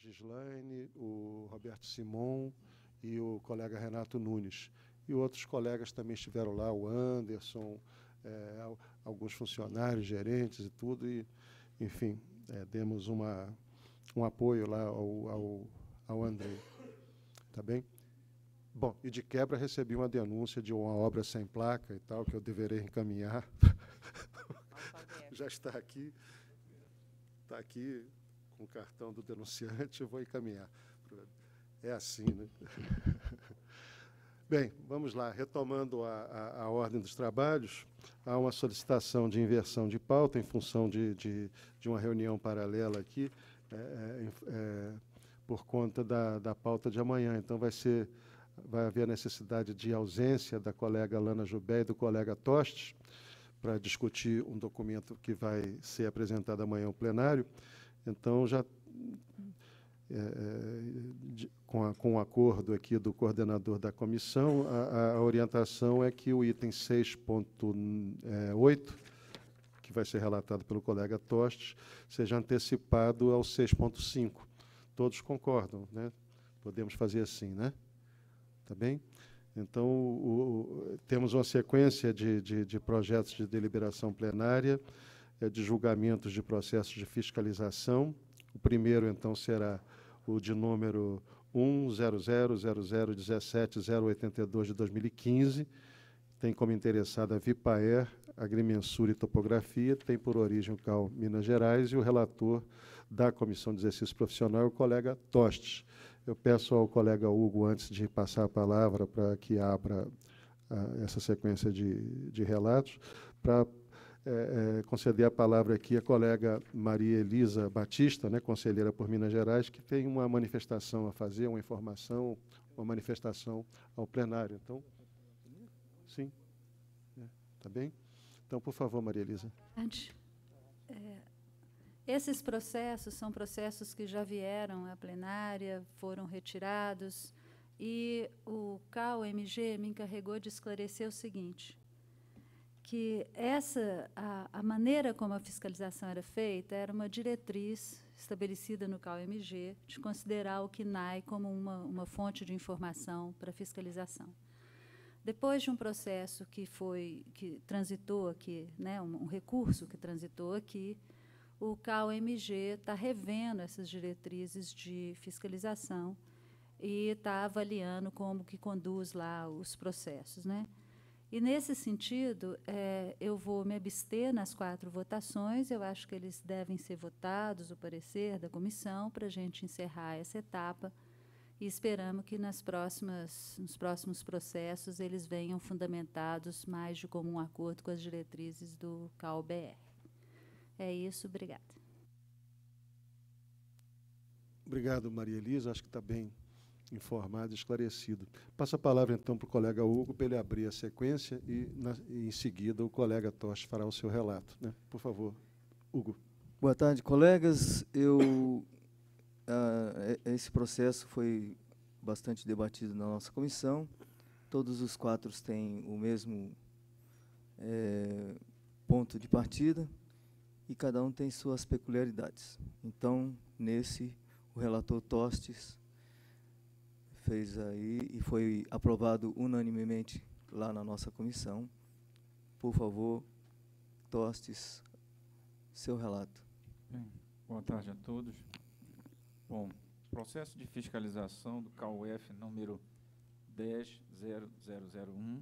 Gislaine, o Roberto Simon e o colega Renato Nunes. E outros colegas também estiveram lá, o Anderson, alguns funcionários, gerentes e tudo, e, enfim, demos um apoio lá ao Andrei. Tá bem? Bom, e de quebra recebi uma denúncia de uma obra sem placa e tal, que eu deverei encaminhar. Já está aqui com o cartão do denunciante, eu vou encaminhar. É assim, né? Bem, vamos lá. Retomando a ordem dos trabalhos, há uma solicitação de inversão de pauta em função de uma reunião paralela aqui, por conta da pauta de amanhã. Então, vai haver necessidade de ausência da colega Lana Jubé e do colega Tostes para discutir um documento que vai ser apresentado amanhã ao plenário. Então, já com o acordo aqui do coordenador da comissão, a orientação é que o item 6.8, que vai ser relatado pelo colega Tostes, seja antecipado ao 6.5. Todos concordam, né? Podemos fazer assim, né? Tá bem? Então, temos uma sequência de projetos de deliberação plenária, de julgamentos de processos de fiscalização. O primeiro, então, será o de número 1000017-082 de 2015. Tem como interessada a Vipaer, Agrimensura e Topografia, tem por origem o CAU Minas Gerais, e o relator da Comissão de Exercício Profissional é o colega Tostes. Eu peço ao colega Hugo, antes de passar a palavra, para que abra essa sequência de relatos, para conceder a palavra aqui à colega Maria Elisa Batista, né, conselheira por Minas Gerais, que tem uma manifestação a fazer, uma informação, uma manifestação ao plenário. Então, sim. Tá bem? Então, por favor, Maria Elisa. Esses processos são processos que já vieram à plenária, foram retirados, e o CAU-MG me encarregou de esclarecer o seguinte, que a maneira como a fiscalização era feita era uma diretriz estabelecida no CAU-MG de considerar o CNAE como uma fonte de informação para fiscalização. Depois de um processo que transitou aqui, né, um recurso que transitou aqui, o CAU-MG está revendo essas diretrizes de fiscalização e está avaliando como que conduz lá os processos, né? E, nesse sentido, eu vou me abster nas 4 votações. Eu acho que eles devem ser votados, o parecer da comissão, para a gente encerrar essa etapa, e esperamos que nos próximos processos eles venham fundamentados mais de comum acordo com as diretrizes do CAU-BR. É isso, obrigada. Obrigado, Maria Elisa. Acho que está bem informado e esclarecido. Passo a palavra, então, para o colega Hugo, para ele abrir a sequência e, em seguida, o colega Tostes fará o seu relato, né? Por favor, Hugo. Boa tarde, colegas. Esse processo foi bastante debatido na nossa comissão. Todos os 4 têm o mesmo ponto de partida, e cada um tem suas peculiaridades. Então, o relator Tostes fez aí e foi aprovado unanimemente lá na nossa comissão. Por favor, Tostes, seu relato. Bem, boa tarde a todos. Bom, processo de fiscalização do CAUF número 10.0001,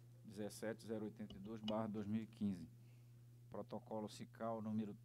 17.082/2015. Protocolo SICAL número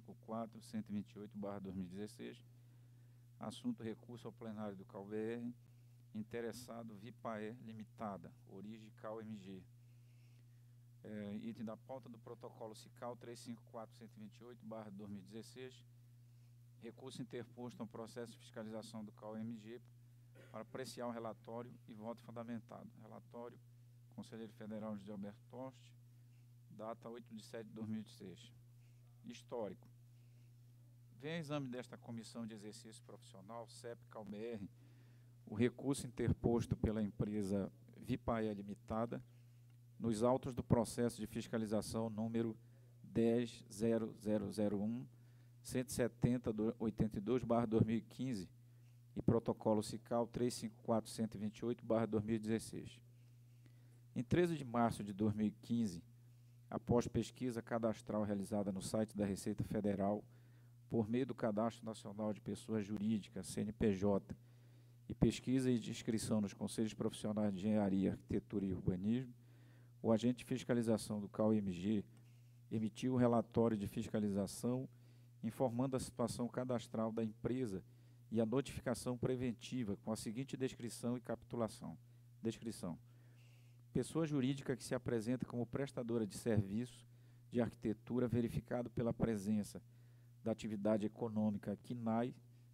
354-128/2016. Assunto recurso ao plenário do CAU-BR. Interessado Vipaer Limitada, origem CAU-MG. Item da pauta do protocolo SICAL 354-128/2016. Recurso interposto ao processo de fiscalização do CAU-MG para apreciar o relatório e voto fundamentado. Relatório, Conselheiro Federal José Alberto Tostes, data 8 de 7 de 2016. Histórico. Vem a exame desta Comissão de Exercício Profissional, CEP-CAU-BR, o recurso interposto pela empresa Vipaer Limitada nos autos do processo de fiscalização número 10.0001, 170/82/2015, e Protocolo SICAL 354-128/2016. Em 13 de março de 2015, após pesquisa cadastral realizada no site da Receita Federal, por meio do Cadastro Nacional de Pessoas Jurídicas, CNPJ, e pesquisa e de inscrição nos Conselhos Profissionais de Engenharia, Arquitetura e Urbanismo, o agente de fiscalização do CAU-MG emitiu o relatório de fiscalização informando a situação cadastral da empresa e a notificação preventiva com a seguinte descrição e capitulação. Descrição: pessoa jurídica que se apresenta como prestadora de serviço de arquitetura verificado pela presença da atividade econômica KNAI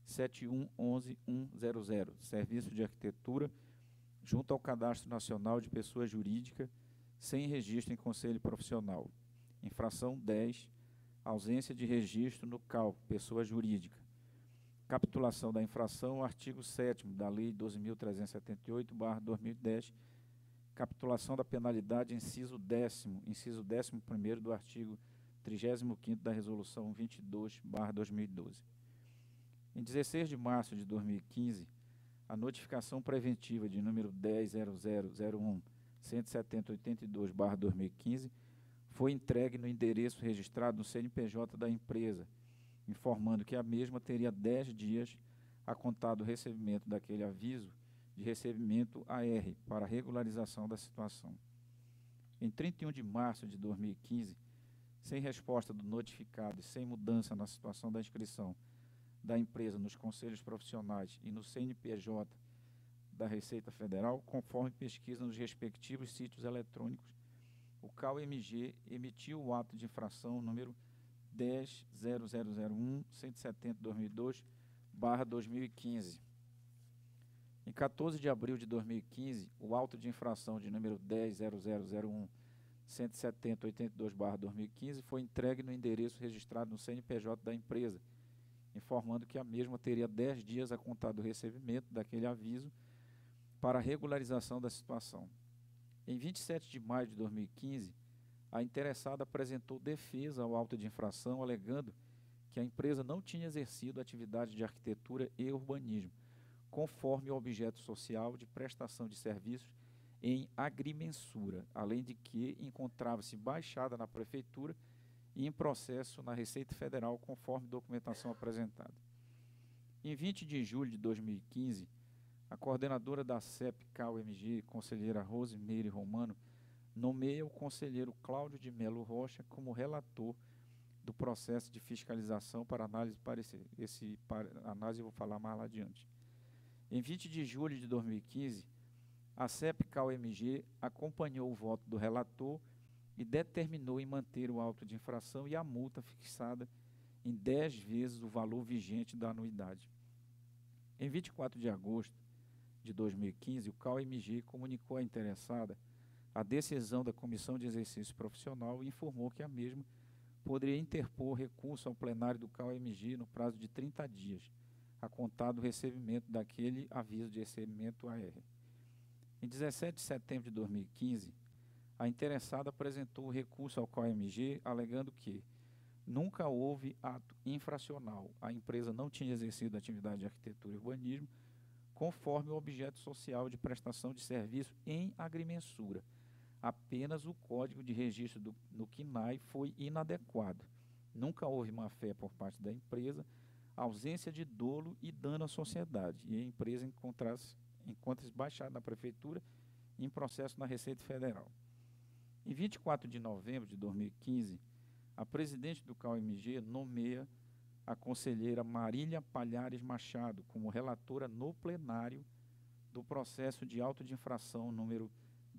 7111100, Serviço de Arquitetura, junto ao Cadastro Nacional de Pessoa Jurídica, sem registro em conselho profissional. Infração 10, ausência de registro no CAU, pessoa jurídica. Capitulação da infração, artigo 7º da Lei 12.378/2010, capitulação da penalidade, inciso 11º do artigo 35º da Resolução 22/2012. Em 16 de março de 2015, a notificação preventiva de número 10.0001.170.82/2015 foi entregue no endereço registrado no CNPJ da empresa, informando que a mesma teria 10 dias a contar do recebimento daquele aviso de recebimento AR para regularização da situação. Em 31 de março de 2015, sem resposta do notificado e sem mudança na situação da inscrição da empresa nos conselhos profissionais e no CNPJ da Receita Federal, conforme pesquisa nos respectivos sítios eletrônicos, o CAU-MG emitiu o ato de infração número 10.0001.170.2002/2015. Em 14 de abril de 2015, o auto de infração de número 10.0001.170.82/2015 foi entregue no endereço registrado no CNPJ da empresa, informando que a mesma teria 10 dias a contar do recebimento daquele aviso para a regularização da situação. Em 27 de maio de 2015, a interessada apresentou defesa ao auto de infração, alegando que a empresa não tinha exercido atividade de arquitetura e urbanismo, conforme o objeto social de prestação de serviços em agrimensura, além de que encontrava-se baixada na Prefeitura e em processo na Receita Federal, conforme documentação apresentada. Em 20 de julho de 2015, a coordenadora da CEP-CAU-MG, conselheira Rosimeire Romano, nomeia o conselheiro Cláudio de Melo Rocha como relator do processo de fiscalização para análise de parecer. Análise eu vou falar mais lá adiante. Em 20 de julho de 2015, a CEP-CAU-MG acompanhou o voto do relator e determinou em manter o auto de infração e a multa fixada em 10 vezes o valor vigente da anuidade. Em 24 de agosto de 2015, o CAU-MG comunicou à interessada a decisão da Comissão de Exercício Profissional e informou que a mesma poderia interpor recurso ao plenário do CAU-MG no prazo de 30 dias, a contar do recebimento daquele aviso de recebimento AR. Em 17 de setembro de 2015, a interessada apresentou o recurso ao CAU-MG, alegando que nunca houve ato infracional, a empresa não tinha exercido atividade de arquitetura e urbanismo, conforme o objeto social de prestação de serviço em agrimensura. Apenas o código de registro no KNAI foi inadequado. Nunca houve má-fé por parte da empresa, ausência de dolo e dano à sociedade, e a empresa encontra-se baixada na Prefeitura em processo na Receita Federal. Em 24 de novembro de 2015, a presidente do CAU-MG nomeia a conselheira Marília Palhares Machado como relatora no plenário do processo de auto de infração número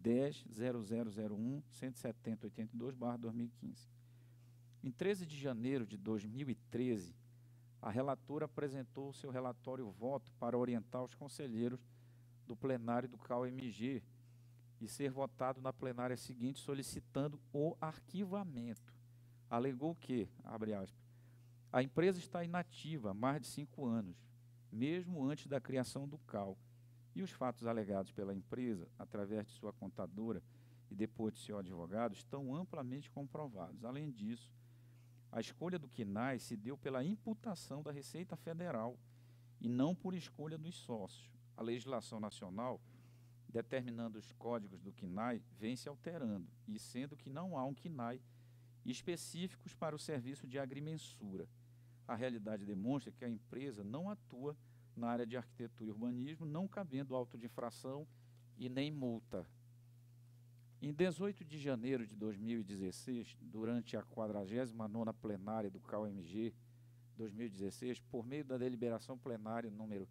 10.0001.170.82/2015. Em 13 de janeiro de 2013, a relatora apresentou seu relatório voto para orientar os conselheiros do plenário do CAU-MG e ser votado na plenária seguinte solicitando o arquivamento. Alegou que, abre aspas, a empresa está inativa há mais de 5 anos, mesmo antes da criação do CAU, e os fatos alegados pela empresa, através de sua contadora e depois de seu advogado, estão amplamente comprovados. Além disso, a escolha do KNAI se deu pela imputação da Receita Federal e não por escolha dos sócios. A legislação nacional, determinando os códigos do CNAE, vem se alterando, e sendo que não há um CNAE específicos para o serviço de agrimensura. A realidade demonstra que a empresa não atua na área de arquitetura e urbanismo, não cabendo auto de infração e nem multa. Em 18 de janeiro de 2016, durante a 49ª plenária do CAU-MG 2016, por meio da deliberação plenária número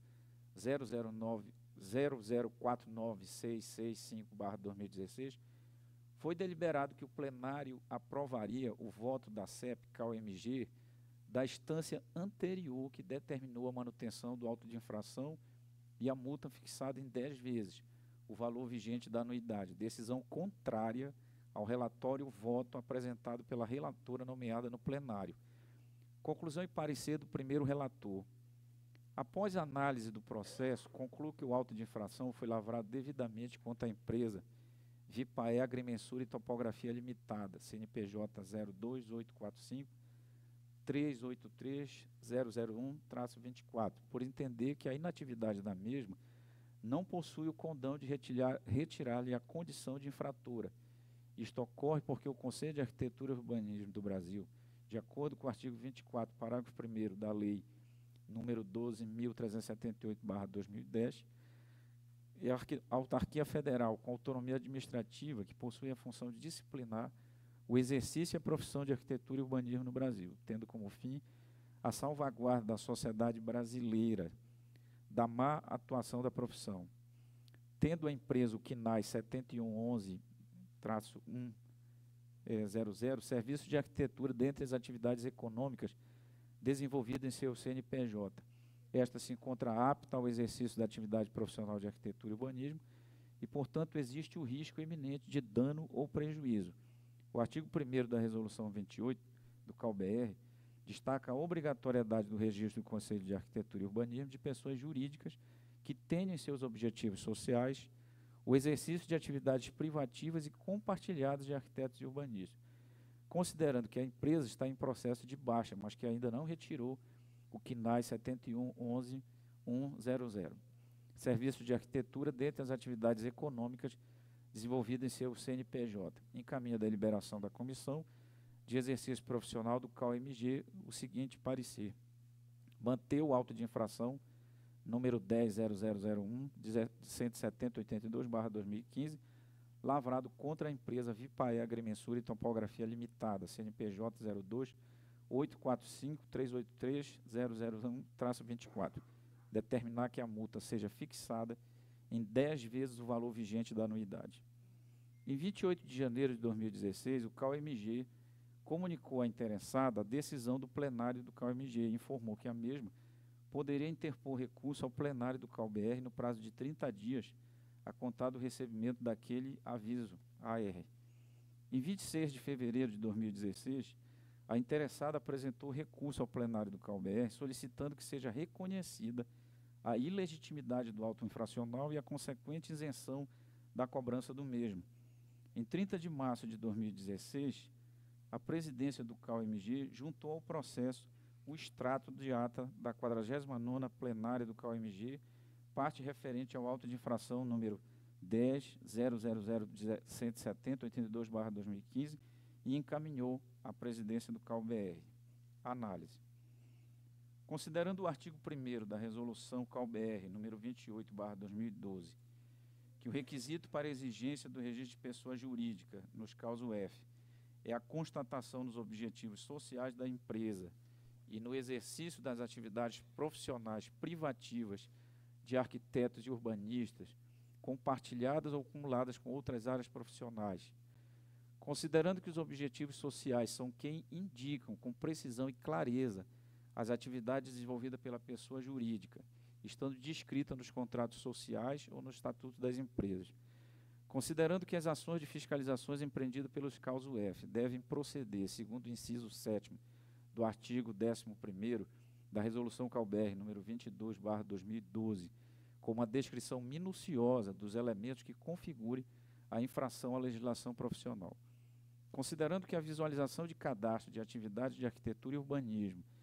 0049665/2016, foi deliberado que o plenário aprovaria o voto da CEP CAU-MG da instância anterior que determinou a manutenção do auto de infração e a multa fixada em 10 vezes o valor vigente da anuidade, decisão contrária ao relatório voto apresentado pela relatora nomeada no plenário. Conclusão e parecer do primeiro relator. Após a análise do processo, concluo que o auto de infração foi lavrado devidamente contra a empresa Vipae Agrimensura e Topografia Limitada, CNPJ 02845-383-001-24, por entender que a inatividade da mesma não possui o condão de retirar-lhe a condição de infratora. Isto ocorre porque o Conselho de Arquitetura e Urbanismo do Brasil, de acordo com o artigo 24, parágrafo 1º da Lei número 12.378/2010, é a autarquia federal com autonomia administrativa que possui a função de disciplinar o exercício e a profissão de arquitetura e urbanismo no Brasil, tendo como fim a salvaguarda da sociedade brasileira da má atuação da profissão. Tendo a empresa o CNAE 7111-100, serviço de arquitetura dentre as atividades econômicas desenvolvidas em seu CNPJ. Esta se encontra apta ao exercício da atividade profissional de arquitetura e urbanismo e, portanto, existe o risco iminente de dano ou prejuízo. O artigo 1º da Resolução 28 do CAU-BR destaca a obrigatoriedade do registro do Conselho de Arquitetura e Urbanismo de pessoas jurídicas que tenham em seus objetivos sociais o exercício de atividades privativas e compartilhadas de arquitetos e urbanistas, considerando que a empresa está em processo de baixa, mas que ainda não retirou o CNAE 7111-100, serviço de arquitetura dentre as atividades econômicas desenvolvidas em seu CNPJ. Encaminha a deliberação da comissão de exercício profissional do CAU-MG o seguinte parecer: manter o auto de infração número 10.0001 de 170.82/2015, lavrado contra a empresa Vipae Agrimensura e Topografia Limitada, CNPJ 02-845-383-001-24, determinar que a multa seja fixada em 10 vezes o valor vigente da anuidade. Em 28 de janeiro de 2016, o CAU-MG comunicou à interessada a decisão do plenário do CAU-MG e informou que a mesma poderia interpor recurso ao plenário do CAU-BR no prazo de 30 dias a contar do recebimento daquele aviso, AR. Em 26 de fevereiro de 2016, a interessada apresentou recurso ao plenário do CAU-BR solicitando que seja reconhecida a ilegitimidade do auto infracional e a consequente isenção da cobrança do mesmo. Em 30 de março de 2016, a presidência do CAU-MG juntou ao processo o extrato de ata da 49ª plenária do CAU-MG, parte referente ao auto de infração número 10.000.170.82/2015 e encaminhou à presidência do CAU-BR. Análise. Considerando o artigo 1º da resolução CAU-BR número 28/2012, que o requisito para exigência do registro de pessoa jurídica nos causos F é a constatação dos objetivos sociais da empresa e no exercício das atividades profissionais privativas de arquitetos e urbanistas, compartilhadas ou acumuladas com outras áreas profissionais. Considerando que os objetivos sociais são quem indicam com precisão e clareza as atividades desenvolvidas pela pessoa jurídica, estando descrita nos contratos sociais ou no estatuto das empresas. Considerando que as ações de fiscalizações empreendidas pelos causos F devem proceder, segundo o inciso 7º do artigo 11º da Resolução CAU-BR número 22/2012, com uma descrição minuciosa dos elementos que configurem a infração à legislação profissional. Considerando que a visualização de cadastro de atividades de arquitetura e urbanismo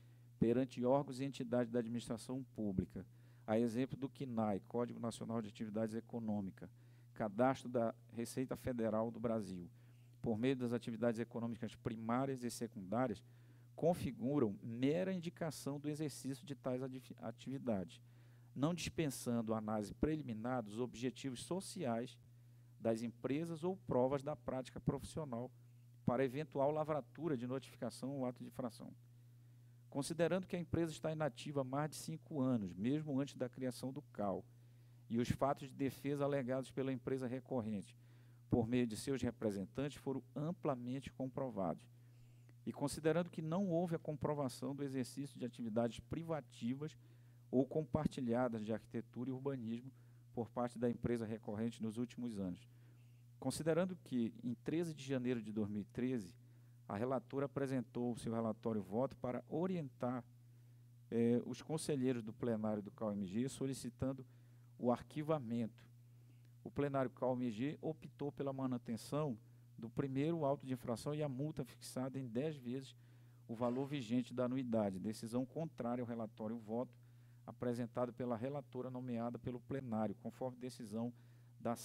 perante órgãos e entidades da administração pública, a exemplo do CNAE, Código Nacional de Atividades Econômicas, Cadastro da Receita Federal do Brasil, por meio das atividades econômicas primárias e secundárias, configuram mera indicação do exercício de tais atividades, não dispensando análise preliminar dos objetivos sociais das empresas ou provas da prática profissional para eventual lavratura de notificação ou ato de infração. Considerando que a empresa está inativa há mais de 5 anos, mesmo antes da criação do CAU, e os fatos de defesa alegados pela empresa recorrente por meio de seus representantes foram amplamente comprovados, e considerando que não houve a comprovação do exercício de atividades privativas ou compartilhadas de arquitetura e urbanismo por parte da empresa recorrente nos últimos anos. Considerando que, em 13 de janeiro de 2013, a relatora apresentou o seu relatório voto para orientar os conselheiros do plenário do CAU-MG solicitando o arquivamento. O plenário CAU-MG optou pela manutenção do primeiro auto de infração e a multa fixada em 10 vezes o valor vigente da anuidade, decisão contrária ao relatório voto apresentado pela relatora nomeada pelo plenário, conforme decisão da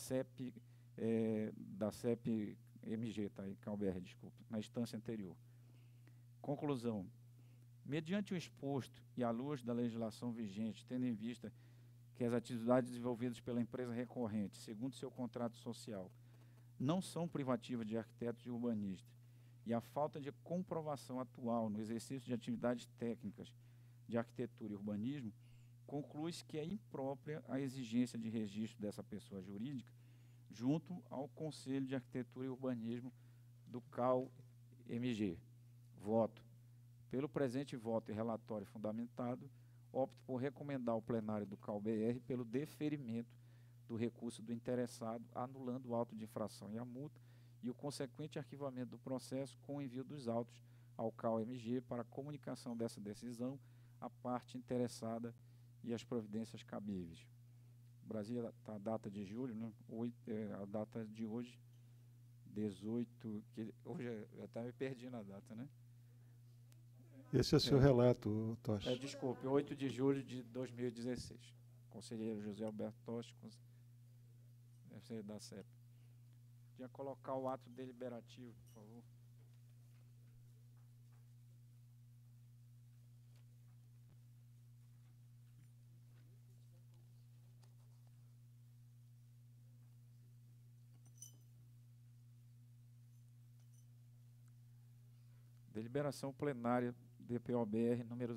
CEP-MG, tá? CAU-BR, desculpe, na instância anterior. Conclusão. Mediante o exposto e à luz da legislação vigente, tendo em vista que as atividades desenvolvidas pela empresa recorrente, segundo seu contrato social, não são privativas de arquitetos e urbanistas, e a falta de comprovação atual no exercício de atividades técnicas de arquitetura e urbanismo, conclui-se que é imprópria a exigência de registro dessa pessoa jurídica junto ao Conselho de Arquitetura e Urbanismo do CAU-MG. Voto. Pelo presente voto e relatório fundamentado, opto por recomendar ao plenário do CAU-BR pelo deferimento do recurso do interessado, anulando o auto de infração e a multa, e o consequente arquivamento do processo com o envio dos autos ao CAU-MG para comunicação dessa decisão à parte interessada e as providências cabíveis. Brasília, tá, a data de julho, né? A data de hoje, 18, que hoje eu até me perdi na data, né? Esse é o seu relato, Tocha. Desculpe, 8 de julho de 2016. Conselheiro José Alberto Tocha, da CEP. Podia colocar o ato deliberativo, por favor. Deliberação plenária DPO-BR número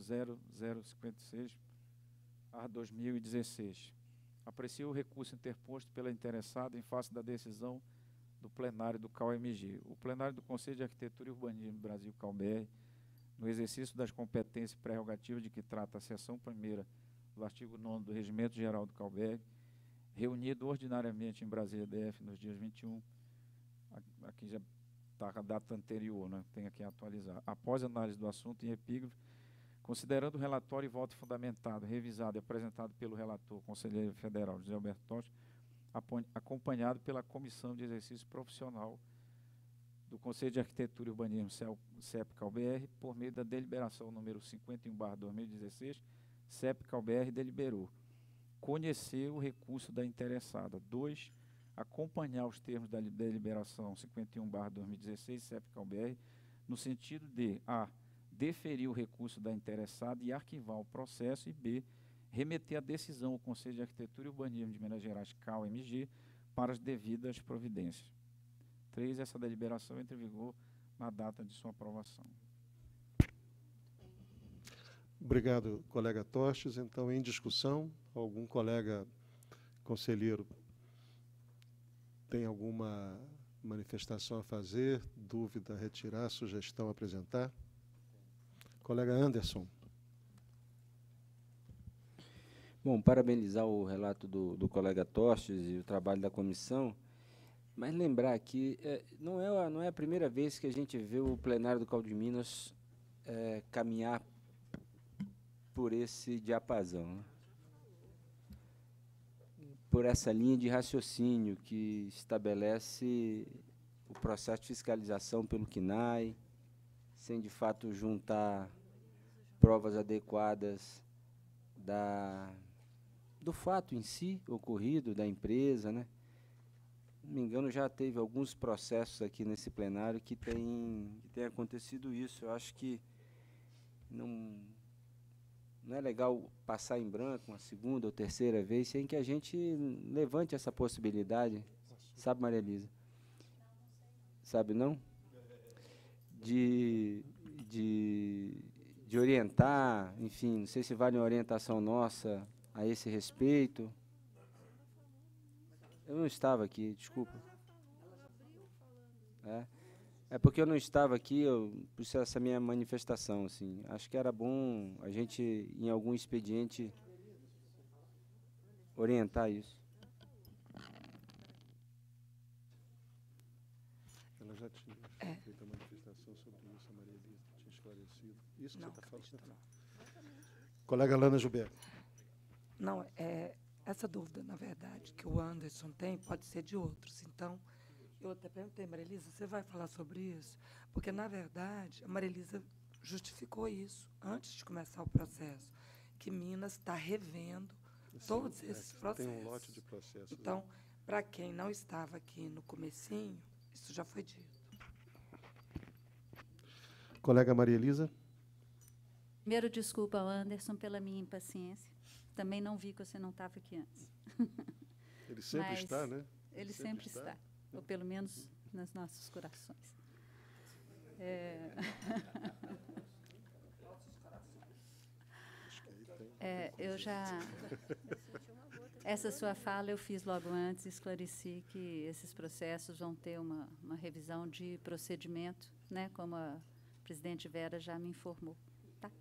0056/2016. Aprecio o recurso interposto pela interessada em face da decisão do plenário do CAU-MG. O plenário do Conselho de Arquitetura e Urbanismo do Brasil, CAU-BR, no exercício das competências e prerrogativas de que trata a seção 1ª do artigo 9º do Regimento Geral do CAU-BR, reunido ordinariamente em Brasília, DF, nos dias 21, aqui já está a data anterior, né? Tem aqui a atualizar. Após análise do assunto em epígrafe, considerando o relatório e voto fundamentado, revisado e apresentado pelo relator, conselheiro federal José Alberto Tocha, acompanhado pela Comissão de Exercício Profissional do Conselho de Arquitetura e Urbanismo, CEP-CAU-BR, por meio da deliberação número 51/2016, CEP-CAU-BR deliberou conhecer o recurso da interessada. 2. Acompanhar os termos da deliberação 51/2016, CEP-CAU-BR, no sentido de a. Deferir o recurso da interessada e arquivar o processo, e b. Remeter a decisão ao Conselho de Arquitetura e Urbanismo de Minas Gerais, CAU-MG, para as devidas providências. 3. Essa deliberação entra em vigor na data de sua aprovação. Obrigado, colega Tostes. Então, em discussão, algum colega conselheiro tem alguma manifestação a fazer, dúvida a retirar, sugestão a apresentar? Colega Anderson. Bom, parabenizar o relato do colega Tostes e o trabalho da comissão, mas lembrar que não é a primeira vez que a gente vê o plenário do CAU de Minas caminhar por esse diapasão, né? Por essa linha de raciocínio que estabelece o processo de fiscalização pelo CNAE, sem de fato juntar provas adequadas do fato em si ocorrido, da empresa, né? Se não me engano, já teve alguns processos aqui nesse plenário que tem acontecido isso. Eu acho que não é legal passar em branco uma segunda ou terceira vez sem que a gente levante essa possibilidade. Sabe, Maria Elisa? Sabe, não? De orientar, enfim, não sei se vale uma orientação nossa a esse respeito. Eu não estava aqui, desculpa. É porque eu não estava aqui, por isso essa minha manifestação, assim. Acho que era bom a gente, em algum expediente, orientar isso. Ela já tinha feito a manifestação sobre isso, a Maria Elisa tinha esclarecido. Isso que você está falando. Colega Lana Gilberto. Não, essa dúvida, na verdade, que o Anderson tem, pode ser de outros. Então, eu até perguntei, Maria Elisa, você vai falar sobre isso? Porque, na verdade, a Maria Elisa justificou isso antes de começar o processo, que Minas está revendo todos esses processos. Tem um lote de processos. Então, para quem não estava aqui no comecinho, isso já foi dito. Colega Maria Elisa. Primeiro, desculpa ao Anderson pela minha impaciência. Também não vi que você não estava aqui antes. Ele sempre está, né? Ele sempre está, ou pelo menos nos nossos corações. Eu já... Essa sua fala eu fiz logo antes, esclareci que esses processos vão ter uma revisão de procedimento, né, como a presidente Vera já me informou. Tá?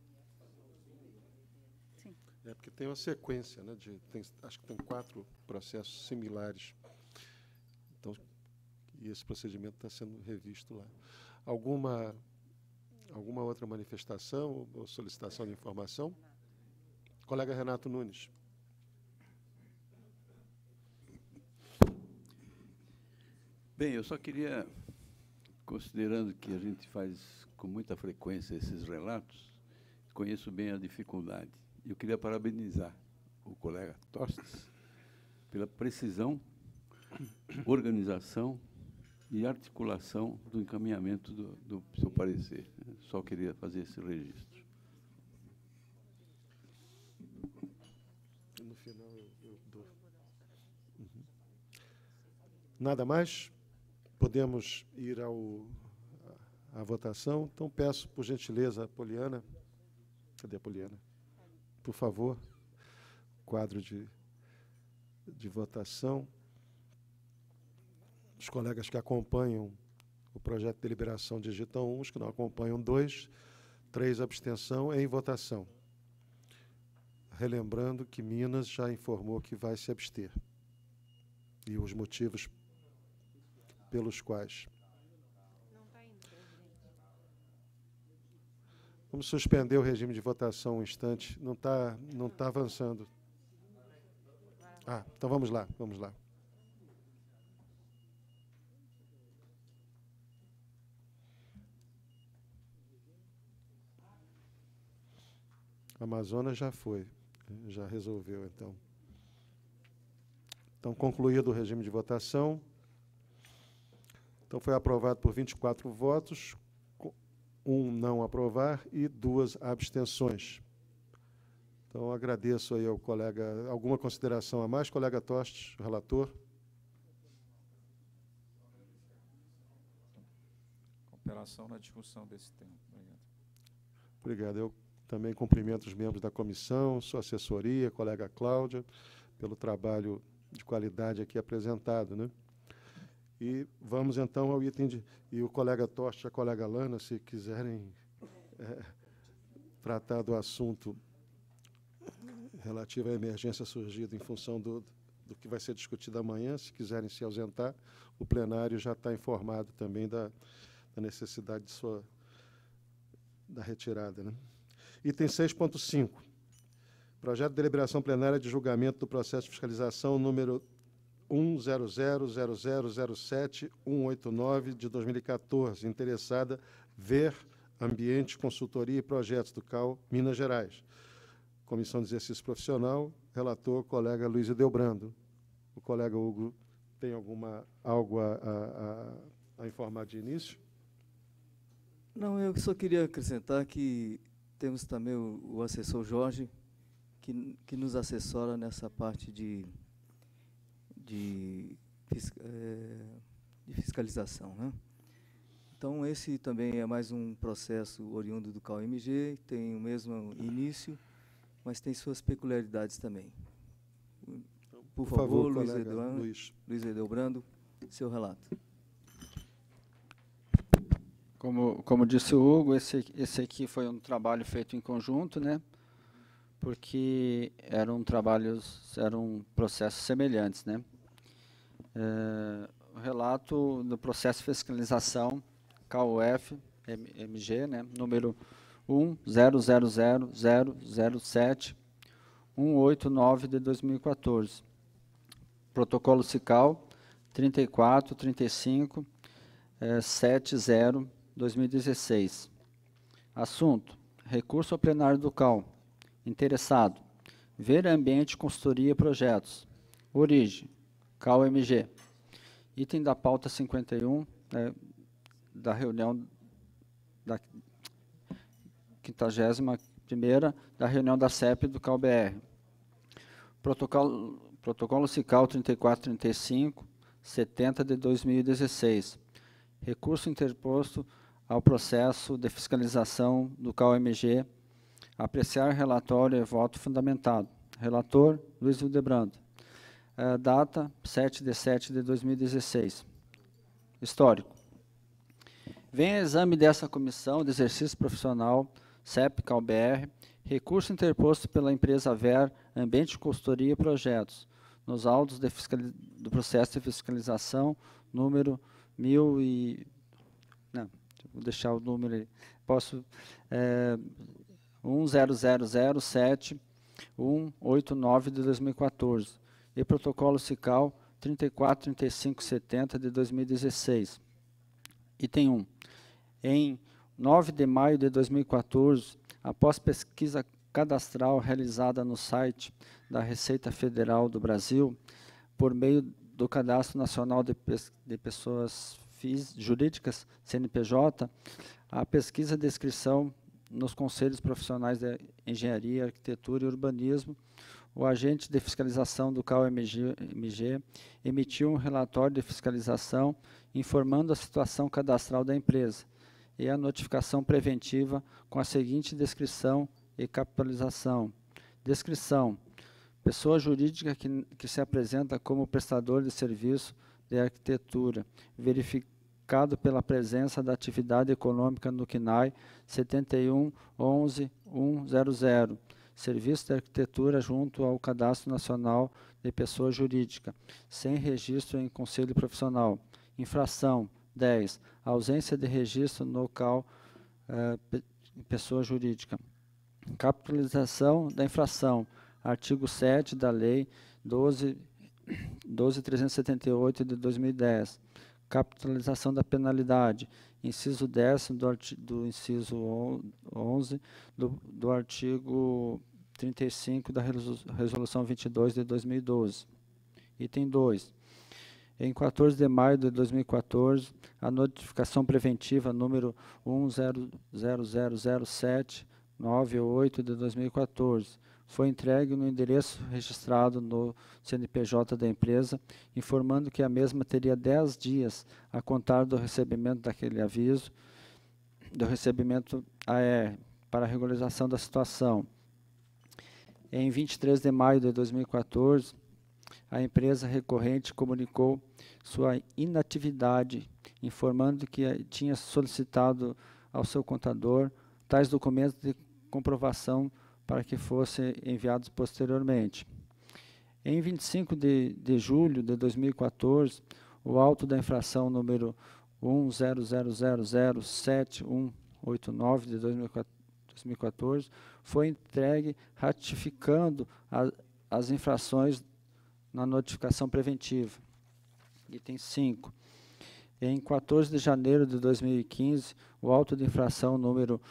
Sim. Porque tem uma sequência, né, acho que tem 4 processos similares. Então, e esse procedimento está sendo revisto lá. Alguma outra manifestação ou solicitação de informação? Colega Renato Nunes. Bem, eu só queria, considerando que a gente faz com muita frequência esses relatos, conheço bem a dificuldade. Eu queria parabenizar o colega Tostes pela precisão, organização e articulação do encaminhamento do seu parecer. Só queria fazer esse registro. No final eu dou. Nada mais? Podemos ir à votação. Então, peço, por gentileza, a Poliana. Cadê a Poliana? Por favor, quadro de votação. Os colegas que acompanham o projeto de deliberação digitam 1, os que não acompanham 2, 3 abstenção em votação. Relembrando que Minas já informou que vai se abster. E os motivos pelos quais. Vamos suspender o regime de votação um instante. Não tá avançando. Então vamos lá. Amazonas já foi, já resolveu, então. Então, concluído o regime de votação. Então, foi aprovado por 24 votos, 1 não aprovar e 2 abstenções. Então, agradeço aí ao colega. Alguma consideração a mais, colega Tostes, relator? Cooperação na discussão desse tema. Obrigado. Obrigado. Eu também cumprimento os membros da comissão, sua assessoria, colega Cláudia, pelo trabalho de qualidade aqui apresentado, né? E vamos, então, ao item e o colega Tostes e a colega Lana, se quiserem tratar do assunto relativo à emergência surgida em função do que vai ser discutido amanhã, se quiserem se ausentar, o plenário já está informado também da necessidade da retirada, né? Item 6.5. Projeto de deliberação plenária de julgamento do processo de fiscalização número 100007189 de 2014. Interessada ver Ambiente, Consultoria e Projetos do CAU Minas Gerais. Comissão de Exercício Profissional, relator, colega Luiz Edelbrando. O colega Hugo tem algo a informar de início? Não, eu só queria acrescentar que temos também o assessor Jorge, que nos assessora nessa parte de fiscalização, né? Então, esse também é mais um processo oriundo do CAU-MG, tem o mesmo início, mas tem suas peculiaridades também. Por favor, Luiz Edelbrando, seu relato. Como disse o Hugo, esse aqui foi um trabalho feito em conjunto, né? Porque eram processos semelhantes, né? O relato do processo de fiscalização CAU-MG, né? Número 1000007-189 de 2014. Protocolo SICAL 3435 70 2016. Assunto: recurso ao plenário do CAU. Interessado: Ver Ambiente, Consultoria e Projetos. Origem: CAU-MG. Item da pauta 51, da reunião da 51ª da reunião da CEP do CAU-BR. Protocolo SICAL 3435 70 de 2016. Recurso interposto ao processo de fiscalização do CAU-MG. Apreciar relatório e voto fundamentado. Relator, Luiz Edelbrando. Data, 7/7 de 2016. Histórico. Vem a exame dessa comissão de exercício profissional, CEP CAU-BR, recurso interposto pela empresa Ver Ambiente, Consultoria e Projetos, nos autos do processo de fiscalização, número 1000 e... Não, vou deixar o número aí. Posso... 10007-189 de 2014 e protocolo SICAL 343570 de 2016. Item 1. Em 9 de maio de 2014, após pesquisa cadastral realizada no site da Receita Federal do Brasil, por meio do Cadastro Nacional de Pessoas Jurídicas, CNPJ, a pesquisa de inscrição nos Conselhos Profissionais de Engenharia, Arquitetura e Urbanismo, o agente de fiscalização do CAU-MG emitiu um relatório de fiscalização informando a situação cadastral da empresa e a notificação preventiva com a seguinte descrição e capitalização. Descrição: pessoa jurídica que se apresenta como prestador de serviço de arquitetura, verificado pela presença da atividade econômica no CNAE 71.11.100, serviço de arquitetura junto ao Cadastro Nacional de Pessoa Jurídica, sem registro em conselho profissional. Infração 10. Ausência de registro no CAU pessoa jurídica. Capitalização da infração. Artigo 7 da Lei 12.378 de 2010. Capitalização da penalidade. Inciso 10º do inciso 11 do artigo 35 da Resolução 22 de 2012. Item 2. Em 14 de maio de 2014, a notificação preventiva número 1000798 de 2014 foi entregue no endereço registrado no CNPJ da empresa, informando que a mesma teria 10 dias a contar do recebimento daquele aviso, do recebimento AR, para a regularização da situação. Em 23 de maio de 2014, a empresa recorrente comunicou sua inatividade, informando que tinha solicitado ao seu contador tais documentos de comprovação para que fossem enviados posteriormente. Em 25 de julho de 2014, o auto da infração número 100007189 de 2014 foi entregue ratificando as infrações na notificação preventiva. Item 5. Em 14 de janeiro de 2015, o auto de infração número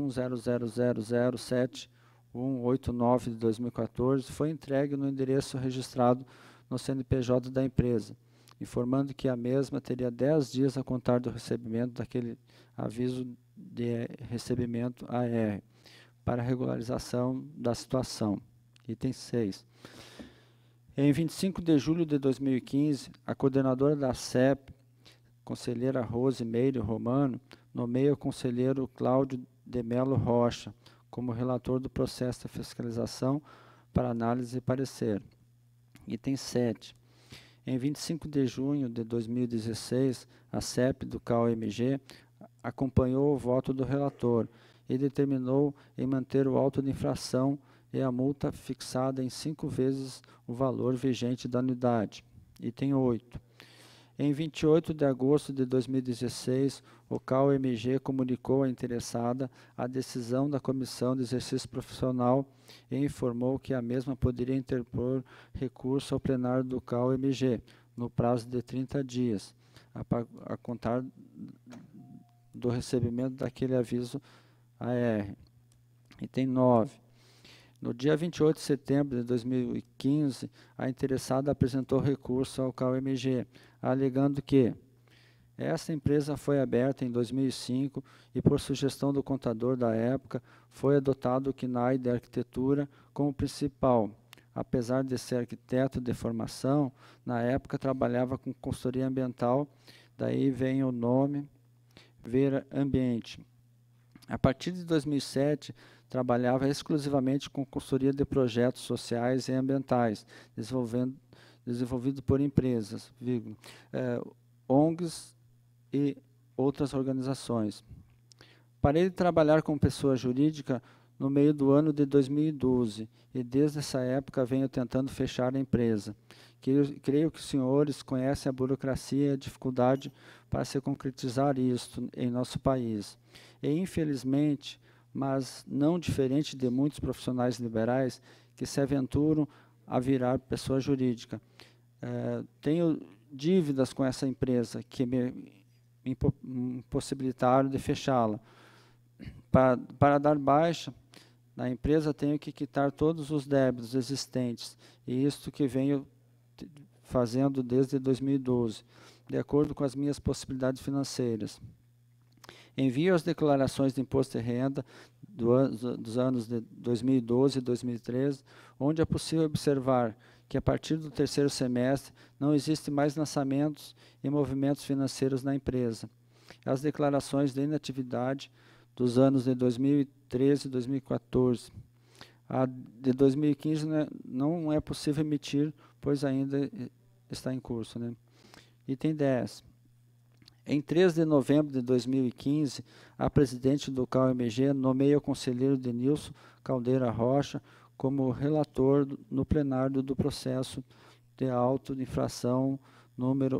100007189 de 2014 foi entregue no endereço registrado no CNPJ da empresa, informando que a mesma teria 10 dias a contar do recebimento daquele aviso de recebimento AR para regularização da situação. Item 6. Em 25 de julho de 2015, a coordenadora da CEP, conselheira Rose Meire Romano, nomeia o conselheiro Cláudio de Melo Rocha como relator do processo de fiscalização para análise e parecer. Item 7. Em 25 de junho de 2016, a CEP do CAU-MG acompanhou o voto do relator e determinou em manter o auto de infração e a multa fixada em 5 vezes o valor vigente da anuidade. Item 8. Em 28 de agosto de 2016, o CAU-MG comunicou à interessada a decisão da Comissão de Exercício Profissional e informou que a mesma poderia interpor recurso ao plenário do CAU-MG, no prazo de 30 dias, a contar do recebimento daquele aviso AR. Item 9. No dia 28 de setembro de 2015, a interessada apresentou recurso ao CAU-MG, alegando que essa empresa foi aberta em 2005 e, por sugestão do contador da época, foi adotado o CNAE de arquitetura como principal. Apesar de ser arquiteto de formação, na época trabalhava com consultoria ambiental, daí vem o nome Ver Ambiente. A partir de 2007, trabalhava exclusivamente com consultoria de projetos sociais e ambientais, desenvolvido por empresas, ONGs e outras organizações. Parei de trabalhar como pessoa jurídica no meio do ano de 2012 e desde essa época venho tentando fechar a empresa. Creio que os senhores conhecem a burocracia e a dificuldade para se concretizar isto em nosso país. E, infelizmente, mas não diferente de muitos profissionais liberais que se aventuram a virar pessoa jurídica. Tenho dívidas com essa empresa que me impossibilitaram de fechá-la. Para dar baixa na empresa, tenho que quitar todos os débitos existentes, e isto que venho fazendo desde 2012, de acordo com as minhas possibilidades financeiras. Envio as declarações de imposto de renda dos anos de 2012 e 2013, onde é possível observar que, a partir do terceiro semestre, não existe mais lançamentos e movimentos financeiros na empresa. As declarações de inatividade dos anos de 2013 e 2014. A de 2015 não é possível emitir, pois ainda está em curso. Item 10. Em 3 de novembro de 2015, a presidente do CAU-MG nomeia o conselheiro Denilson Caldeira Rocha como relator no plenário do processo de auto de infração número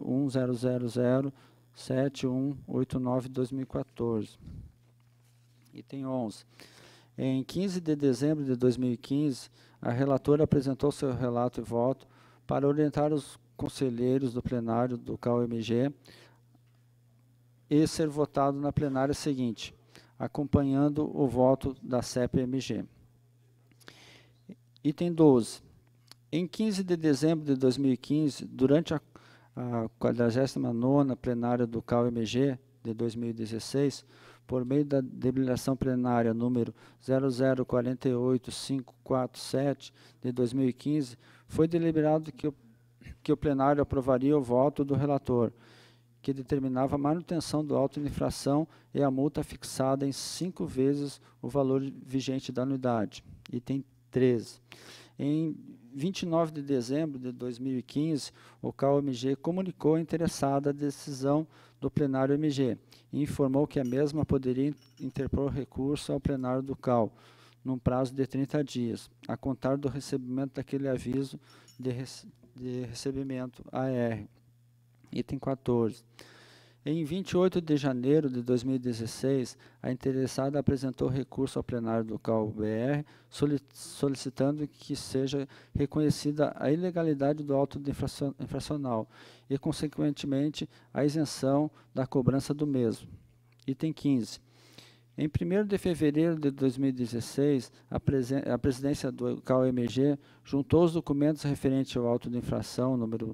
100071892/2014. Item 11. Em 15 de dezembro de 2015, a relatora apresentou seu relato e voto para orientar os conselheiros do plenário do CAU-MG e ser votado na plenária seguinte, acompanhando o voto da CEP-MG. Item 12. Em 15 de dezembro de 2015, durante a 49ª plenária do CAU-MG de 2016, por meio da deliberação plenária número 0048547 de 2015, foi deliberado que o plenário aprovaria o voto do relator, que determinava a manutenção do auto de infração e a multa fixada em 5 vezes o valor vigente da anuidade. Item 13. Em 29 de dezembro de 2015, o CAU-MG comunicou à interessada a decisão do plenário MG e informou que a mesma poderia interpor recurso ao plenário do CAU, num prazo de 30 dias, a contar do recebimento daquele aviso de recebimento AR. Item 14. Em 28 de janeiro de 2016, a interessada apresentou recurso ao plenário do CAU-BR, solicitando que seja reconhecida a ilegalidade do auto infracional e, consequentemente, a isenção da cobrança do mesmo. Item 15. Em 1º de fevereiro de 2016, a presidência do CAU-MG juntou os documentos referentes ao auto de infração número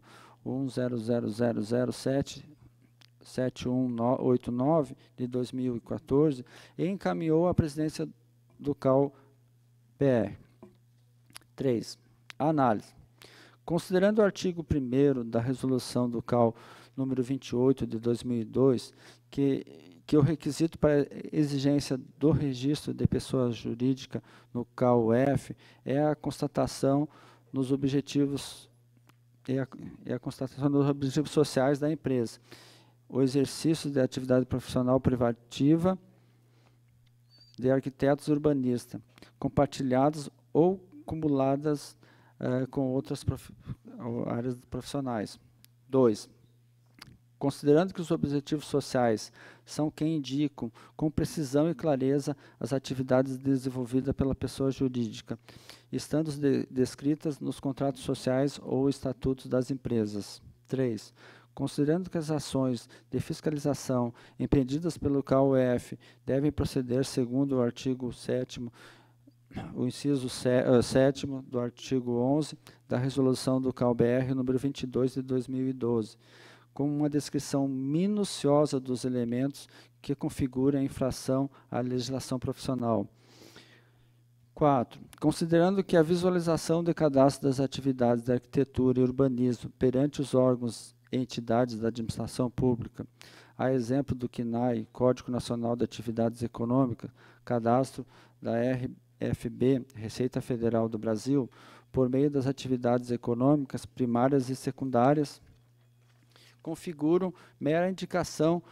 10000077189 de 2014 e encaminhou à presidência do CAU-BR. 3. Análise. Considerando o artigo 1º da resolução do CAU número 28 de 2002, que o requisito para exigência do registro de pessoa jurídica no CAU-F é a constatação nos objetivos a constatação dos objetivos sociais da empresa, o exercício de atividade profissional privativa de arquitetos urbanistas, compartilhadas ou cumuladas com outras áreas profissionais. 2. Considerando que os objetivos sociais são quem indicam com precisão e clareza as atividades desenvolvidas pela pessoa jurídica, estando descritas nos contratos sociais ou estatutos das empresas. 3. Considerando que as ações de fiscalização empreendidas pelo CAU-F devem proceder segundo o artigo 7º, o inciso 7º do artigo 11 da resolução do CAU-BR número 22 de 2012, com uma descrição minuciosa dos elementos que configuram a infração à legislação profissional. 4. Considerando que a visualização de cadastro das atividades de arquitetura e urbanismo perante os órgãos e entidades da administração pública, a exemplo do CNAE, Código Nacional de Atividades Econômicas, cadastro da RFB, Receita Federal do Brasil, por meio das atividades econômicas primárias e secundárias, configuram mera indicação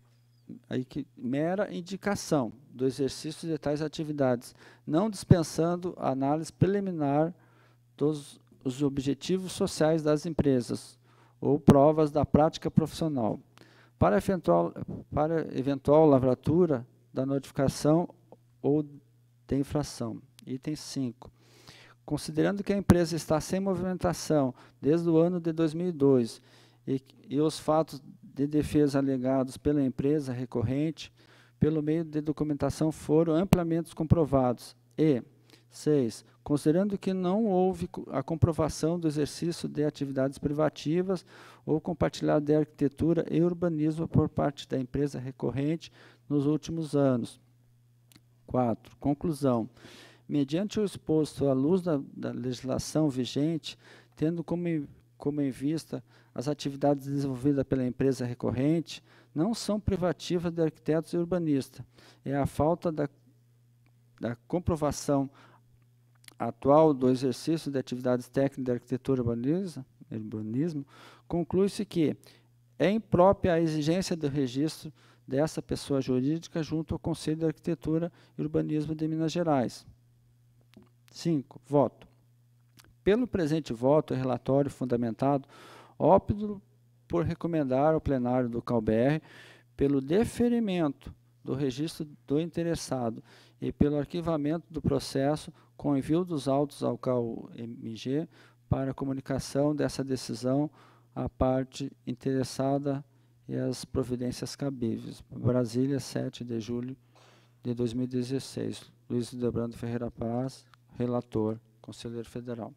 do exercício de tais atividades, não dispensando a análise preliminar dos objetivos sociais das empresas ou provas da prática profissional. Para eventual lavratura da notificação ou de infração. Item 5. Considerando que a empresa está sem movimentação desde o ano de 2002 e os fatos de defesa alegados pela empresa recorrente, pelo meio de documentação, foram amplamente comprovados. E 6. Considerando que não houve a comprovação do exercício de atividades privativas ou compartilhado de arquitetura e urbanismo por parte da empresa recorrente nos últimos anos. 4. Conclusão. Mediante o exposto à luz da legislação vigente, tendo como em vista as atividades desenvolvidas pela empresa recorrente, não são privativas de arquitetos e urbanistas. É a falta da comprovação atual do exercício de atividades técnicas de arquitetura e urbanismo, conclui-se que é imprópria a exigência do registro dessa pessoa jurídica junto ao Conselho de Arquitetura e Urbanismo de Minas Gerais. 5. Voto. Pelo presente voto e relatório fundamentado, opto por recomendar ao plenário do CAU-BR pelo deferimento do registro do interessado e pelo arquivamento do processo com envio dos autos ao CAU-MG para comunicação dessa decisão à parte interessada e as providências cabíveis. Brasília, 7 de julho de 2016. Luiz Debrando Ferreira Paz, relator, conselheiro federal.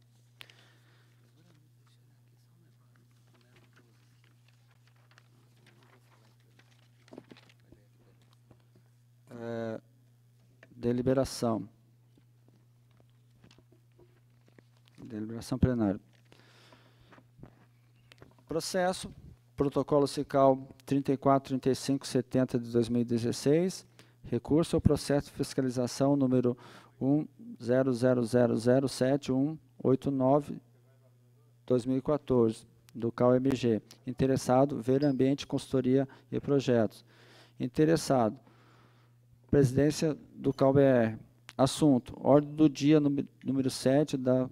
Deliberação. Deliberação plenária. Processo, protocolo CICAL 343570 de 2016, recurso ao processo de fiscalização número 100007189-2014, do CAU-MG. Interessado, Ver Ambiente, Consultoria e Projetos. Interessado, presidência do CAU-BR. Assunto, ordem do dia número 7 da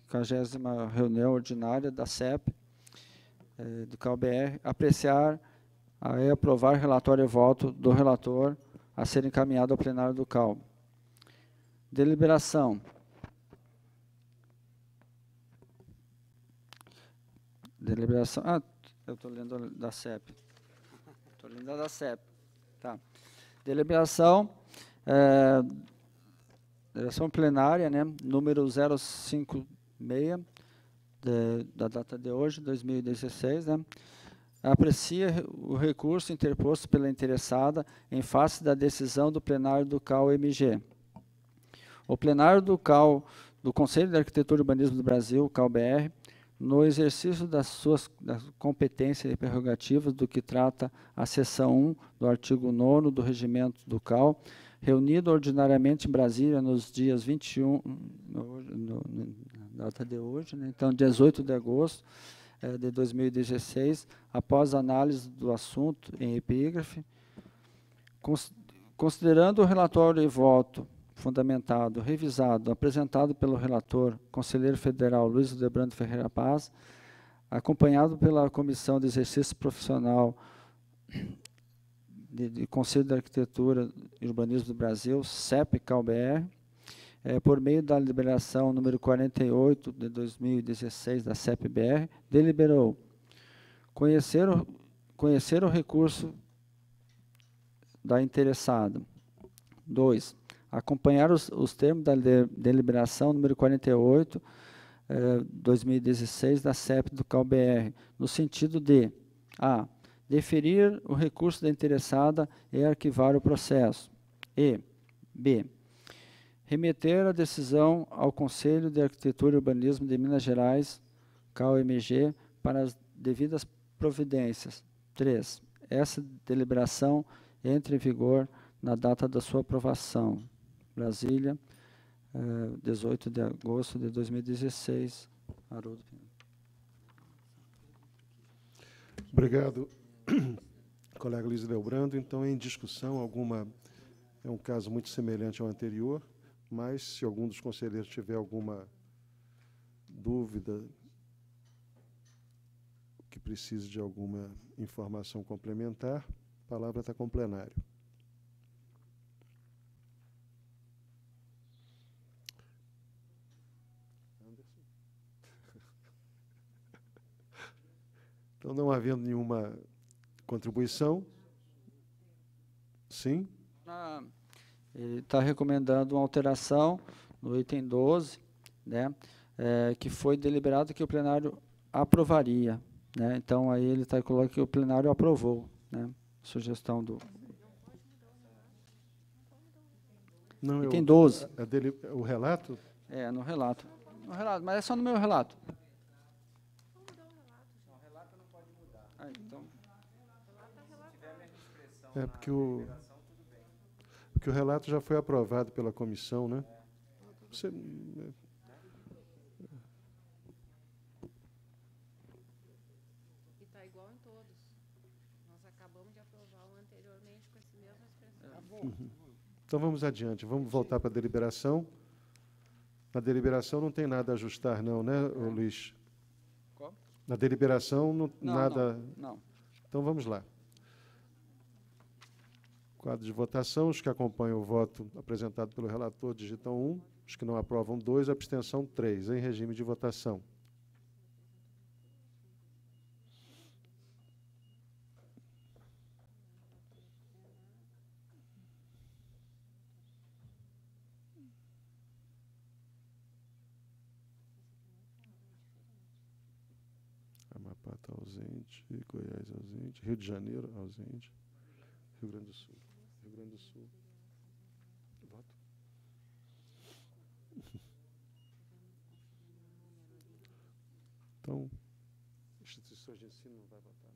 50ª reunião ordinária da CEP, do CAU-BR, apreciar Aí aprovar relatório e voto do relator a ser encaminhado ao plenário do CAL. Deliberação. Deliberação. Ah, eu estou lendo da CEP. Estou lendo a da CEP. Tá. Deliberação. Deliberação plenária, né, número 056, da data de hoje, 2016, né, aprecia o recurso interposto pela interessada em face da decisão do plenário do CAU-MG. O plenário do CAU, do Conselho de Arquitetura e Urbanismo do Brasil, CAU-BR, no exercício das suas competências e prerrogativas do que trata a seção 1 do artigo 9º do regimento do CAU, reunido ordinariamente em Brasília nos dias 21, na data de hoje, né, então 18 de agosto de 2016, após análise do assunto em epígrafe, considerando o relatório e voto fundamentado, revisado, apresentado pelo relator, conselheiro federal Luiz Hildebrando Ferreira Paz, acompanhado pela Comissão de Exercício Profissional de Conselho de Arquitetura e Urbanismo do Brasil, CEP-CAU-BR, por meio da deliberação número 48 de 2016 da CEP-BR, deliberou conhecer o recurso da interessada. 2. Acompanhar os termos da deliberação número 48, 2016, da CEP do CAU-BR, no sentido de a. Deferir o recurso da interessada e arquivar o processo. E b. Remeter a decisão ao Conselho de Arquitetura e Urbanismo de Minas Gerais, CAU-MG, para as devidas providências. 3. Essa deliberação entre em vigor na data da sua aprovação. Brasília, 18 de agosto de 2016. Haroldo. Obrigado, colega Luiz Hildebrando. Então, em discussão, é um caso muito semelhante ao anterior, mas se algum dos conselheiros tiver alguma dúvida, que precise de alguma informação complementar, a palavra está com o plenário. Então, não havendo nenhuma contribuição, sim? Ele está recomendando uma alteração no item 12, né, que foi deliberado que o plenário aprovaria. Né, então, aí ele está colocando que o plenário aprovou. Né, sugestão do... Não, item 12. O relato? No relato. No relato, mas é só no meu relato. Porque o relato já foi aprovado pela comissão, né? Você, E está igual em todos. Nós acabamos de aprovar o anteriormente com essa mesma expressão. Então, vamos adiante. Vamos voltar para a deliberação. Na deliberação não tem nada a ajustar, não, né, Luiz? Qual? Na deliberação, nada... Não. Então, vamos lá. Quadro de votação. Os que acompanham o voto apresentado pelo relator digitam 1. Os que não aprovam, 2. Abstenção, 3. Em regime de votação. Amapá está ausente, Goiás ausente, Rio de Janeiro ausente, Rio Grande do Sul. Rio Grande do Sul. Voto. Então, instituições de ensino não vai votar,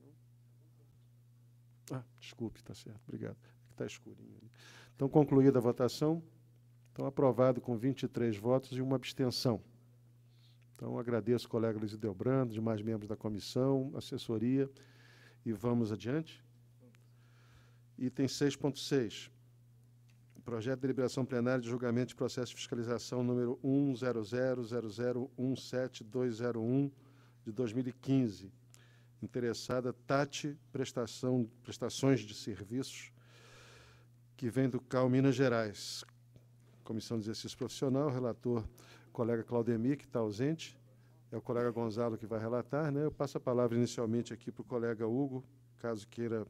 não? Desculpe, está certo, obrigado. Está escurinho ali. Então, concluída a votação, então aprovado com 23 votos e uma abstenção. Então, agradeço ao colega Luiz Hildebrando, demais membros da comissão, assessoria, e vamos adiante. Item 6.6. Projeto de deliberação plenária de julgamento de processo de fiscalização número 1000017.201 de 2015. interessada, Tati Prestações de Serviços, que vem do CAU Minas Gerais. Comissão de Exercício Profissional, relator, colega Claudemir, que está ausente, é o colega Gonzalo que vai relatar, né? Eu passo a palavra inicialmente aqui para o colega Hugo, caso queira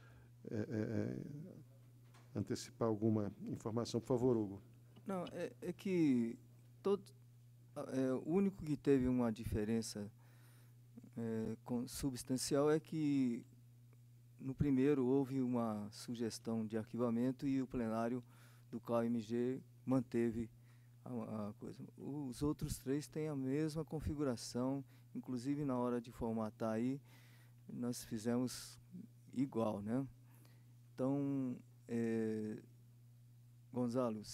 antecipar alguma informação. Por favor, Hugo. Não, é que o único que teve uma diferença substancial é que no primeiro houve uma sugestão de arquivamento e o plenário do CAU-MG manteve a coisa. Os outros três têm a mesma configuração, inclusive na hora de formatar aí, nós fizemos igual, né? Então, Gonzalo,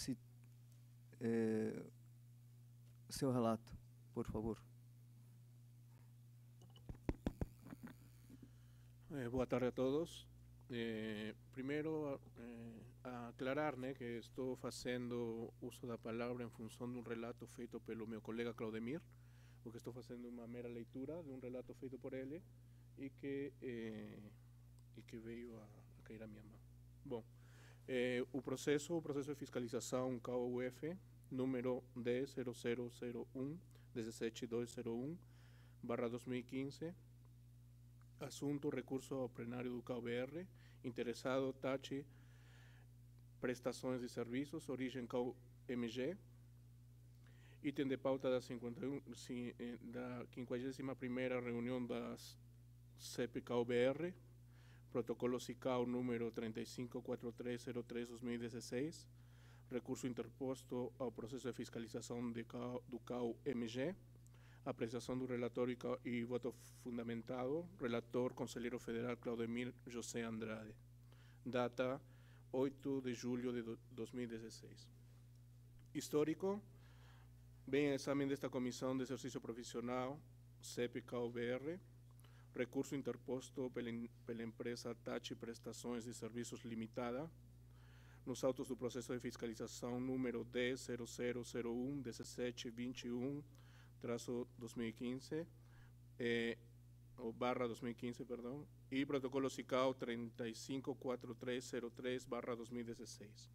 o seu relato, por favor. Boa tarde a todos. Primeiro, aclarar, né, que estou fazendo uso da palavra em função de um relato feito pelo meu colega Claudemir, porque estou fazendo uma mera leitura de um relato feito por ele e que veio a cair à minha mão. Bom, o processo de fiscalização CAU-UF, número 10.001/17201/2015, assunto recurso ao plenário do CAU-BR, interessado Tati Prestações de Serviços, origem CAU-MG, item de pauta da 51ª reunião das CEP CAU-BR, protocolo CICAU número 354303/2016, recurso interposto ao processo de fiscalização do CAU-MG, apreciação do relatório e voto fundamentado, relator, conselheiro federal Claudemir José Andrade, data 8 de julho de 2016. Histórico, bem exame desta Comissão de Exercício Profissional, CEP-CAU-BR, recurso interposto pela empresa Tati Prestações de Serviços Limitada, nos autos do processo de fiscalização número 10.0001/1721/2015, ou /2015, perdão, e protocolo CICAU 354303/2016.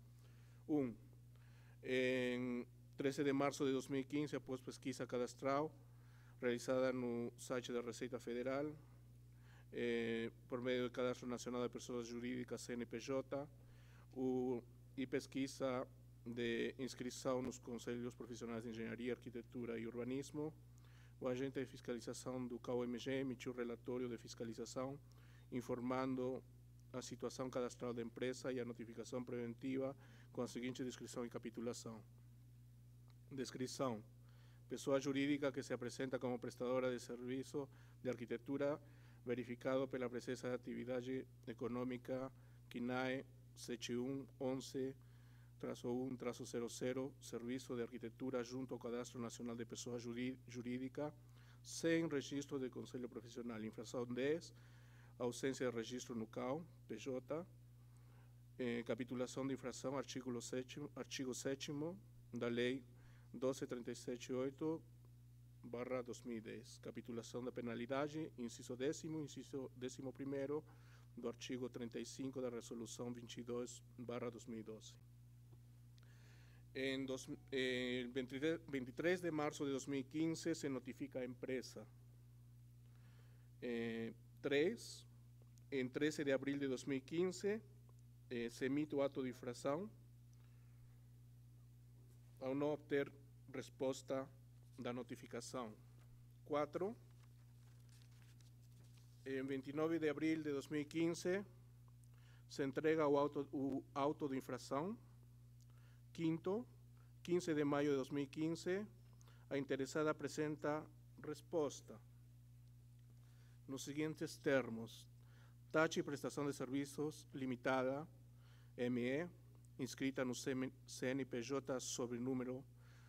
Em 13 de março de 2015, após pesquisa cadastral realizada no site da Receita Federal, por meio do Cadastro Nacional de Pessoas Jurídicas, CNPJ, e pesquisa de inscrição nos Conselhos Profissionais de Engenharia, Arquitetura e Urbanismo, o agente de fiscalização do CAU-MG emitiu relatório de fiscalização informando a situação cadastral da empresa e a notificação preventiva com a seguinte descrição e capitulação. Descrição: pessoa jurídica que se apresenta como prestadora de serviço de arquitetura, verificado pela presença de atividade econômica CNAE 7111-1-00, serviço de arquitetura junto ao Cadastro Nacional de Pessoa Jurídica, sem registro de Conselho Profissional. Infração 10, ausência de registro no CAU, PJ, capitulação de infração, artigo 7º da Lei 12.378/2010, capitulação da penalidade, inciso 10º, inciso 11º do artigo 35 da Resolução 22/2012. Em 23 de março de 2015 se notifica a empresa. 3. Em 13 de abril de 2015 se emite o ato de infração ao não obter resposta da notificação. 4. Em 29 de abril de 2015 se entrega o auto de infração. 5º, 15 de maio de 2015, a interessada apresenta resposta nos seguintes termos: Tati Prestação de Serviços Limitada, ME, inscrita no CNPJ sobre número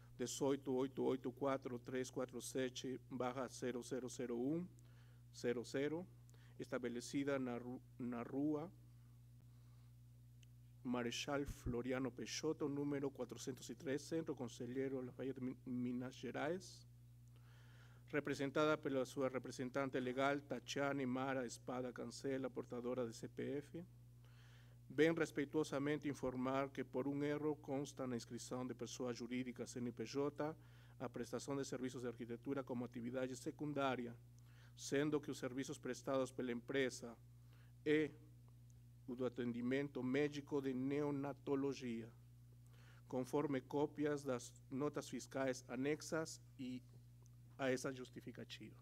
18.884.347/0001/00, estabelecida na rua Marechal Floriano Peixoto, número 403, Centro Conselheiro Lafayette, Minas Gerais. representada pela sua representante legal, Tatiane Mara Espada Cancela, portadora de CPF. Vem respeitosamente informar que, por um erro, consta na inscrição de pessoa jurídica CNPJ a prestação de serviços de arquitetura como atividade secundária, sendo que os serviços prestados pela empresa é o do atendimento médico de neonatologia, conforme cópias das notas fiscais anexas e a essa justificativa.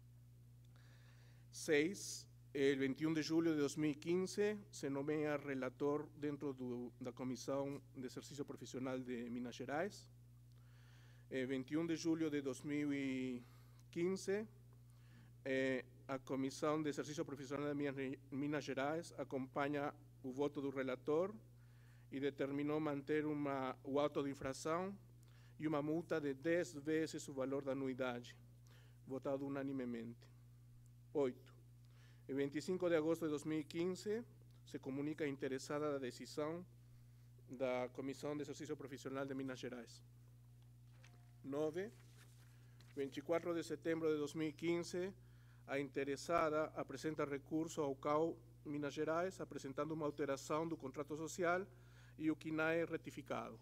6. El 21 de julho de 2015 se nomeia relator dentro da Comissão de Exercício Profissional de Minas Gerais. 21 de julho de 2015, a Comissão de Exercício Profissional de Minas Gerais acompanha o voto do relator e determinou manter o auto de infração e uma multa de 10 vezes o valor da anuidade, votado unanimemente. 8. Em 25 de agosto de 2015, se comunica interessada da decisão da Comissão de Exercício Profissional de Minas Gerais. 9. 24 de setembro de 2015, a interessada apresenta recurso ao CAU Minas Gerais, apresentando uma alteração do contrato social e o CNAE retificado.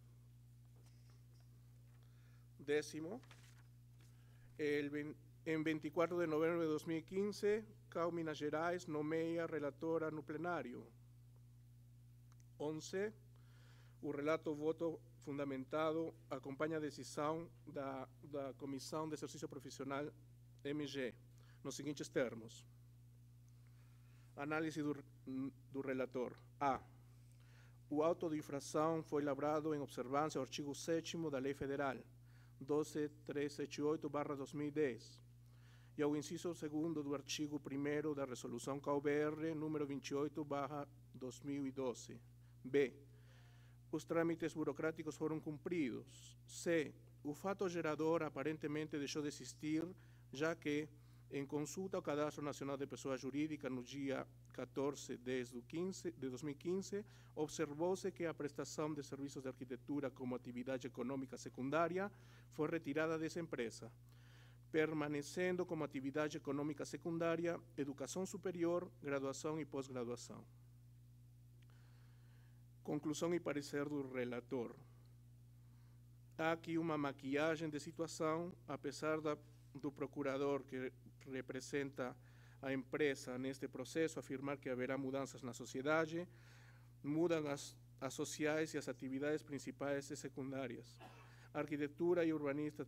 10. Em 24 de novembro de 2015, CAU Minas Gerais nomeia relatora no plenário. 11. O relato voto fundamentado acompanha a decisão da Comissão de Exercício Profissional MG, nos seguintes termos. Análise do relator. A. O auto de infração foi lavrado em observância ao artigo 7º da Lei Federal 12378/2010 e ao inciso 2º do artigo 1º da Resolução CAU-BR número 28/2012. B. Os trâmites burocráticos foram cumpridos. C. O fato gerador aparentemente deixou de existir, já que, em consulta ao Cadastro Nacional de Pessoa Jurídica no dia 14 de 2015, observou-se que a prestação de serviços de arquitetura como atividade econômica secundária foi retirada dessa empresa, permanecendo como atividade econômica secundária educação superior, graduação e pós-graduação. Conclusão e parecer do relator. Há aqui uma maquiagem de situação, apesar do procurador que representa a empresa neste processo afirmar que haverá mudanças na sociedade, mudam as sociais e as atividades principais e secundárias. A arquiteta e urbanista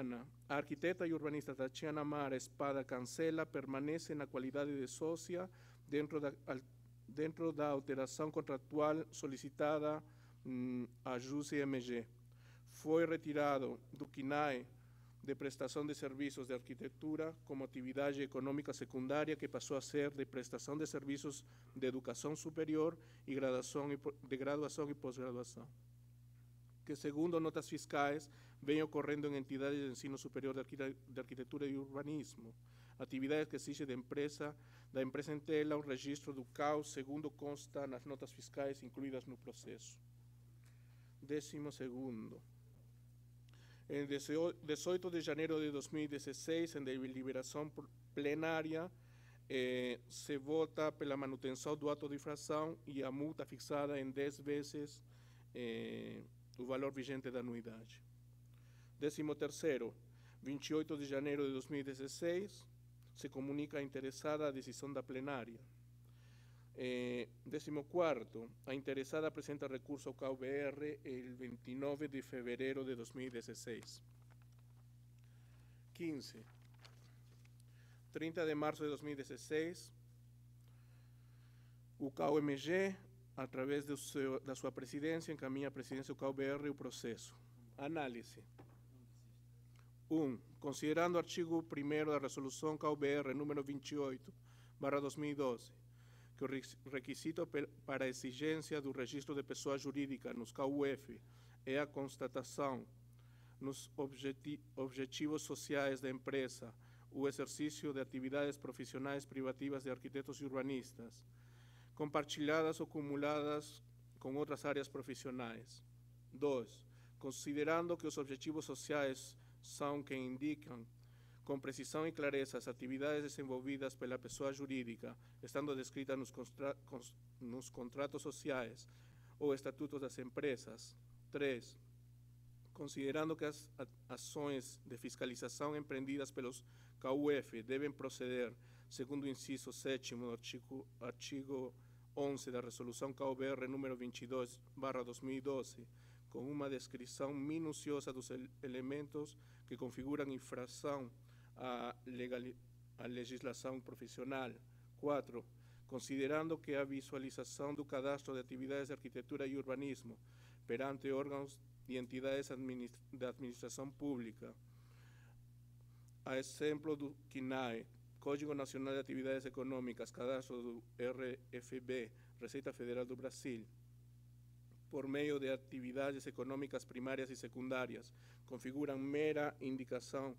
Tatiana Mara Espada Cancela permanece na qualidade de sócia dentro da alteração contratual solicitada à JUSE-MG. Foi retirado do CNAE de prestação de serviços de arquitetura como atividade econômica secundária, que passou a ser de prestação de serviços de educação superior e de graduação e pós-graduação, que, segundo notas fiscais, vem ocorrendo em entidades de ensino superior de arquitetura e urbanismo, atividades que exige da empresa em tela o registro do CAU, segundo consta nas notas fiscais incluídas no processo. 12º. Em 18 de janeiro de 2016, em deliberação plenária, se vota pela manutenção do ato de infração e a multa fixada em 10 vezes o valor vigente da anuidade. 13º. 28 de janeiro de 2016, se comunica a interessada a decisão da plenária. 14º, a interessada apresenta recurso ao CAU-BR el 29 de fevereiro de 2016. 15. 30 de março de 2016, o CAU-MG, através da sua presidência, encaminha à presidência do CAU-BR o processo. Análise. 1. Considerando o artigo 1º da Resolução CAU-BR número 28/2012, que o requisito para a exigência do registro de pessoa jurídica nos CAU-UF é a constatação nos objetivos sociais da empresa, o exercício de atividades profissionais privativas de arquitetos e urbanistas, compartilhadas ou acumuladas com outras áreas profissionais. 2. Considerando que os objetivos sociais são que indicam com precisão e clareza as atividades desenvolvidas pela pessoa jurídica, estando descritas nos contratos sociais ou estatutos das empresas. 3. Considerando que as ações de fiscalização empreendidas pelos KUF devem proceder, segundo o inciso 7º do artigo 11 da Resolução KUBR número 22/2012, com uma descrição minuciosa dos elementos que configuram infração à legislação profissional. 4. Considerando que a visualização do cadastro de atividades de arquitetura e urbanismo perante órgãos e entidades da administração pública, a exemplo do CNAE, Código Nacional de Atividades Econômicas, cadastro do RFB, Receita Federal do Brasil, por meio de atividades econômicas primárias e secundárias, configuram mera indicação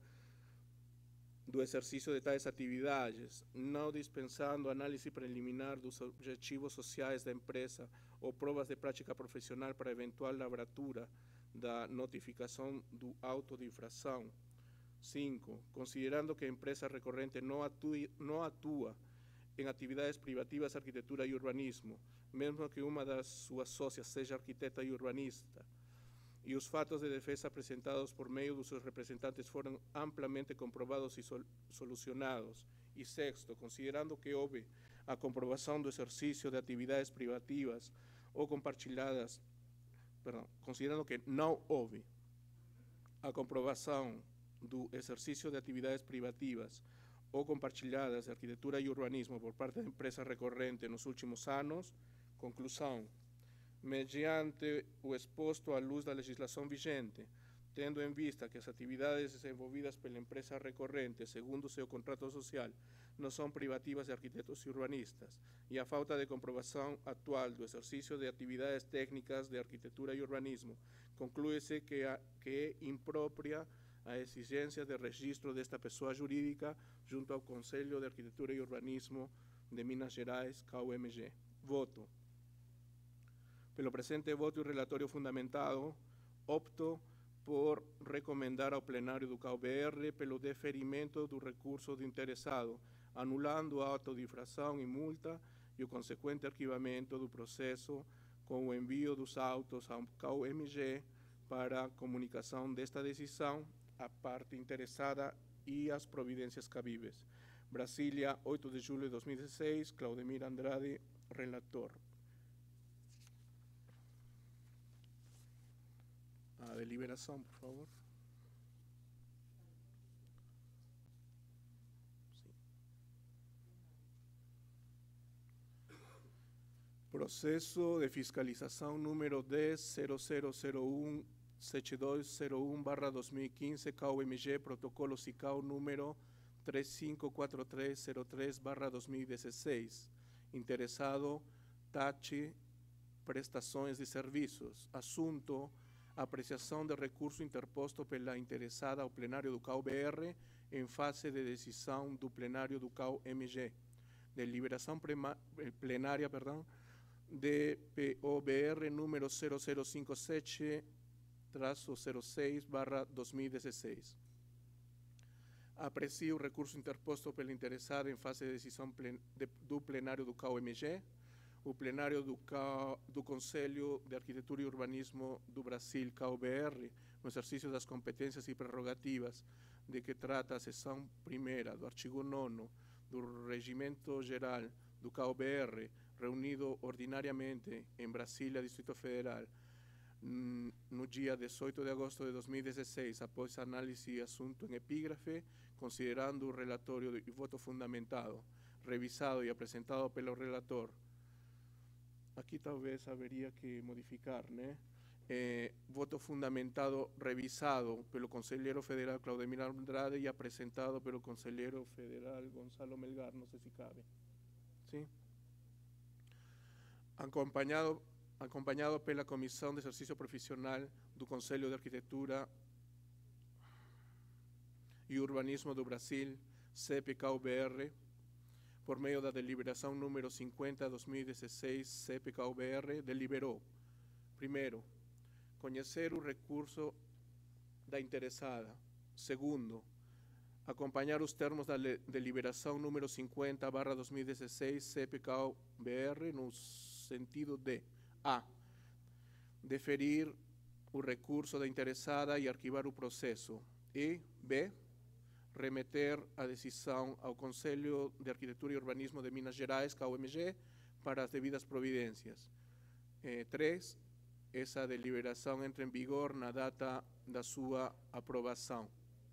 do exercício de tais atividades, não dispensando análise preliminar dos objetivos sociais da empresa ou provas de prática profissional para eventual lavratura da notificação do auto de infração. 5. Considerando que a empresa recorrente não atua em atividades privativas de arquitetura e urbanismo, mesmo que uma das suas sócias seja arquiteta e urbanista, e os fatos de defesa apresentados por meio dos seus representantes foram amplamente comprovados e solucionados. E 6. Considerando que houve a comprovação do exercício de atividades privativas ou compartilhadas, considerando que não houve a comprovação do exercício de atividades privativas ou compartilhadas de arquitetura e urbanismo por parte da empresa recorrente nos últimos anos, conclusão: mediante o exposto à luz da legislação vigente, tendo em vista que as atividades desenvolvidas pela empresa recorrente, segundo seu contrato social, não são privativas de arquitetos e urbanistas, e a falta de comprovação atual do exercício de atividades técnicas de arquitetura e urbanismo, conclui-se que é imprópria a exigência de registro desta pessoa jurídica junto ao Conselho de Arquitetura e Urbanismo de Minas Gerais, KUMG. Voto. Pelo presente voto e relatório fundamentado, opto por recomendar ao plenário do KUBR pelo deferimento do recurso do interessado, anulando o auto de infração e multa e o consequente arquivamento do processo com o envio dos autos ao KUMG para comunicação desta decisão à parte interessada e às providências cabíveis. Brasília, 8 de julho de 2016, Claudemir Andrade, relator. A deliberação, por favor. Processo de fiscalização número 10.0001.7201/2015, KUMG, protocolo SICAL número 354303/2016. Interessado, TACHI, prestações de serviços. Assunto: apreciação de recurso interposto pela interessada ao plenário do KUBR em fase de decisão do plenário do KUMG. Deliberação plenária, DPOBR número 0057-06/2016. Aprecia o recurso interposto pela interessada em fase de decisão do plenário do KUMG. O plenário do Conselho de Arquitetura e Urbanismo do Brasil, KUBR, no exercício das competências e prerrogativas de que trata a seção 1ª do artigo 9º do Regimento Geral do KUBR, reunido ordinariamente em Brasília, Distrito Federal, no dia 18 de agosto de 2016, após análise e assunto em epígrafe, considerando o relatório e voto fundamentado, revisado e apresentado pelo relator. Aqui talvez haveria que modificar, né? Voto fundamentado revisado pelo conselheiro federal Claudemir Andrade e apresentado pelo conselheiro federal Gonzalo Melgar, não sei se cabe. Sim? Acompanhado pela Comissão de Exercício Profissional do Conselho de Arquitetura e Urbanismo do Brasil, CEP-KUBR, por meio da deliberação número 50/2016, CEP-KUBR, deliberou: primeiro, conhecer o recurso da interessada. Segundo, acompanhar os termos da deliberação número 50/2016 CPCAL-BR no sentido de a. deferir o recurso da interessada e arquivar o processo, e b. remeter a decisão ao Conselho de Arquitetura e Urbanismo de Minas Gerais, CAU-MG, para as devidas providências. 3. Essa deliberação entra em vigor na data da sua aprovação.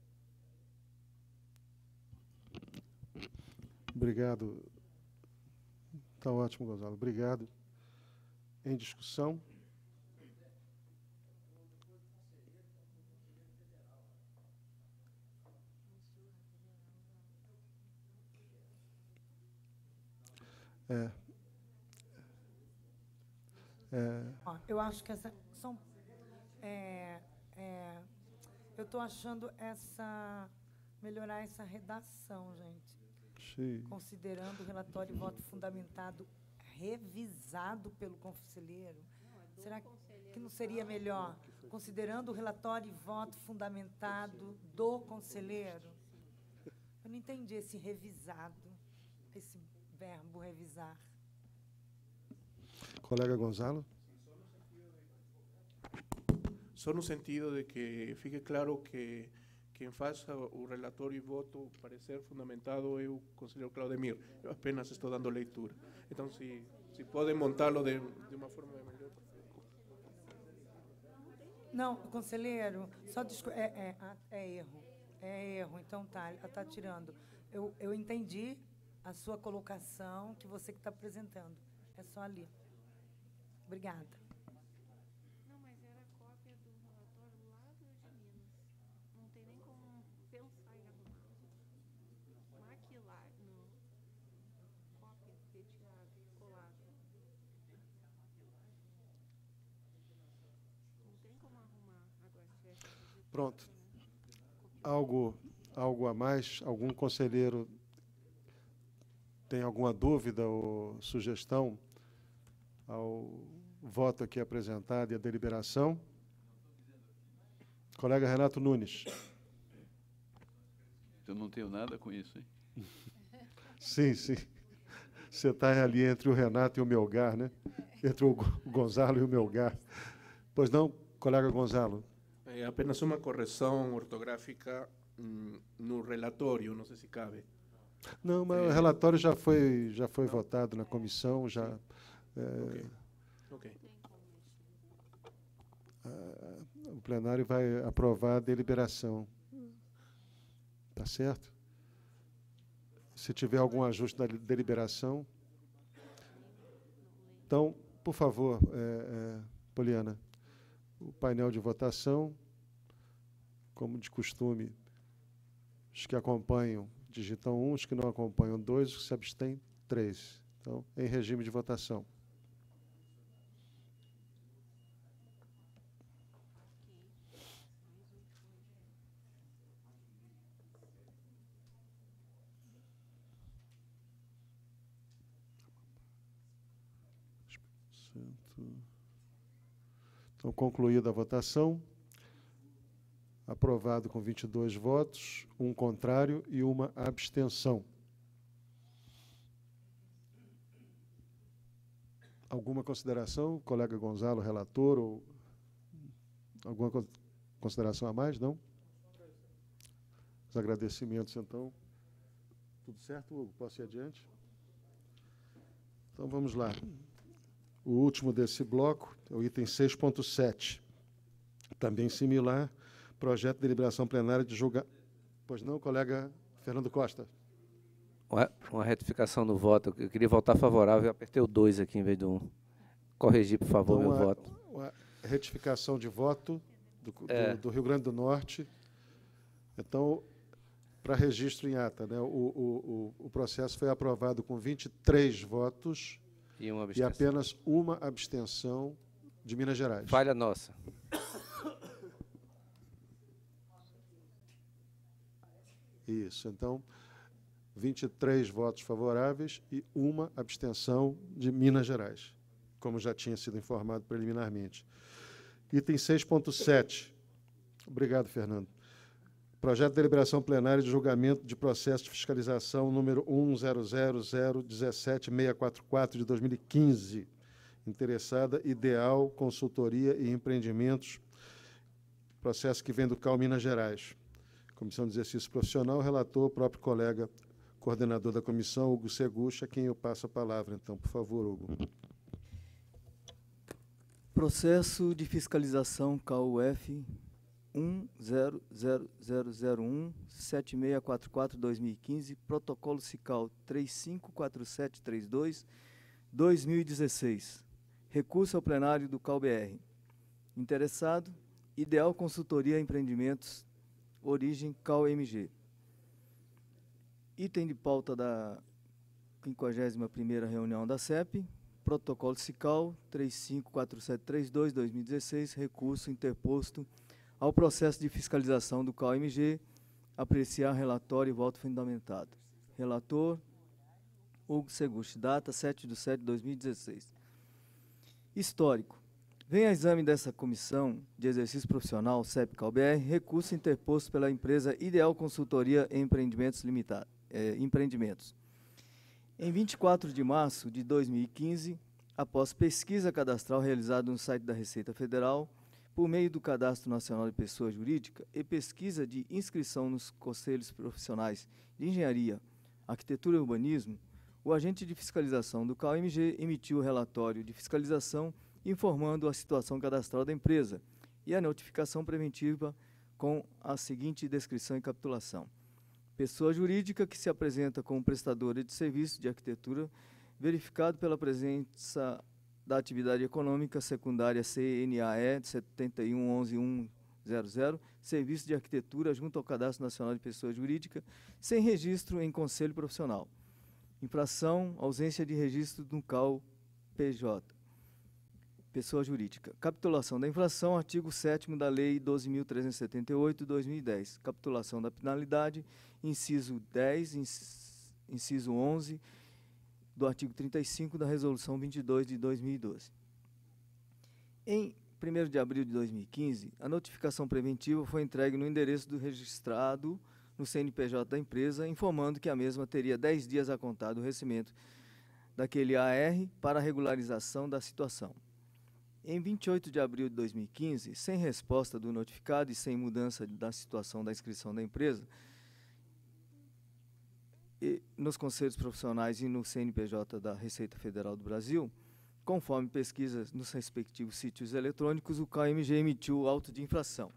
Obrigado. Está ótimo, Gonzalo. Obrigado. Em discussão? Eu acho que essa são. Eu estou achando melhorar essa redação, gente. Sim. Considerando o relatório e voto fundamentado revisado pelo conselheiro. Será que não seria melhor? Considerando o relatório e voto fundamentado do conselheiro? Eu não entendi esse revisado, esse verbo revisar. Colega Gonzalo? Só no sentido de que fique claro que quem faça o relatório e voto parecer fundamentado é o conselheiro Claudemir. Eu apenas estou dando leitura. Então, se podem montá-lo de uma forma melhor. Não, conselheiro, só erro. É erro, então tá, ela está tirando. Eu entendi a sua colocação, que você que está apresentando. É só ali. Obrigada. Não, mas era cópia do relatório lá de Minas. Não tem nem como pensar em arrumar. Maquilar, não. Cópia, retirada, colada. Não tem como arrumar agora se tivesse que fazer. Pronto. Algo a mais? Algum conselheiro tem alguma dúvida ou sugestão ao voto aqui apresentado e a deliberação? Colega Renato Nunes. Eu não tenho nada com isso, hein? Sim. Você está ali entre o Renato e o Melgar, né? Entre o Gonzalo e o Melgar. Pois não, colega Gonzalo? É apenas uma correção ortográfica no relatório, não sei se cabe. Não, mas o relatório já foi votado na comissão, já... Ok. O plenário vai aprovar a deliberação. Tá certo? Se tiver algum ajuste na deliberação... Então, por favor, Poliana, o painel de votação, como de costume, os que acompanham digitam 1, os que não acompanham 2, os que se abstêm 3. Então, em regime de votação. Então, concluída a votação, aprovado com 22 votos, 1 contrário e 1 abstenção. Alguma consideração, colega Gonzalo, relator, ou alguma consideração a mais? Não? Os agradecimentos, então. Tudo certo, Hugo? Posso ir adiante? Então, vamos lá. O último desse bloco é o item 6.7. Também similar, projeto de deliberação plenária de julgamento. Pois não, colega Fernando Costa? Uma retificação no voto. Eu queria votar favorável, eu apertei o 2 aqui em vez do 1. Corrigir, por favor, então, meu voto. Uma retificação de voto do Rio Grande do Norte. Então, para registro em ata, né, o processo foi aprovado com 23 votos e apenas 1 abstenção de Minas Gerais. Falha nossa. Isso, então, 23 votos favoráveis e 1 abstenção de Minas Gerais, como já tinha sido informado preliminarmente. Item 6.7. Obrigado, Fernando. Projeto de deliberação plenária de julgamento de processo de fiscalização número 100017644 de 2015. Interessada Ideal Consultoria e Empreendimentos. Processo que vem do CAU Minas Gerais. Comissão de Exercício Profissional, relator, o próprio colega coordenador da comissão, Hugo Segucha, a quem eu passo a palavra. Então, por favor, Hugo. Processo de fiscalização CAUF 10000017644-2015, protocolo SICAL 354732-2016. Recurso ao plenário do CAU-BR. Interessado, Ideal Consultoria e Empreendimentos, origem CAU-MG. Item de pauta da 51ª reunião da CEP, protocolo SICAL 354732-2016, recurso interposto ao processo de fiscalização do CAU-MG, apreciar relatório e voto fundamentado. Relator, Hugo Seguchi, data 7/7/2016. Histórico. Vem a exame dessa Comissão de Exercício Profissional, CEP-CAU-BR, recurso interposto pela empresa Ideal Consultoria e Empreendimentos Empreendimentos. Em 24 de março de 2015, após pesquisa cadastral realizada no site da Receita Federal, por meio do Cadastro Nacional de Pessoa Jurídica e pesquisa de inscrição nos conselhos profissionais de Engenharia, Arquitetura e Urbanismo, o agente de fiscalização do CAU-MG emitiu o relatório de fiscalização informando a situação cadastral da empresa e a notificação preventiva com a seguinte descrição e capitulação. Pessoa jurídica que se apresenta como prestadora de serviço de arquitetura, verificado pela presença da atividade econômica secundária CNAE 71.11.100, serviço de arquitetura junto ao Cadastro Nacional de Pessoa Jurídica, sem registro em conselho profissional. Infração, ausência de registro no CAU-PJ. Pessoa jurídica. Capitulação da infração, artigo 7º da Lei 12.378/2010. Capitulação da penalidade, inciso 10, inciso 11, do artigo 35 da Resolução 22 de 2012. Em 1º de abril de 2015, a notificação preventiva foi entregue no endereço do registrado no CNPJ da empresa, informando que a mesma teria 10 dias a contar do recebimento daquele AR para a regularização da situação. Em 28 de abril de 2015, sem resposta do notificado e sem mudança da situação da inscrição da empresa, e nos conselhos profissionais e no CNPJ da Receita Federal do Brasil, conforme pesquisas nos respectivos sítios eletrônicos, o CAU-MG emitiu o auto de infração.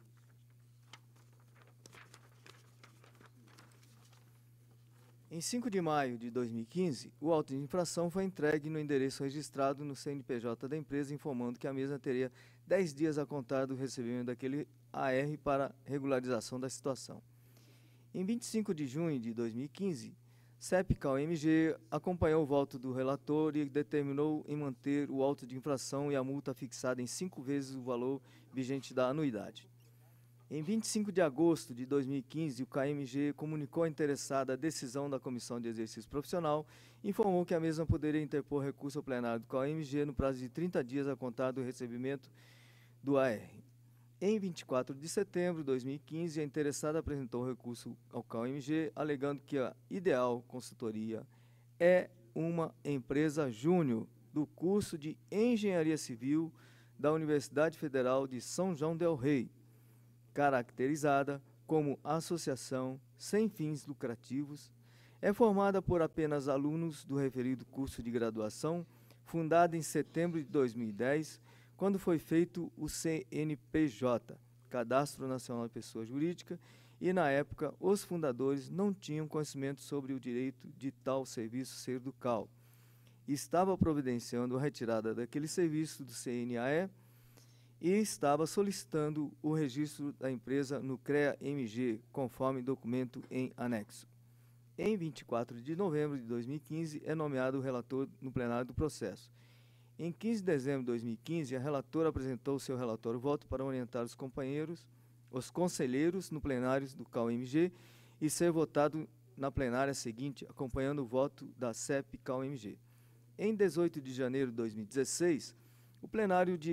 Em 5 de maio de 2015, o auto de infração foi entregue no endereço registrado no CNPJ da empresa, informando que a mesma teria 10 dias a contar do recebimento daquele AR para regularização da situação. Em 25 de junho de 2015, CEP-CAU-MG acompanhou o voto do relator e determinou em manter o auto de infração e a multa fixada em 5 vezes o valor vigente da anuidade. Em 25 de agosto de 2015, o CAU-MG comunicou à interessada a decisão da Comissão de Exercício Profissional e informou que a mesma poderia interpor recurso ao plenário do CAU-MG no prazo de 30 dias a contar do recebimento do AR. Em 24 de setembro de 2015, a interessada apresentou recurso ao CAU-MG, alegando que a Ideal Consultoria é uma empresa júnior do curso de Engenharia Civil da Universidade Federal de São João del Rei, caracterizada como associação sem fins lucrativos, é formada por apenas alunos do referido curso de graduação, fundada em setembro de 2010, quando foi feito o CNPJ, Cadastro Nacional de Pessoa Jurídica, e na época os fundadores não tinham conhecimento sobre o direito de tal serviço ser do CAU. Estava providenciando a retirada daquele serviço do CNAE, e estava solicitando o registro da empresa no CREA-MG, conforme documento em anexo. Em 24 de novembro de 2015, é nomeado o relator no plenário do processo. Em 15 de dezembro de 2015, a relatora apresentou seu relatório voto para orientar os conselheiros no plenário do CAU-MG e ser votado na plenária seguinte, acompanhando o voto da CEP-CAU-MG. Em 18 de janeiro de 2016, o plenário de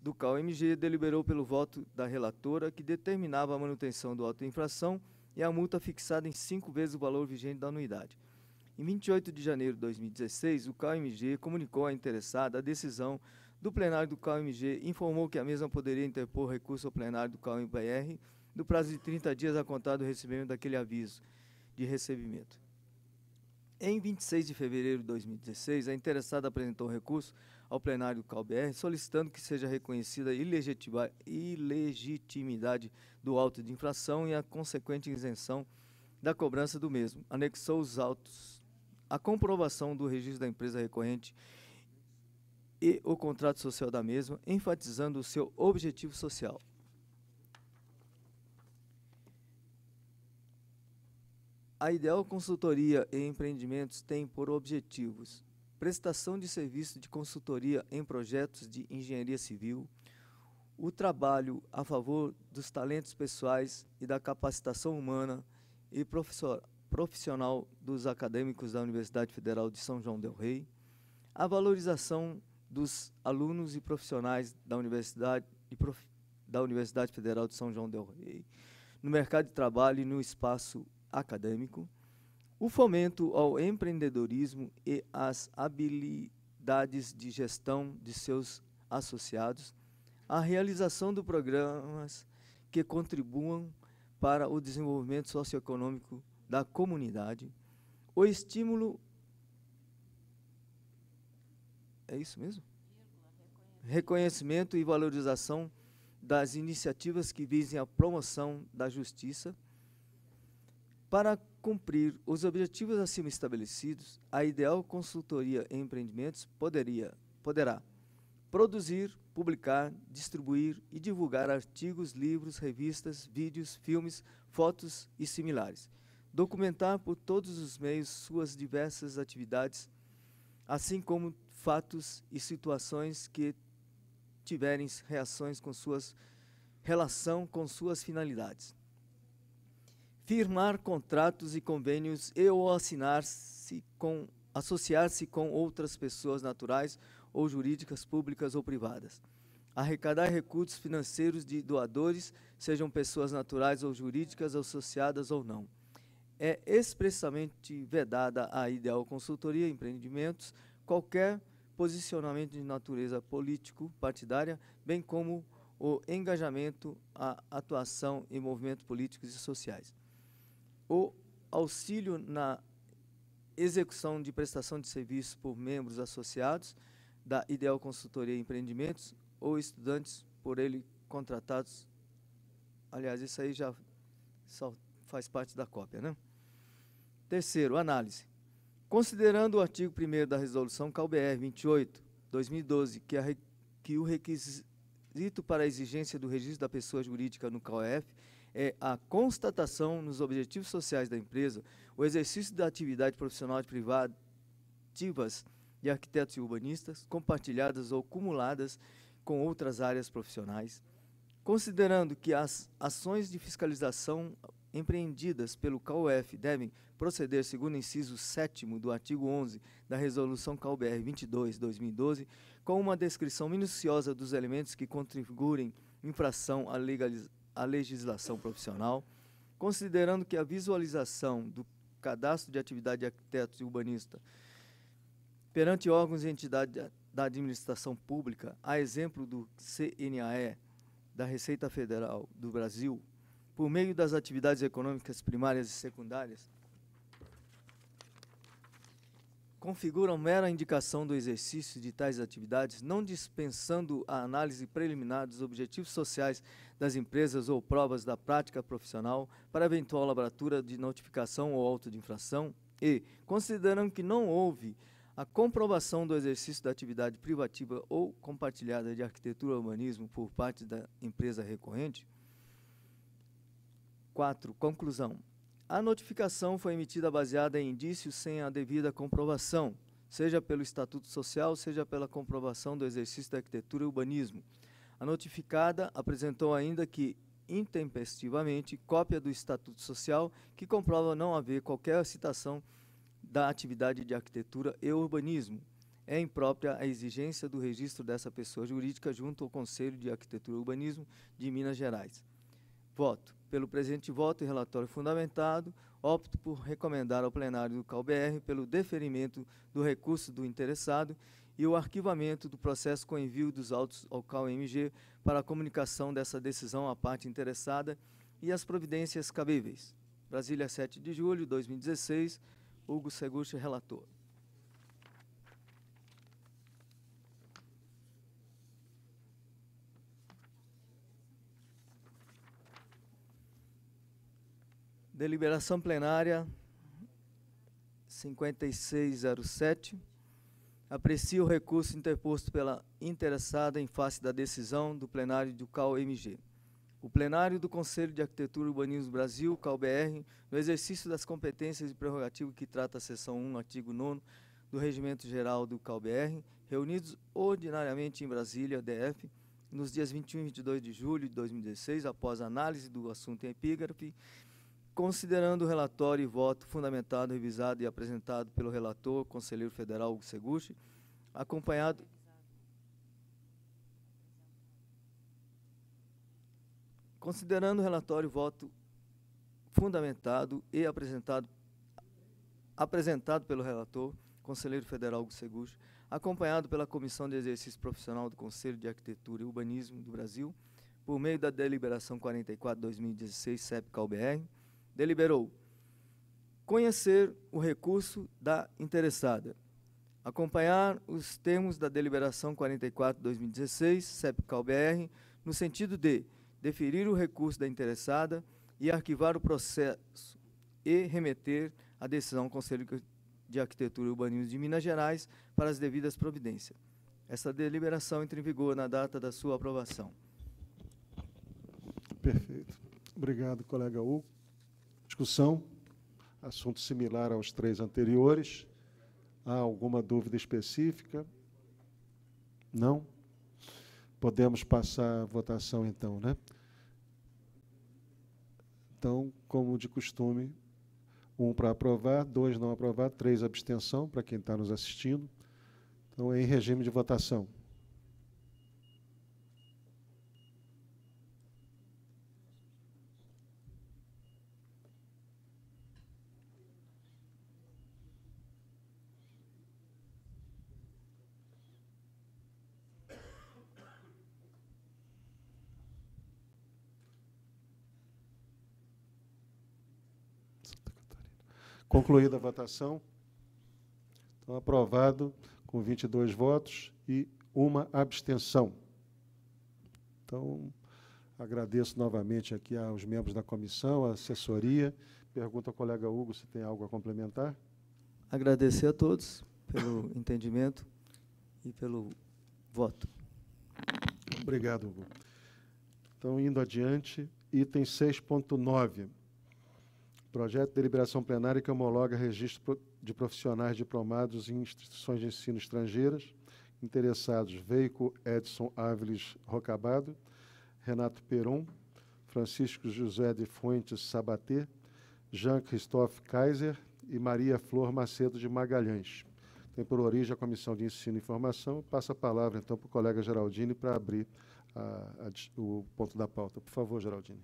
do CAU-MG deliberou pelo voto da relatora que determinava a manutenção do auto de infração e a multa fixada em 5 vezes o valor vigente da anuidade. Em 28 de janeiro de 2016, o CAU-MG comunicou à interessada a decisão do plenário do CAU-MG e informou que a mesma poderia interpor recurso ao plenário do CAU-MPR no prazo de 30 dias a contar do recebimento daquele aviso de recebimento. Em 26 de fevereiro de 2016, a interessada apresentou recurso ao plenário do CAU-BR solicitando que seja reconhecida a ilegitimidade do auto de infração e a consequente isenção da cobrança do mesmo. Anexou os autos a comprovação do registro da empresa recorrente e o contrato social da mesma, enfatizando o seu objetivo social. A Ideal Consultoria e Empreendimentos tem por objetivos prestação de serviço de consultoria em projetos de engenharia civil, o trabalho a favor dos talentos pessoais e da capacitação humana e profissional dos acadêmicos da Universidade Federal de São João del Rei, a valorização dos alunos e profissionais da Universidade Federal de São João del Rei, no mercado de trabalho e no espaço acadêmico, o fomento ao empreendedorismo e às habilidades de gestão de seus associados, a realização de programas que contribuam para o desenvolvimento socioeconômico da comunidade, o estímulo... É isso mesmo? Reconhecimento e valorização das iniciativas que visem a promoção da justiça. Para cumprir os objetivos acima estabelecidos, a Ideal Consultoria em Empreendimentos poderá produzir, publicar, distribuir e divulgar artigos, livros, revistas, vídeos, filmes, fotos e similares, documentar por todos os meios suas diversas atividades, assim como fatos e situações que tiverem relação com suas finalidades. Firmar contratos e convênios e ou associar-se com outras pessoas naturais ou jurídicas, públicas ou privadas. Arrecadar recursos financeiros de doadores, sejam pessoas naturais ou jurídicas, associadas ou não. É expressamente vedada à Ideal Consultoria e Empreendimentos qualquer posicionamento de natureza político-partidária, bem como o engajamento, a atuação em movimentos políticos e sociais. O auxílio na execução de prestação de serviço por membros associados da Ideal Consultoria e Empreendimentos ou estudantes por ele contratados. Aliás, isso aí já só faz parte da cópia, né? Terceiro, análise. Considerando o artigo 1º da Resolução CAU-BR 28/2012, que o requisito para a exigência do registro da pessoa jurídica no CAU-F é a constatação nos objetivos sociais da empresa, o exercício da atividade profissional privativas de arquitetos e urbanistas, compartilhadas ou cumuladas com outras áreas profissionais, considerando que as ações de fiscalização empreendidas pelo CAU-F devem proceder segundo o inciso 7º do artigo 11 da Resolução CAU-BR 22/2012, com uma descrição minuciosa dos elementos que configurem infração à legislação profissional, considerando que a visualização do cadastro de atividade de arquitetos e urbanista perante órgãos e entidades da administração pública, a exemplo do CNAE, da Receita Federal do Brasil, por meio das atividades econômicas primárias e secundárias, configuram mera indicação do exercício de tais atividades, não dispensando a análise preliminar dos objetivos sociais das empresas ou provas da prática profissional para eventual lavratura de notificação ou auto de infração e, considerando que não houve a comprovação do exercício da atividade privativa ou compartilhada de arquitetura e urbanismo por parte da empresa recorrente. 4. Conclusão. A notificação foi emitida baseada em indícios sem a devida comprovação, seja pelo Estatuto Social, seja pela comprovação do exercício da arquitetura e urbanismo. A notificada apresentou ainda que, intempestivamente, cópia do Estatuto Social que comprova não haver qualquer citação da atividade de arquitetura e urbanismo. é imprópria a exigência do registro dessa pessoa jurídica junto ao Conselho de Arquitetura e Urbanismo de Minas Gerais. Voto. Pelo presente voto e relatório fundamentado, opto por recomendar ao plenário do CAU-BR pelo deferimento do recurso do interessado e o arquivamento do processo com envio dos autos ao CAU-MG para a comunicação dessa decisão à parte interessada e as providências cabíveis. Brasília, 7 de julho de 2016, Hugo Seguchi, relator. Deliberação plenária 5607. Aprecia o recurso interposto pela interessada em face da decisão do plenário do CAU-MG. O plenário do Conselho de Arquitetura e Urbanismo do Brasil, CAU-BR, no exercício das competências e prerrogativas que trata a seção 1, artigo 9º do Regimento Geral do CAU-BR, reunidos ordinariamente em Brasília, DF, nos dias 21 e 22 de julho de 2016, após análise do assunto em epígrafe, considerando o relatório e voto fundamentado, revisado e apresentado pelo relator, conselheiro federal Hugo Seguchi, acompanhado... Considerando o relatório e voto fundamentado e apresentado pelo relator, conselheiro federal Hugo Seguchi, acompanhado pela Comissão de Exercício Profissional do Conselho de Arquitetura e Urbanismo do Brasil, por meio da deliberação 44/2016, CEP-CAU-BR, deliberou conhecer o recurso da interessada, acompanhar os termos da deliberação 44/2016, CEP-CAU-BR, no sentido de deferir o recurso da interessada e arquivar o processo e remeter a decisão ao Conselho de Arquitetura e Urbanismo de Minas Gerais para as devidas providências. Essa deliberação entra em vigor na data da sua aprovação. Perfeito. Obrigado, colega Hugo. Discussão. Assunto similar aos 3 anteriores. Há alguma dúvida específica? Não? Podemos passar a votação, então, né? Então, como de costume, 1 para aprovar, 2 não aprovar, 3 abstenção, para quem está nos assistindo. Então, é em regime de votação. Concluída a votação. Então, aprovado com 22 votos e 1 abstenção. Então, agradeço novamente aqui aos membros da comissão, à assessoria. Pergunto ao colega Hugo se tem algo a complementar. Agradecer a todos pelo entendimento e pelo voto. Obrigado, Hugo. Então, indo adiante, item 6.9. Projeto de deliberação plenária que homologa registro de profissionais diplomados em instituições de ensino estrangeiras. Interessados: Veico Edson Áviles Rocabado, Renato Peron, Francisco José de Fuentes Sabaté, Jean-Christophe Kaiser e Maria Flor Macedo de Magalhães. Tem por origem a Comissão de Ensino e Informação. Passo a palavra, então, para o colega Geraldini para abrir o ponto da pauta. Por favor, Geraldini.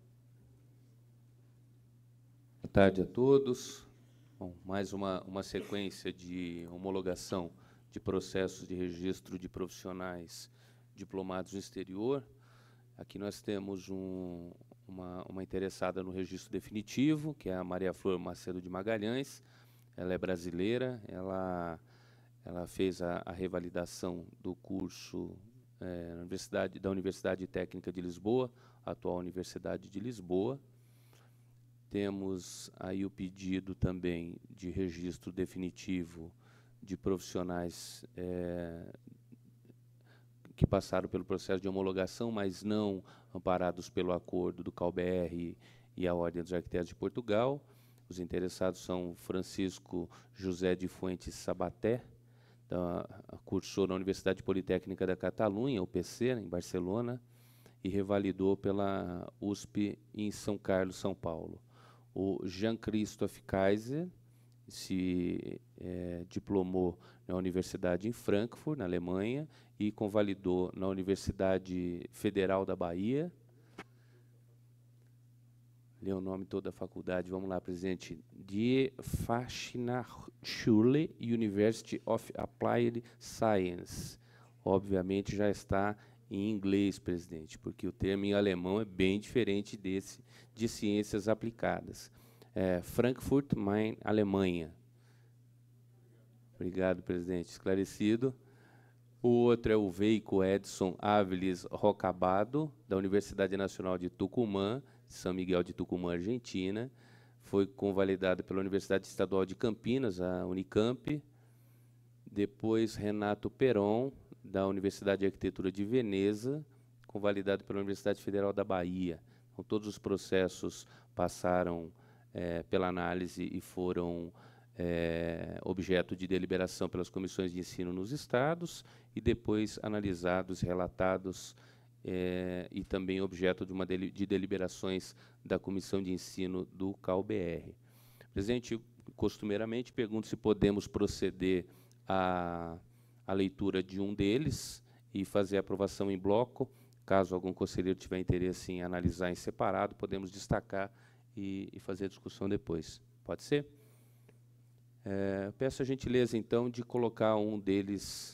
Boa tarde a todos. Bom, mais uma sequência de homologação de processos de registro de profissionais diplomados no exterior. Aqui nós temos uma interessada no registro definitivo, que é a Maria Flor Macedo de Magalhães. Ela é brasileira, ela fez a revalidação do curso da Universidade Técnica de Lisboa, atual Universidade de Lisboa. Temos aí o pedido também de registro definitivo de profissionais que passaram pelo processo de homologação, mas não amparados pelo acordo do CAU-BR e a Ordem dos Arquitetos de Portugal. Os interessados são Francisco José de Fuentes Sabaté, cursou na Universidade Politécnica da Catalunha, UPC, em Barcelona, e revalidou pela USP em São Carlos, São Paulo. O Jean-Christophe Kaiser se diplomou na Universidade em Frankfurt, na Alemanha, e convalidou na Universidade Federal da Bahia. Lê o nome toda da faculdade. Vamos lá, presidente. Die Fachhochschule University of Applied Science. Obviamente já está em inglês, presidente, porque o termo em alemão é bem diferente desse de ciências aplicadas. Frankfurt, Main, Alemanha. Obrigado, presidente. Esclarecido. O outro é o Veico Edson Áviles Rocabado, da Universidade Nacional de Tucumã, São Miguel de Tucumã, Argentina. Foi convalidado pela Universidade Estadual de Campinas, a Unicamp. Depois, Renato Peron, da Universidade de Arquitetura de Veneza, convalidado pela Universidade Federal da Bahia. Então, todos os processos passaram pela análise e foram objeto de deliberação pelas comissões de ensino nos estados e depois analisados, relatados e também objeto de deliberações da Comissão de Ensino do CAU-BR. Presidente, costumeiramente pergunto se podemos proceder à leitura de um deles e fazer a aprovação em bloco. Caso algum conselheiro tiver interesse em analisar em separado, podemos destacar e fazer a discussão depois. Pode ser? Peço a gentileza, então, de colocar um deles.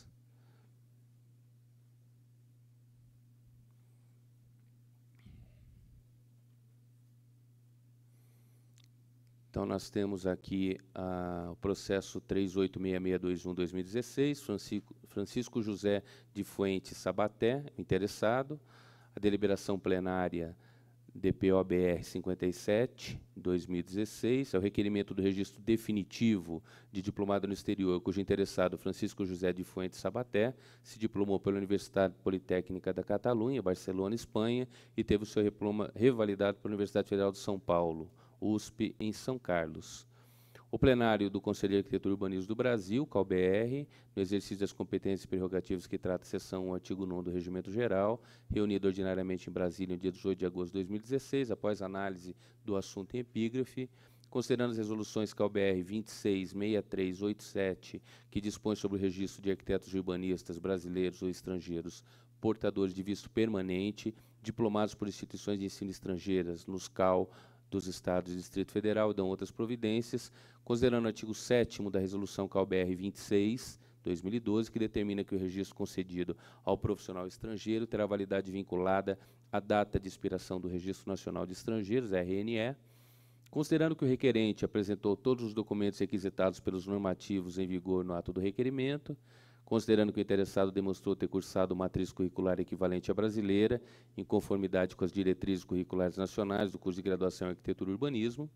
Então, nós temos aqui o processo 386621-2016, Francisco José de Fuentes Sabaté, interessado, a deliberação plenária DPO-BR 57, 2016, é o requerimento do registro definitivo de diplomado no exterior, cujo interessado, Francisco José de Fuentes Sabaté, se diplomou pela Universidade Politécnica da Catalunha, Barcelona, Espanha, e teve o seu diploma revalidado pela Universidade Federal de São Paulo, USP, em São Carlos. O plenário do Conselho de Arquitetura e Urbanismo do Brasil, CAU-BR, no exercício das competências e prerrogativas que trata a seção 1, artigo 9 do Regimento Geral, reunido ordinariamente em Brasília no dia 18 de agosto de 2016, após análise do assunto em epígrafe, considerando as resoluções CAU-BR 266387, que dispõe sobre o registro de arquitetos e urbanistas brasileiros ou estrangeiros portadores de visto permanente, diplomados por instituições de ensino estrangeiras nos CAU dos Estados e Distrito Federal e dão outras providências, considerando o artigo 7º da Resolução CAU-BR 26, 2012, que determina que o registro concedido ao profissional estrangeiro terá validade vinculada à data de expiração do Registro Nacional de Estrangeiros, RNE, considerando que o requerente apresentou todos os documentos requisitados pelos normativos em vigor no ato do requerimento, considerando que o interessado demonstrou ter cursado matriz curricular equivalente à brasileira, em conformidade com as diretrizes curriculares nacionais do curso de graduação em Arquitetura e Urbanismo,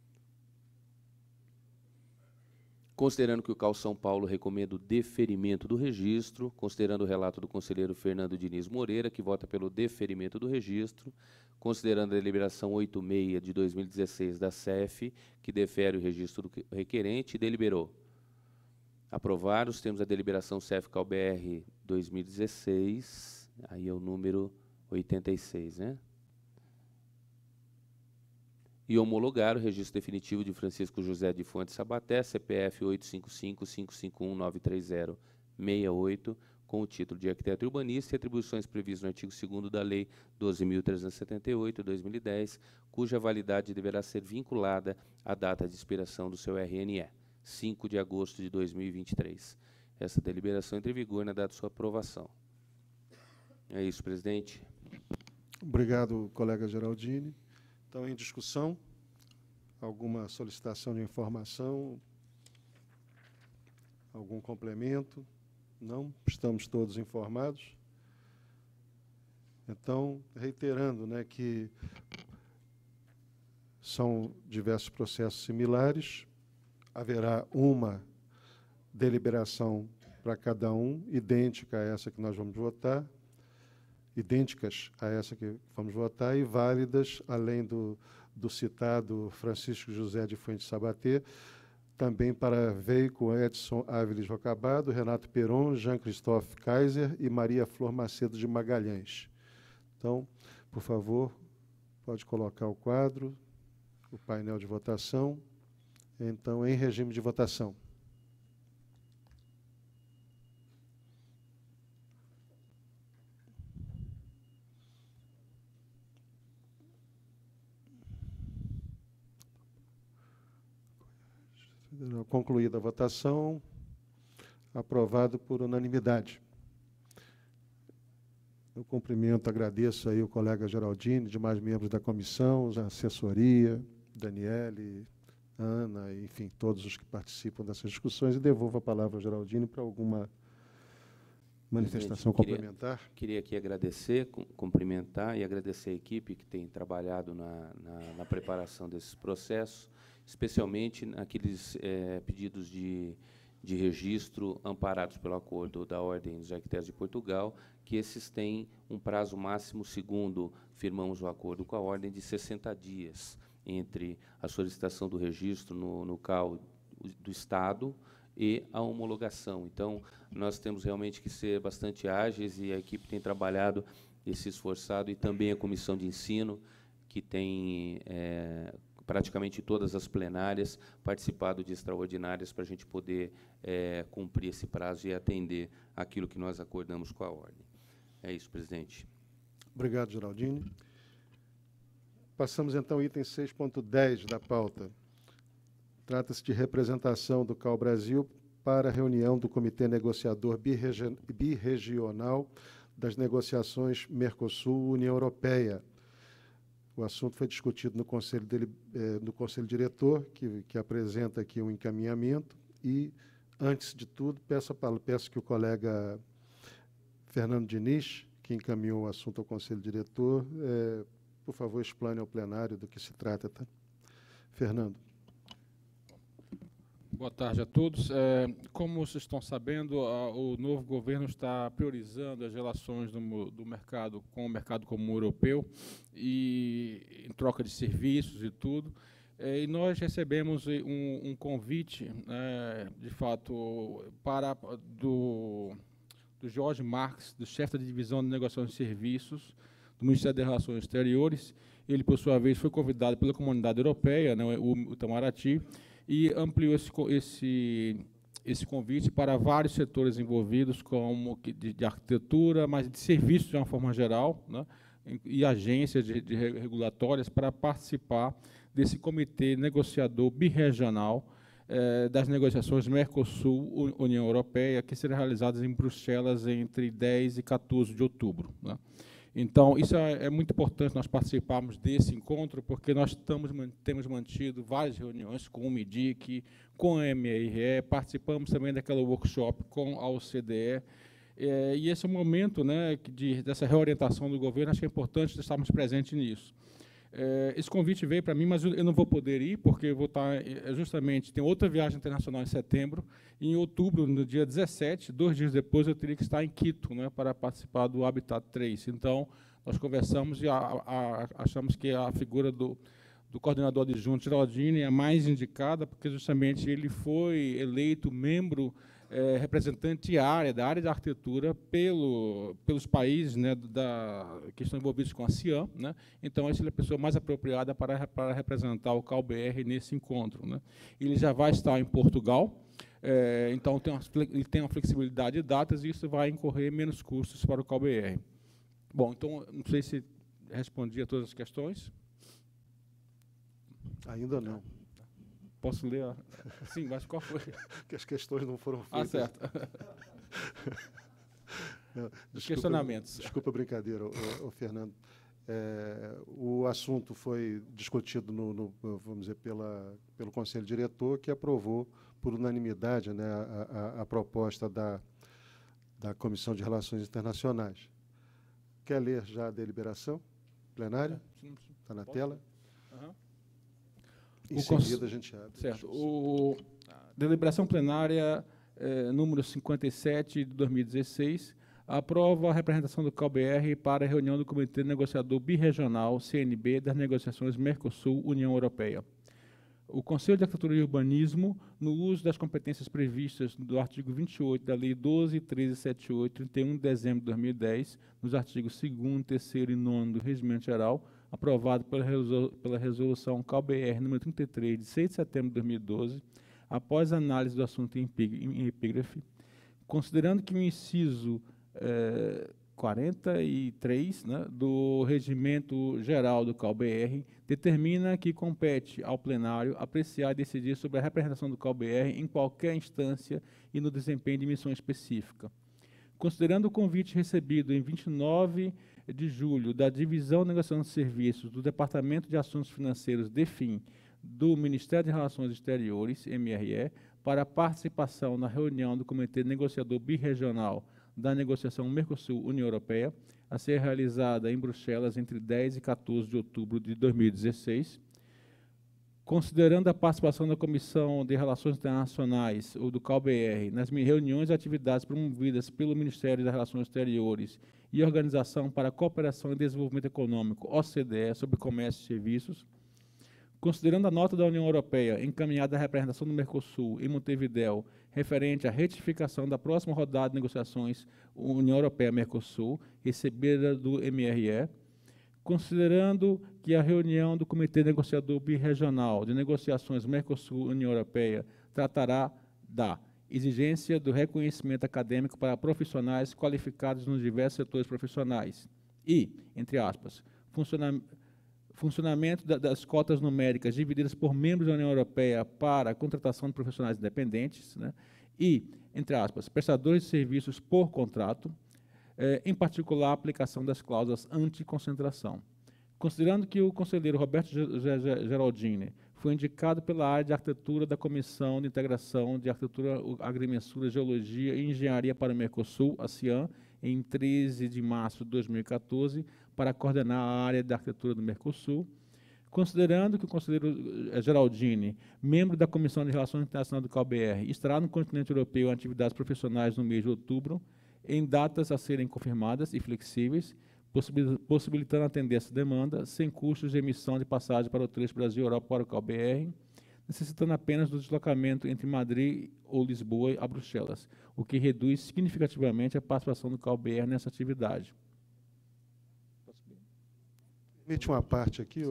considerando que o CAU São Paulo recomenda o deferimento do registro, considerando o relato do conselheiro Fernando Diniz Moreira, que vota pelo deferimento do registro, considerando a deliberação 86 de 2016 da CEF, que defere o registro do requerente, e deliberou aprovar os termos da deliberação CEF-CAU-BR 2016, aí é o número 86, né? E homologar o registro definitivo de Francisco José de Fuentes Sabaté, CPF 855-551-930-68, com o título de arquiteto urbanista e atribuições previstas no artigo 2º da Lei 12.378, 2010, cuja validade deverá ser vinculada à data de expiração do seu RNE. 5 de agosto de 2023. Essa deliberação entra em vigor na data de sua aprovação. É isso, presidente. Obrigado, colega Geraldini. Então, em discussão, alguma solicitação de informação? Algum complemento? Não? Estamos todos informados? Então, reiterando, né, que são diversos processos similares, haverá uma deliberação para cada um, idêntica a essa que nós vamos votar, idênticas a essa que vamos votar e válidas, além do citado Francisco José de Fuentes Sabaté, também para Veico Edson Áviles Rocabado, Renato Peron, Jean-Christophe Kaiser e Maria Flor Macedo de Magalhães. Então, por favor, pode colocar o quadro, o painel de votação. Então, em regime de votação. Concluída a votação, aprovado por unanimidade. Eu cumprimento, agradeço aí o colega Geraldini, demais membros da comissão, a assessoria, Daniele, Ana, enfim, todos os que participam dessas discussões, e devolvo a palavra ao Geraldini para alguma manifestação complementar. Queria aqui agradecer, cumprimentar e agradecer a equipe que tem trabalhado na preparação desses processos, especialmente naqueles pedidos de registro amparados pelo acordo da Ordem dos Arquitetos de Portugal, que esses têm um prazo máximo, segundo firmamos o acordo com a Ordem, de 60 dias entre a solicitação do registro no CAU do Estado e a homologação. Então, nós temos realmente que ser bastante ágeis, e a equipe tem trabalhado e se esforçado, e também a Comissão de Ensino, que tem praticamente todas as plenárias participado de extraordinárias para a gente poder cumprir esse prazo e atender aquilo que nós acordamos com a Ordem. É isso, presidente. Obrigado, Geraldini. Passamos, então, ao item 6.10 da pauta. Trata-se de representação do CAU Brasil para a reunião do Comitê Negociador Birregional das Negociações Mercosul-União Europeia. O assunto foi discutido no Conselho Diretor, que apresenta aqui um encaminhamento, e, antes de tudo, peço que o colega Fernando Diniz, que encaminhou o assunto ao Conselho Diretor, por favor, explane ao plenário do que se trata. Tá? Fernando. Boa tarde a todos. Como vocês estão sabendo, o novo governo está priorizando as relações do mercado com o mercado comum europeu, e em troca de serviços e tudo. E nós recebemos um convite, de fato, do Jorge Marques, do chefe da divisão de negociação de serviços do Ministério das Relações Exteriores. Ele, por sua vez, foi convidado pela Comunidade Europeia, o Itamaraty, e ampliou esse convite para vários setores envolvidos, como de arquitetura, mas de serviços de uma forma geral, né, e agências regulatórias, para participar desse comitê negociador birregional das negociações Mercosul-União Europeia, que serão realizadas em Bruxelas entre 10 e 14 de outubro. Né. Então, isso é muito importante nós participarmos desse encontro, porque nós temos mantido várias reuniões com o MIDIC, com a MRE, participamos também daquela workshop com a OCDE, e esse é o momento, né, dessa reorientação do governo. Acho que é importante estarmos presentes nisso. Esse convite veio para mim, mas eu não vou poder ir, porque eu vou estar justamente, tem outra viagem internacional em setembro, e em outubro, no dia 17, 2 dias depois, eu teria que estar em Quito, né, para participar do Habitat 3. Então, nós conversamos e achamos que a figura do coordenador adjunto Geraldini é a mais indicada, porque justamente ele foi eleito membro representante da área da arquitetura pelos países, né, que estão envolvidos com a CIAM, né. Então, essa é a pessoa mais apropriada para representar o CAU-BR nesse encontro, né. Ele já vai estar em Portugal, então ele tem uma flexibilidade de datas, e isso vai incorrer menos custos para o CAU-BR. Bom, então, não sei se respondi a todas as questões. Ainda não. Posso ler? Sim, mas qual foi? Que as questões não foram feitas. Certo. Não, questionamentos. Desculpa a brincadeira, Fernando. O assunto foi discutido, vamos dizer, pelo Conselho Diretor, que aprovou por unanimidade, né, a proposta da Comissão de Relações Internacionais. Quer ler já a deliberação plenária? Está na tela? Uhum. Em seguida, a gente abre. Certo. A deliberação plenária número 57 de 2016 aprova a representação do CAU-BR para a reunião do Comitê Negociador Birregional, CNB, das negociações Mercosul-União Europeia. O Conselho de Arquitetura e Urbanismo, no uso das competências previstas do artigo 28 da Lei 12.1378, 31 de dezembro de 2010, nos artigos 2º, 3º e 9º do Regimento Geral, aprovado pela Resolução CAL-BR número 33, de 6 de setembro de 2012, após análise do assunto em epígrafe, considerando que o inciso 43, né, do Regimento Geral do CAL-BR determina que compete ao plenário apreciar e decidir sobre a representação do CAL-BR em qualquer instância e no desempenho de missão específica. Considerando o convite recebido em 29 de julho da Divisão de Negociação de Serviços do Departamento de Assuntos Financeiros DEFIN do Ministério de Relações Exteriores, MRE, para a participação na reunião do Comitê Negociador Birregional da negociação Mercosul-União Europeia, a ser realizada em Bruxelas entre 10 e 14 de outubro de 2016, considerando a participação da Comissão de Relações Internacionais, ou do CAL-BR, nas reuniões e atividades promovidas pelo Ministério das Relações Exteriores e Organização para a Cooperação e Desenvolvimento Econômico, OCDE, sobre comércio e serviços, considerando a nota da União Europeia encaminhada à representação do Mercosul em Montevidéu, referente à retificação da próxima rodada de negociações União Europeia-Mercosul, recebida do MRE, considerando que a reunião do Comitê Negociador Birregional de Negociações Mercosul-União Europeia tratará da exigência do reconhecimento acadêmico para profissionais qualificados nos diversos setores profissionais e, entre aspas, funcionamento das cotas numéricas divididas por membros da União Europeia para a contratação de profissionais independentes, né, e, entre aspas, prestadores de serviços por contrato, em particular a aplicação das cláusulas anticoncentração. Considerando que o conselheiro Roberto Geraldini foi indicado pela área de arquitetura da Comissão de Integração de Arquitetura, Agrimensura, Geologia e Engenharia para o Mercosul, a CIAM, em 13 de março de 2014, para coordenar a área de arquitetura do Mercosul, considerando que o conselheiro Geraldini, membro da Comissão de Relações Internacionais do CAL-BR, estará no continente europeu em atividades profissionais no mês de outubro, em datas a serem confirmadas e flexíveis, possibilitando atender essa demanda, sem custos de emissão de passagem para o trecho Brasil-Europa para o CAL-BR, necessitando apenas do deslocamento entre Madrid ou Lisboa a Bruxelas, o que reduz significativamente a participação do CAL-BR nessa atividade. Permite uma parte aqui?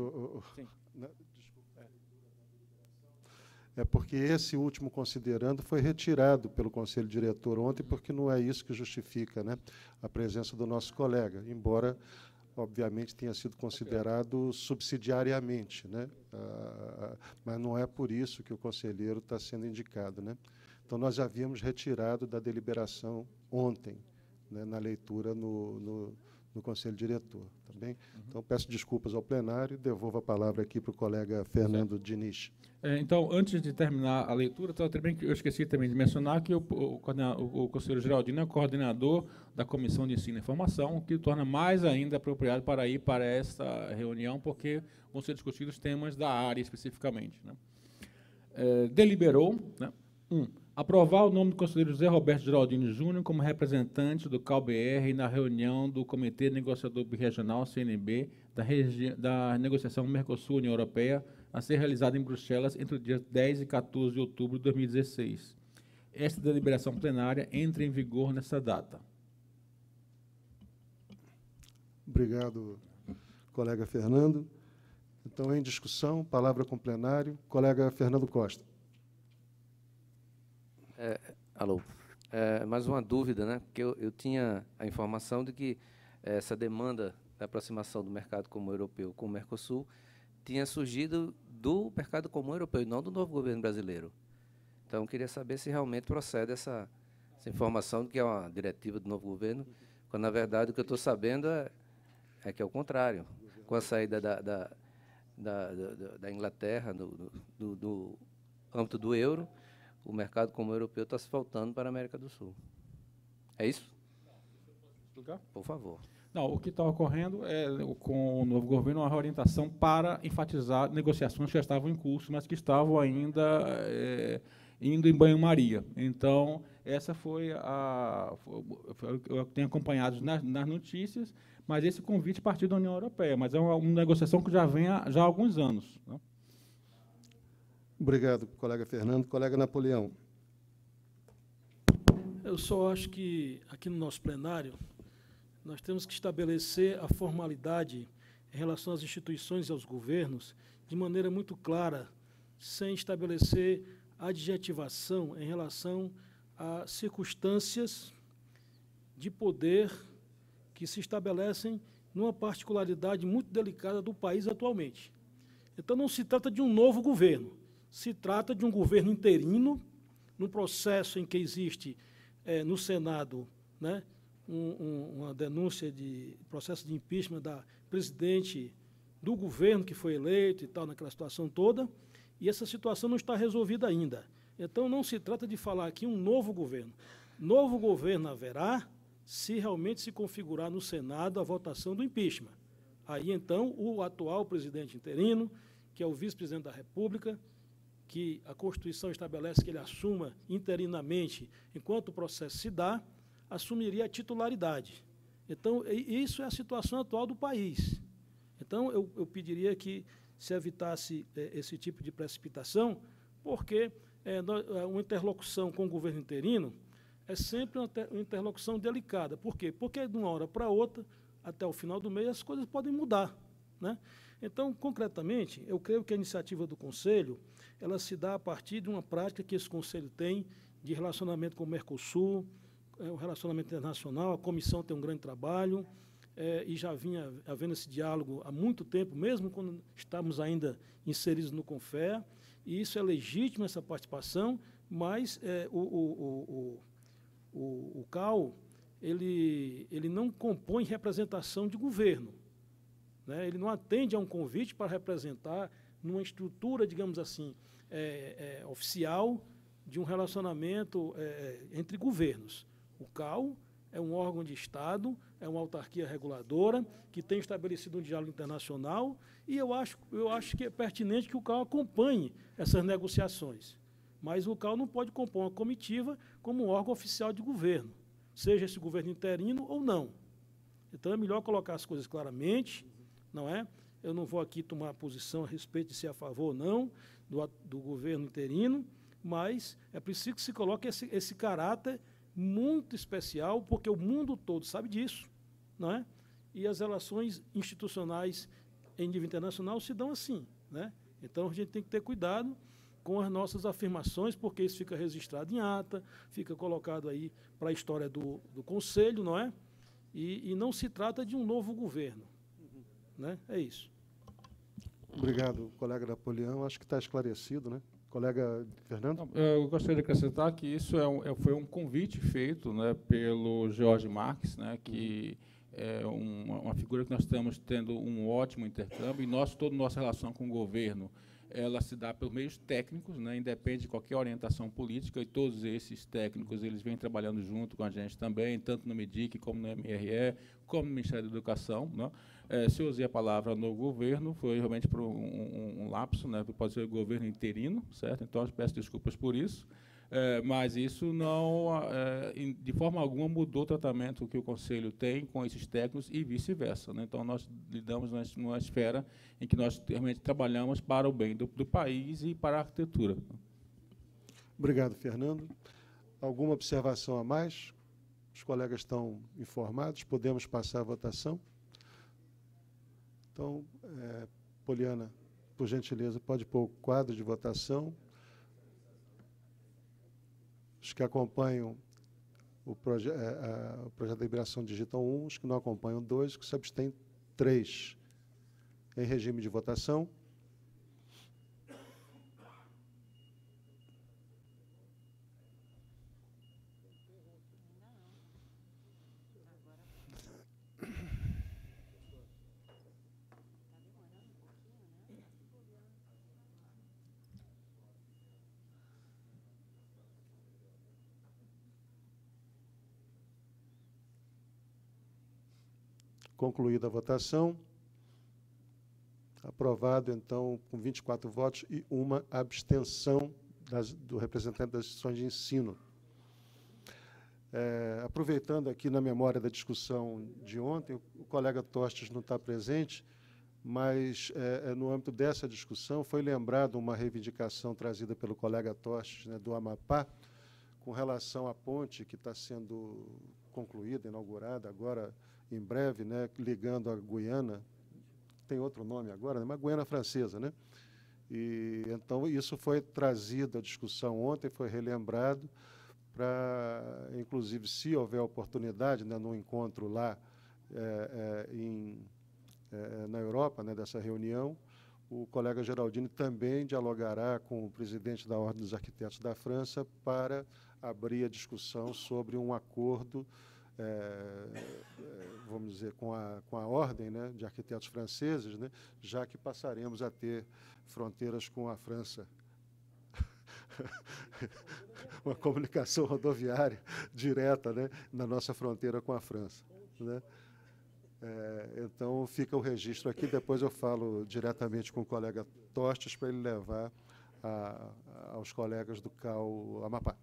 É porque esse último considerando foi retirado pelo Conselho Diretor ontem, porque não é isso que justifica, né, a presença do nosso colega, embora, obviamente, tenha sido considerado subsidiariamente, né, mas não é por isso que o conselheiro está sendo indicado, né. Então, nós já havíamos retirado da deliberação ontem, né, na leitura no Conselho Diretor. Tá bem? Então, peço desculpas ao plenário e devolvo a palavra aqui para o colega Fernando Diniz. Então, antes de terminar a leitura, eu esqueci também de mencionar que o conselheiro Geraldino é o coordenador da Comissão de Ensino e Informação, o que torna mais ainda apropriado para ir para esta reunião, porque vão ser discutidos temas da área especificamente, né? Deliberou, né, aprovar o nome do conselheiro José Roberto Geraldini Júnior como representante do CAL-BR na reunião do Comitê Negociador Birregional, CNB, da negociação Mercosul-União Europeia, a ser realizada em Bruxelas entre os dias 10 e 14 de outubro de 2016. Esta deliberação plenária entra em vigor nessa data. Obrigado, colega Fernando. Então, em discussão, palavra com o plenário, colega Fernando Costa. Alô. Mais uma dúvida, né? Porque eu tinha a informação de que essa demanda da aproximação do mercado comum europeu com o Mercosul tinha surgido do mercado comum europeu e não do novo governo brasileiro. Então, eu queria saber se realmente procede essa informação de que é uma diretiva do novo governo, quando, na verdade, o que eu estou sabendo é que é o contrário. Com a saída da Inglaterra do âmbito do euro, o mercado comum europeu está se voltando para a América do Sul. É isso? Por favor. Não, o que está ocorrendo é, com o novo governo, uma orientação para enfatizar negociações que já estavam em curso, mas que estavam ainda indo em banho-maria. Então, essa foi eu tenho acompanhado nas notícias, mas esse convite partiu da União Europeia, mas é uma negociação que já vem há alguns anos, né? Obrigado, colega Fernando. Colega Napoleão. Eu só acho que, aqui no nosso plenário, nós temos que estabelecer a formalidade em relação às instituições e aos governos de maneira muito clara, sem estabelecer adjetivação em relação a circunstâncias de poder que se estabelecem numa particularidade muito delicada do país atualmente. Então, não se trata de um novo governo, se trata de um governo interino, num processo em que existe no Senado, né, uma denúncia de processo de impeachment da presidente do governo que foi eleito e tal, naquela situação toda, e essa situação não está resolvida ainda. Então, não se trata de falar aqui um novo governo. Novo governo haverá se realmente se configurar no Senado a votação do impeachment. Aí, então, o atual presidente interino, que é o vice-presidente da República, que a Constituição estabelece que ele assuma interinamente, enquanto o processo se dá, assumiria a titularidade. Então, isso é a situação atual do país. Então, eu pediria que se evitasse esse tipo de precipitação, porque uma interlocução com o governo interino é sempre uma interlocução delicada. Por quê? Porque de uma hora para outra, até o final do mês, as coisas podem mudar, né? Então, concretamente, eu creio que a iniciativa do Conselho ela se dá a partir de uma prática que esse Conselho tem de relacionamento com o Mercosul, o relacionamento internacional. A comissão tem um grande trabalho e já vinha havendo esse diálogo há muito tempo, mesmo quando estamos ainda inseridos no CONFER, e isso é legítimo, essa participação, mas o CAU ele não compõe representação de governo, né? Ele não atende a um convite para representar numa estrutura, digamos assim, oficial de um relacionamento entre governos. O CAU é um órgão de Estado, é uma autarquia reguladora que tem estabelecido um diálogo internacional e eu acho que é pertinente que o CAU acompanhe essas negociações. Mas o CAU não pode compor uma comitiva como um órgão oficial de governo, seja esse governo interino ou não. Então, é melhor colocar as coisas claramente, não é? Eu não vou aqui tomar posição a respeito de ser a favor ou não do governo interino, mas é preciso que se coloque esse caráter muito especial, porque o mundo todo sabe disso, não é? E as relações institucionais em nível internacional se dão assim, né? Então, a gente tem que ter cuidado com as nossas afirmações, porque isso fica registrado em ata, fica colocado aí para a história do Conselho, não é? E não se trata de um novo governo, né? É isso. Obrigado, colega Napoleão. Acho que está esclarecido, né? Colega Fernando? Eu gostaria de acrescentar que isso foi um convite feito, né, pelo George Marques, né, que é uma figura que nós estamos tendo um ótimo intercâmbio, e toda a nossa relação com o governo ela se dá por meios técnicos, né, independe de qualquer orientação política, e todos esses técnicos eles vêm trabalhando junto com a gente também, tanto no MEDIC, como no MRE, como no Ministério da Educação, né. Se eu usei a palavra no governo, foi realmente por um lapso, né, pode ser o governo interino, certo? Então, eu peço desculpas por isso, mas isso não, de forma alguma, mudou o tratamento que o Conselho tem com esses técnicos e vice-versa, né? Então, nós lidamos numa esfera em que nós realmente trabalhamos para o bem do país e para a arquitetura. Obrigado, Fernando. Alguma observação a mais? Os colegas estão informados? Podemos passar a votação? Então, Poliana, por gentileza, pode pôr o quadro de votação. Os que acompanham o projeto de deliberação digitam 1, os que não acompanham 2, os que se abstêm 3. Em regime de votação. Concluída a votação. Aprovado, então, com 24 votos e uma abstenção do representante das instituições de ensino. Aproveitando aqui na memória da discussão de ontem, o colega Tostes não está presente, mas no âmbito dessa discussão foi lembrado uma reivindicação trazida pelo colega Tostes, né, do Amapá, com relação à ponte que está sendo concluída, inaugurada agora em breve, né, ligando a Guiana, tem outro nome agora, né? Uma Guiana Francesa, né? E então isso foi trazido à discussão ontem, foi relembrado para, inclusive, se houver oportunidade, né, no encontro lá na Europa, né, dessa reunião, o colega Geraldini também dialogará com o presidente da Ordem dos Arquitetos da França para abrir a discussão sobre um acordo, vamos dizer, com a Ordem, né, de Arquitetos Franceses, né, já que passaremos a ter fronteiras com a França. Uma comunicação rodoviária direta, né, na nossa fronteira com a França, né? Então, fica o registro aqui, depois eu falo diretamente com o colega Tostes para ele levar aos colegas do CAU Amapá.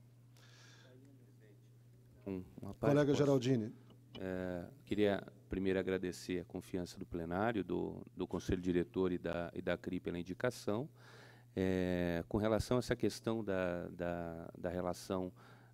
Colega Geraldini. Queria primeiro agradecer a confiança do plenário, do Conselho Diretor e da CRI pela indicação. Com relação a essa questão da relação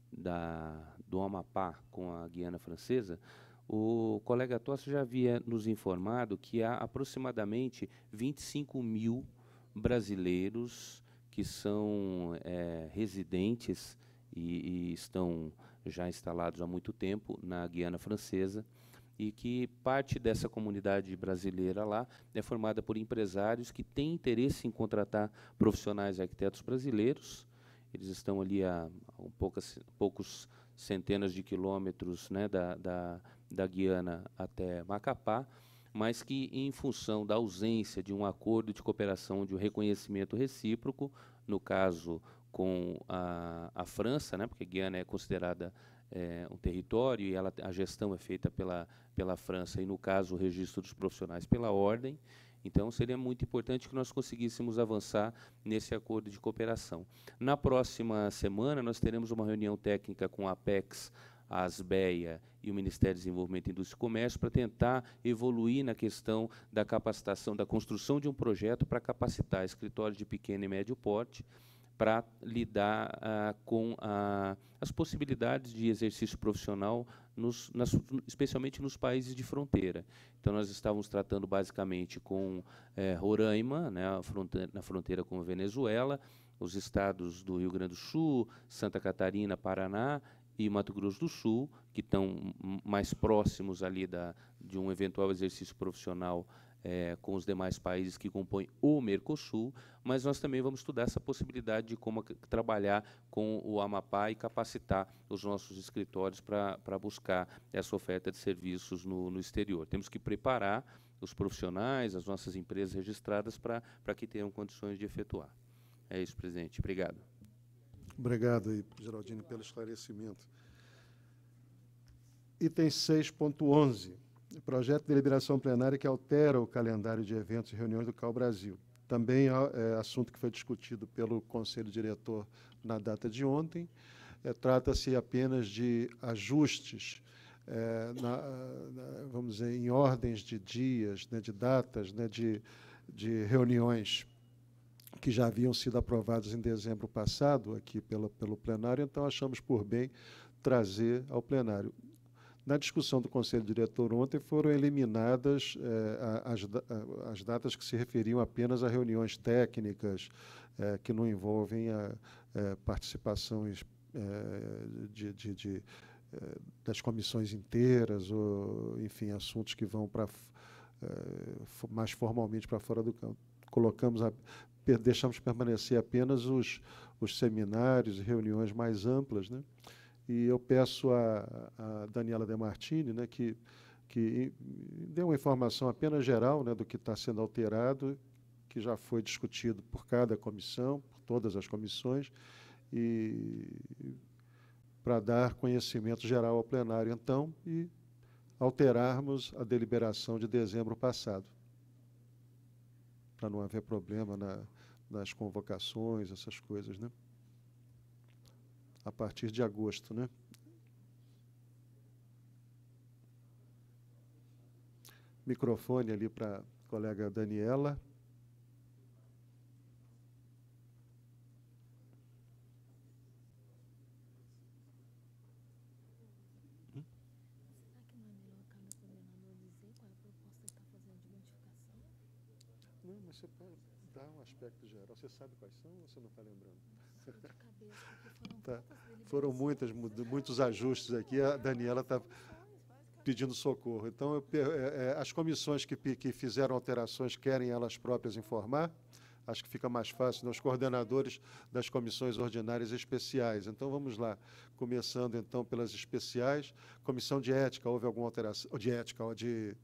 do Amapá com a Guiana Francesa, o colega Tosse já havia nos informado que há aproximadamente 25 mil brasileiros que são residentes e estão já instalados há muito tempo na Guiana Francesa, e que parte dessa comunidade brasileira lá é formada por empresários que têm interesse em contratar profissionais arquitetos brasileiros. Eles estão ali a poucos centenas de quilômetros, né, da Guiana até Macapá, mas que, em função da ausência de um acordo de cooperação, de um reconhecimento recíproco, no caso com a França, né, porque a Guiana é considerada um território e a gestão é feita pela França, e, no caso, o registro dos profissionais pela Ordem. Então, seria muito importante que nós conseguíssemos avançar nesse acordo de cooperação. Na próxima semana, nós teremos uma reunião técnica com a Apex, a Asbeia e o Ministério do Desenvolvimento, Indústria e Comércio para tentar evoluir na questão da capacitação, da construção de um projeto para capacitar escritórios de pequeno e médio porte para lidar com as possibilidades de exercício profissional, especialmente nos países de fronteira. Então, nós estávamos tratando basicamente com Roraima, né, na fronteira com a Venezuela, os estados do Rio Grande do Sul, Santa Catarina, Paraná e Mato Grosso do Sul, que estão mais próximos ali de um eventual exercício profissional com os demais países que compõem o Mercosul, mas nós também vamos estudar essa possibilidade de como trabalhar com o Amapá e capacitar os nossos escritórios para buscar essa oferta de serviços no exterior. Temos que preparar os profissionais, as nossas empresas registradas para que tenham condições de efetuar. É isso, presidente. Obrigado. Obrigado, Geraldine, pelo esclarecimento. Item 6.11. Projeto de deliberação plenária que altera o calendário de eventos e reuniões do CAU Brasil. Também é assunto que foi discutido pelo Conselho Diretor na data de ontem. Trata-se apenas de ajustes, vamos dizer, em ordens de dias, né, de datas, né, de reuniões que já haviam sido aprovadas em dezembro passado aqui pelo plenário, então achamos por bem trazer ao plenário. Na discussão do Conselho Diretor ontem foram eliminadas as datas que se referiam apenas a reuniões técnicas, que não envolvem participações das comissões inteiras, ou, enfim, assuntos que vão mais formalmente para fora do campo. Deixamos permanecer apenas os seminários e reuniões mais amplas, né? E eu peço a Daniela De Martini, né, que dê uma informação apenas geral, né, do que está sendo alterado, que já foi discutido por cada comissão, por todas as comissões, e para dar conhecimento geral ao plenário, então, e alterarmos a deliberação de dezembro passado, para não haver problema nas convocações, essas coisas, né? A partir de agosto, né? Microfone ali para a colega Daniela. Você pode dar um aspecto geral. Você sabe quais são ou você não está lembrando? Tá. Foram muitos ajustes aqui. A Daniela está pedindo socorro. Então, as comissões que fizeram alterações querem elas próprias informar. Acho que fica mais fácil, né? Os coordenadores das comissões ordinárias e especiais. Então, vamos lá. Começando, então, pelas especiais. Comissão de ética, houve alguma alteração? De ética, de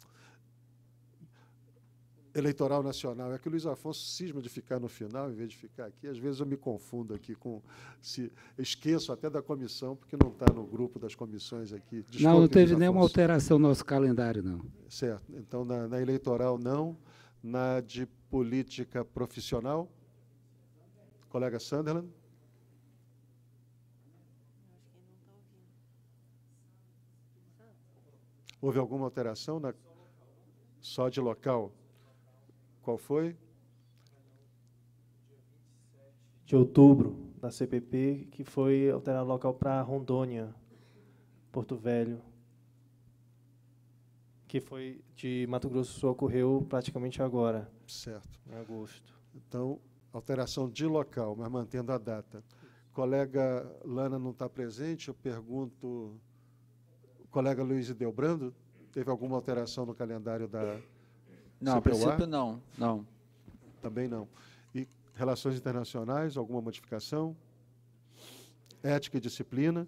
Eleitoral Nacional. É que o Luiz Afonso cisma de ficar no final, em vez de ficar aqui. Às vezes eu me confundo aqui esqueço até da comissão, porque não está no grupo das comissões aqui. Desculpe, não teve Luiz nenhuma Afonso. alteração no nosso calendário, não. Certo. Então, na eleitoral, não. Na de política profissional, colega Sunderland. Houve alguma alteração? Só de local? Qual foi? De outubro, da CPP, que foi alterar local para Rondônia, Porto Velho, que foi de Mato Grosso do Sul, ocorreu praticamente agora. Certo. Em agosto. Então, alteração de local, mas mantendo a data. Colega Lana não está presente, eu pergunto, o colega Luiz Delbrando, teve alguma alteração no calendário da Não, a princípio não, não. Também não. E relações internacionais, alguma modificação? Ética e disciplina?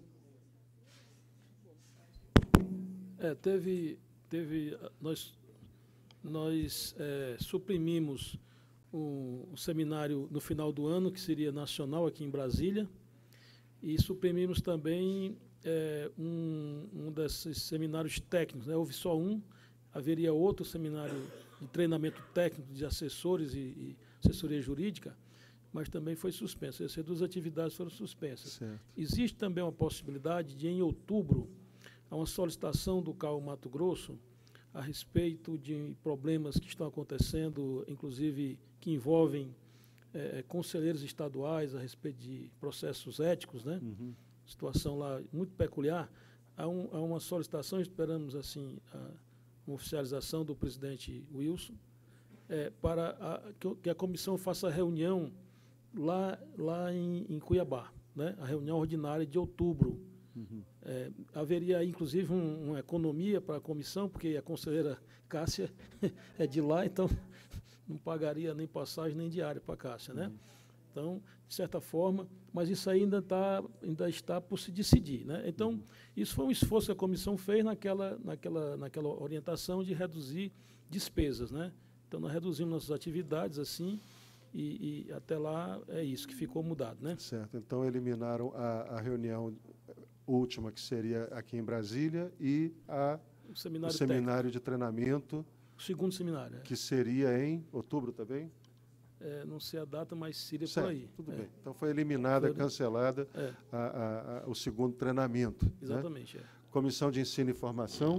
Nós suprimimos um seminário no final do ano, que seria nacional aqui em Brasília, e suprimimos também um desses seminários técnicos, né? Houve só um, haveria outro seminário de treinamento técnico de assessores e assessoria jurídica, mas também foi suspenso. Essas duas atividades foram suspensas. Certo. Existe também uma possibilidade de, em outubro, há uma solicitação do CAU Mato Grosso a respeito de problemas que estão acontecendo, inclusive que envolvem conselheiros estaduais a respeito de processos éticos, né? Uhum. Situação lá muito peculiar. Há uma solicitação, esperamos assim uma oficialização do presidente Wilson, para que a comissão faça a reunião lá em Cuiabá, né? A reunião ordinária de outubro. Uhum. Haveria, inclusive, uma economia para a comissão, porque a conselheira Cássia é de lá, então não pagaria nem passagem nem diária para a Cássia, né? Então, de certa forma, mas isso aí ainda está por se decidir, né? Então, isso foi um esforço que a comissão fez naquela orientação de reduzir despesas, né? Então, nós reduzimos nossas atividades assim, e até lá é isso que ficou mudado, né? Certo. Então, eliminaram a reunião última, que seria aqui em Brasília, e o seminário de treinamento. O segundo seminário. Que seria em outubro também? Não sei a data, mas seria certo, por aí. Tudo bem. Então, foi eliminada, cancelada o segundo treinamento. Exatamente. Né? Comissão de Ensino e Formação.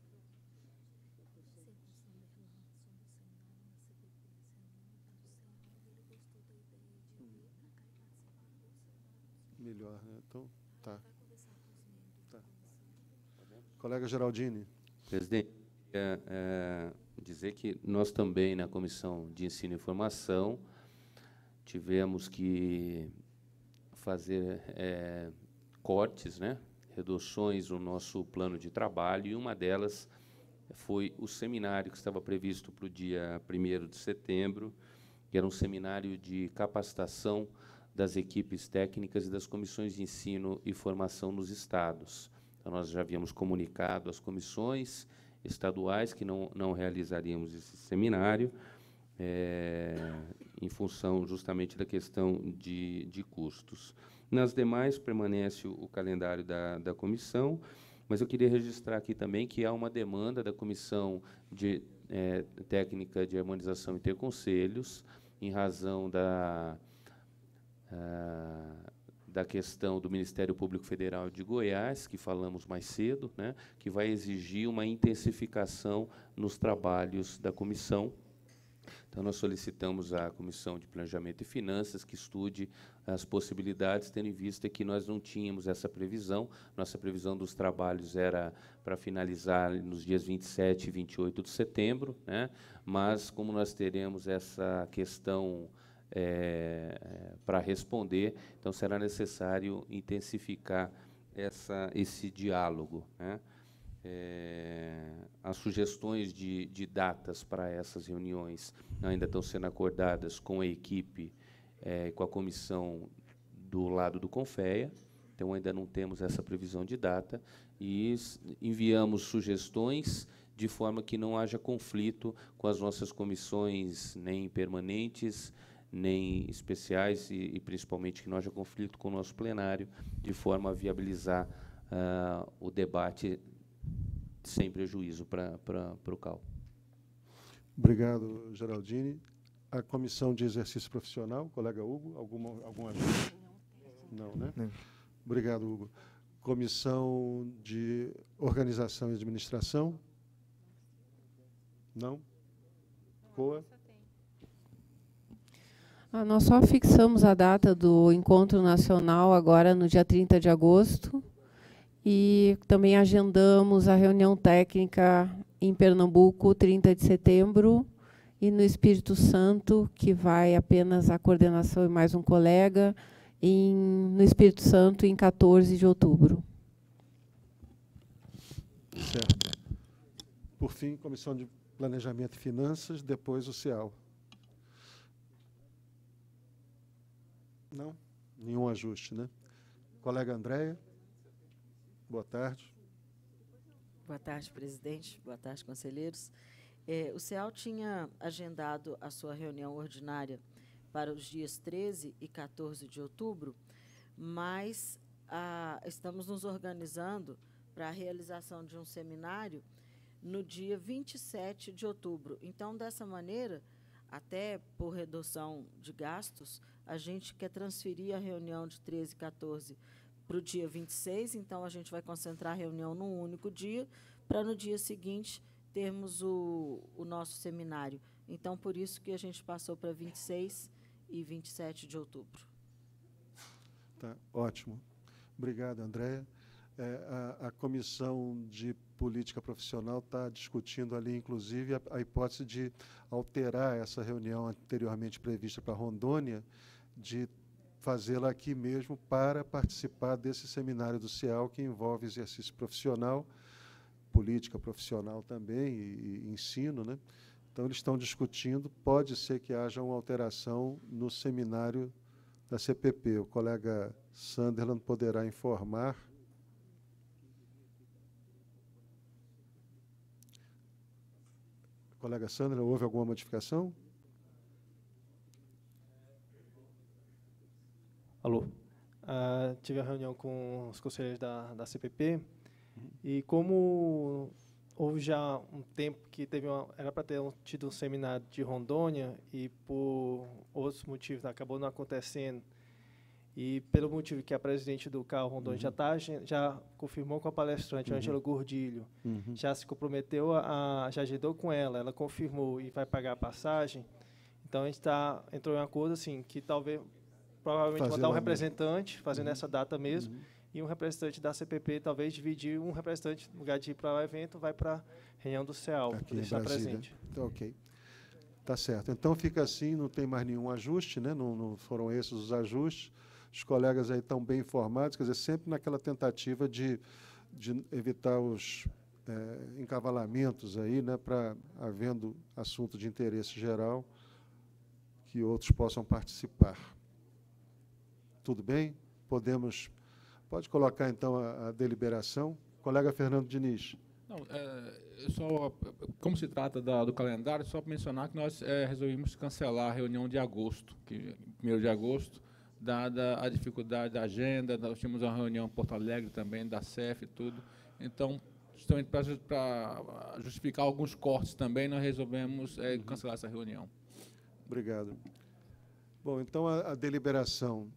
Melhor, né? Então, tá. Colega Geraldini. Presidente, dizer que nós também, na Comissão de Ensino e Formação, tivemos que fazer cortes, né, reduções no nosso plano de trabalho, e uma delas foi o seminário que estava previsto para o dia 1º de setembro, que era um seminário de capacitação das equipes técnicas e das comissões de ensino e formação nos estados. Então, nós já havíamos comunicado às comissões estaduais que não realizaríamos esse seminário, em função justamente da questão de custos. Nas demais, permanece o calendário da comissão, mas eu queria registrar aqui também que há uma demanda da Comissão Técnica de Harmonização e Interconselhos, em razão da questão do Ministério Público Federal de Goiás, que falamos mais cedo, né, que vai exigir uma intensificação nos trabalhos da comissão, Então, nós solicitamos à Comissão de Planejamento e Finanças que estude as possibilidades, tendo em vista que nós não tínhamos essa previsão. Nossa previsão dos trabalhos era para finalizar nos dias 27 e 28 de setembro, né? Mas, como nós teremos essa questão para responder, então será necessário intensificar esse diálogo, né? As sugestões de datas para essas reuniões ainda estão sendo acordadas com a equipe, com a comissão do lado do Confea, então ainda não temos essa previsão de data, e enviamos sugestões de forma que não haja conflito com as nossas comissões, nem permanentes, nem especiais, e principalmente que não haja conflito com o nosso plenário, de forma a viabilizar o debate sem prejuízo para o CAL. Obrigado, Geraldine. A Comissão de Exercício Profissional, colega Hugo, alguma ajuda? Não, né? Não. Obrigado, Hugo. Comissão de Organização e Administração? Não? COA? Nós só fixamos a data do encontro nacional agora no dia 30 de agosto e também agendamos a reunião técnica em Pernambuco, 30 de setembro, e no Espírito Santo, que vai apenas a coordenação e mais um colega, no Espírito Santo, em 14 de outubro. Certo. Por fim, Comissão de Planejamento e Finanças, depois o CEAL. Não? Nenhum ajuste, né? Colega Andréia. Boa tarde. Boa tarde, presidente. Boa tarde, conselheiros. O CEAL tinha agendado a sua reunião ordinária para os dias 13 e 14 de outubro, mas estamos nos organizando para a realização de um seminário no dia 27 de outubro. Então, dessa maneira, até por redução de gastos, a gente quer transferir a reunião de 13 e 14 para o dia 26, então a gente vai concentrar a reunião num único dia, para no dia seguinte termos o nosso seminário. Então, por isso que a gente passou para 26 e 27 de outubro. Tá, ótimo. Obrigado, Andréia. A Comissão de Política Profissional está discutindo ali, inclusive, a hipótese de alterar essa reunião anteriormente prevista para Rondônia, de fazê-la aqui mesmo para participar desse seminário do CEAL, que envolve exercício profissional, política profissional também e ensino, né? Então, eles estão discutindo, pode ser que haja uma alteração no seminário da CPP. O colega Sunderland poderá informar. Colega Sunderland, houve alguma modificação? Alô. Tive a reunião com os conselheiros da CPP e como houve já um tempo que era para ter tido um seminário de Rondônia e por outros motivos acabou não acontecendo, e pelo motivo que a presidente do CAL Rondônia já confirmou com a palestrante, Ângela Gordilho, já se comprometeu, já agendou com ela confirmou e vai pagar a passagem, então a gente entrou em acordo assim, que provavelmente mandar um representante, fazendo essa data mesmo, e um representante da CPP, talvez dividir um representante, no lugar de ir para o evento, vai para a reunião do CEAL, para deixar presente. Então, ok. Tá certo. Então, fica assim, não tem mais nenhum ajuste, né? Não foram esses os ajustes. Os colegas aí estão bem informados, quer dizer, sempre naquela tentativa de evitar os encavalamentos aí, né? Para, havendo assunto de interesse geral, que outros possam participar. Tudo bem? Pode colocar, então, a deliberação. Colega Fernando Diniz. Não, como se trata do calendário, só para mencionar que nós resolvemos cancelar a reunião de agosto, 1º de agosto, dada a dificuldade da agenda, nós tínhamos uma reunião em Porto Alegre também, da CEF e tudo. Então, justamente para justificar alguns cortes também, nós resolvemos cancelar essa reunião. Obrigado. Bom, então, a deliberação,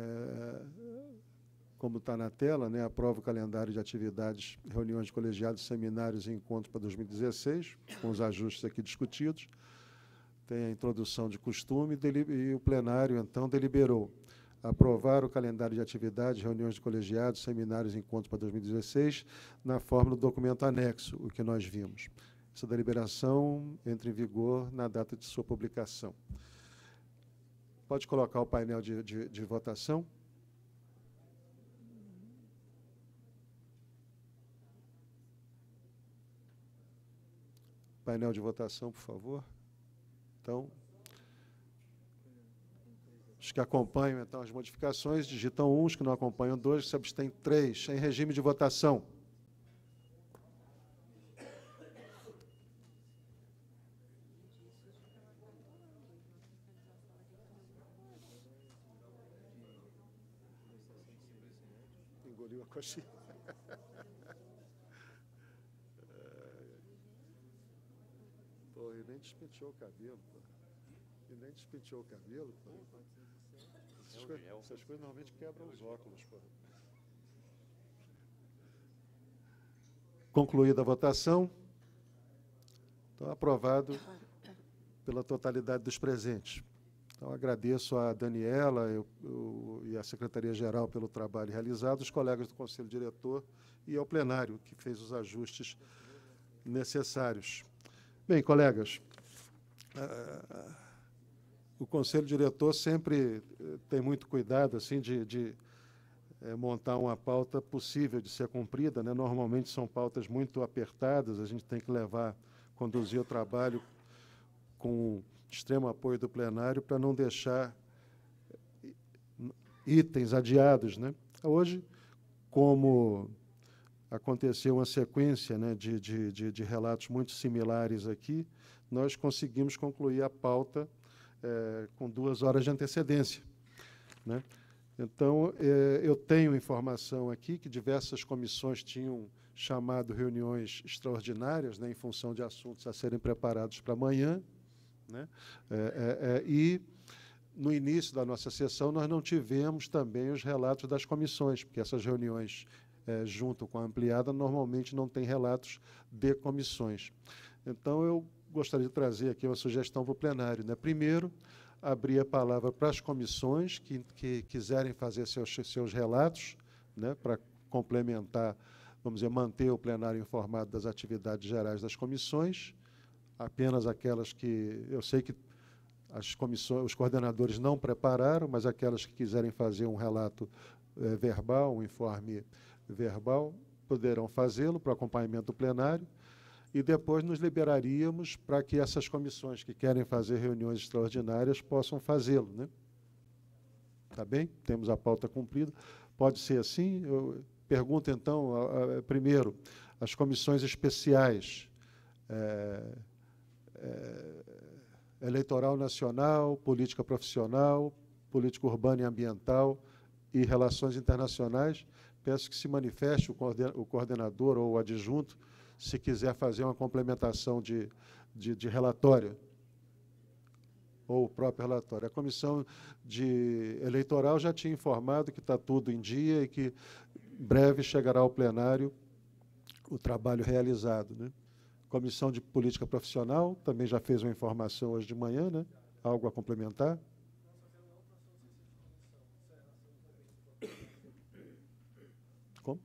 como está na tela, né, aprova o calendário de atividades, reuniões de colegiados, seminários e encontros para 2016, com os ajustes aqui discutidos. tem a introdução de costume e o plenário, então, deliberou aprovar o calendário de atividades, reuniões de colegiados, seminários e encontros para 2016, na forma do documento anexo, o que nós vimos. Essa deliberação entra em vigor na data de sua publicação. Pode colocar o painel de votação. Painel de votação, por favor. Então, os que acompanham, então, as modificações, digitam 1, os que não acompanham 2, se abstêm 3. Em regime de votação. Engoliu a coxinha. Pô, e nem despenteou o cabelo, pô. E nem despenteou o cabelo, pô. Essas coisas normalmente quebram os óculos, pô. Concluída a votação. Então, aprovado pela totalidade dos presentes. Então, agradeço a Daniela e a Secretaria-Geral pelo trabalho realizado, os colegas do Conselho Diretor e ao plenário, que fez os ajustes necessários. Bem, colegas, o Conselho Diretor sempre tem muito cuidado assim, de montar uma pauta possível de ser cumprida, né? Normalmente são pautas muito apertadas, a gente tem que conduzir o trabalho com extremo apoio do plenário para não deixar itens adiados, né? Hoje, como aconteceu uma sequência, né, de relatos muito similares aqui, nós conseguimos concluir a pauta com 2 horas de antecedência, né? Então, eu tenho informação aqui que diversas comissões tinham chamado reuniões extraordinárias, né, em função de assuntos a serem preparados para amanhã, né? E, no início da nossa sessão, nós não tivemos também os relatos das comissões, porque essas reuniões, junto com a ampliada, normalmente não tem relatos de comissões. Então, eu gostaria de trazer aqui uma sugestão para o plenário, né? Primeiro, abrir a palavra para as comissões que quiserem fazer seus relatos, né, para complementar, vamos dizer, manter o plenário informado das atividades gerais das comissões, apenas aquelas que eu sei que as comissões, os coordenadores não prepararam, mas aquelas que quiserem fazer um relato verbal, um informe verbal, poderão fazê-lo para o acompanhamento do plenário, e depois nos liberaríamos para que essas comissões que querem fazer reuniões extraordinárias possam fazê-lo, né? Tá bem? Temos a pauta cumprida. Pode ser assim? Eu pergunto, então, primeiro, as comissões especiais, Eleitoral Nacional, Política Profissional, Política Urbana e Ambiental e Relações Internacionais. Peço que se manifeste o coordenador ou o adjunto, se quiser fazer uma complementação de relatório, ou o próprio relatório. A Comissão Eleitoral já tinha informado que está tudo em dia e que em breve chegará ao plenário o trabalho realizado, né? Comissão de Política Profissional também já fez uma informação hoje de manhã, né? Algo a complementar? Como?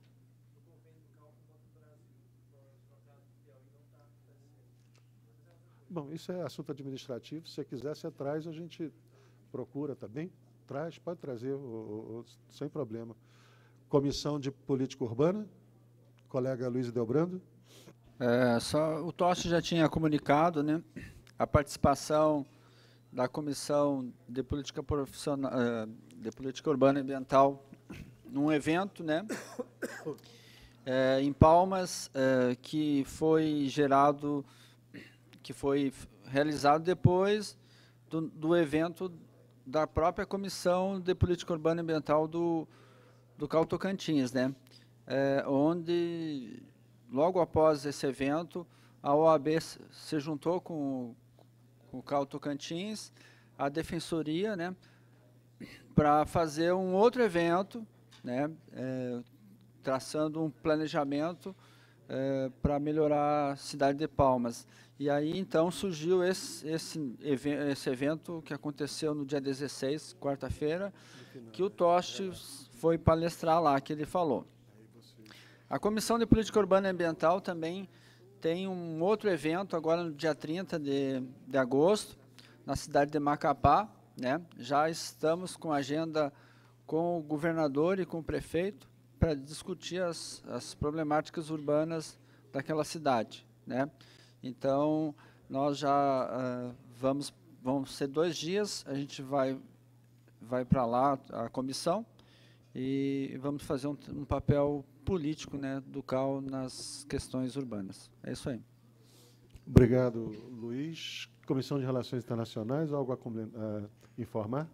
Bom, isso é assunto administrativo. Se você quiser, você traz, a gente procura, tá bem? Traz, pode trazer, sem problema. Comissão de Política Urbana, colega Luiz Delbrando. O Toste já tinha comunicado, né, a participação da Comissão de Política Profissional, de Política Urbana e Ambiental num evento, né, em Palmas, que foi realizado depois do evento da própria Comissão de Política Urbana e Ambiental do CAU Tocantins, né, onde, logo após esse evento, a OAB se juntou com o CAU Tocantins, a Defensoria, né, para fazer um outro evento, né, traçando um planejamento para melhorar a cidade de Palmas. E aí, então, surgiu esse evento que aconteceu no dia 16, quarta-feira, que o Tostes foi palestrar lá, que ele falou. A Comissão de Política Urbana e Ambiental também tem um outro evento, agora no dia 30 de agosto, na cidade de Macapá, né? Já estamos com agenda com o governador e com o prefeito para discutir as problemáticas urbanas daquela cidade, né? Então, nós já vamos ser 2 dias, a gente vai para lá, a comissão, e vamos fazer um papel político, né, do CAU nas questões urbanas. É isso aí. Obrigado, Luiz. Comissão de Relações Internacionais, algo a informar?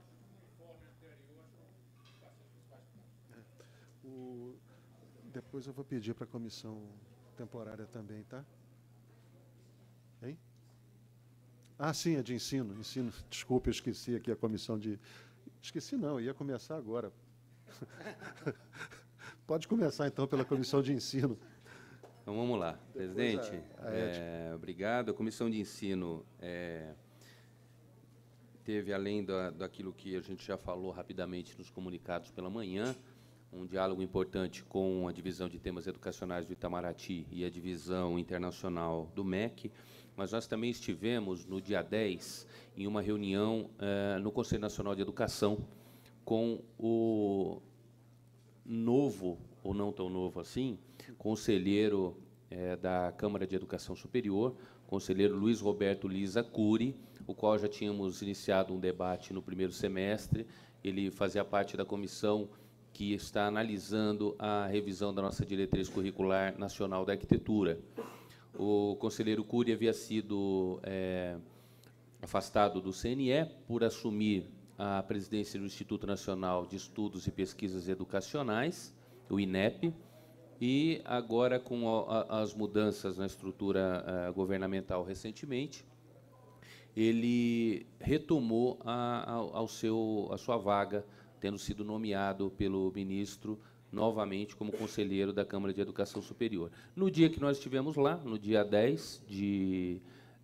Depois eu vou pedir para a comissão temporária também, tá? Hein? Ah, sim, é de ensino. Desculpe, eu esqueci aqui a comissão de... Esqueci não, eu ia começar agora. Pode começar, então, pela comissão de ensino. Então, vamos lá. Presidente, obrigado. A comissão de ensino teve, além daquilo que a gente já falou rapidamente nos comunicados pela manhã, um diálogo importante com a divisão de temas educacionais do Itamaraty e a divisão internacional do MEC, mas nós também estivemos, no dia 10, em uma reunião no Conselho Nacional de Educação com o novo, ou não tão novo assim, conselheiro da Câmara de Educação Superior, conselheiro Luiz Roberto Lisa Cury, o qual já tínhamos iniciado um debate no primeiro semestre. Ele fazia parte da comissão que está analisando a revisão da nossa diretriz curricular nacional da arquitetura. O conselheiro Cury havia sido afastado do CNE por assumir a presidência do Instituto Nacional de Estudos e Pesquisas Educacionais, o INEP, e agora, com as mudanças na estrutura governamental recentemente, ele retomou a sua vaga, tendo sido nomeado pelo ministro novamente como conselheiro da Câmara de Educação Superior. No dia que nós estivemos lá, no dia 10 de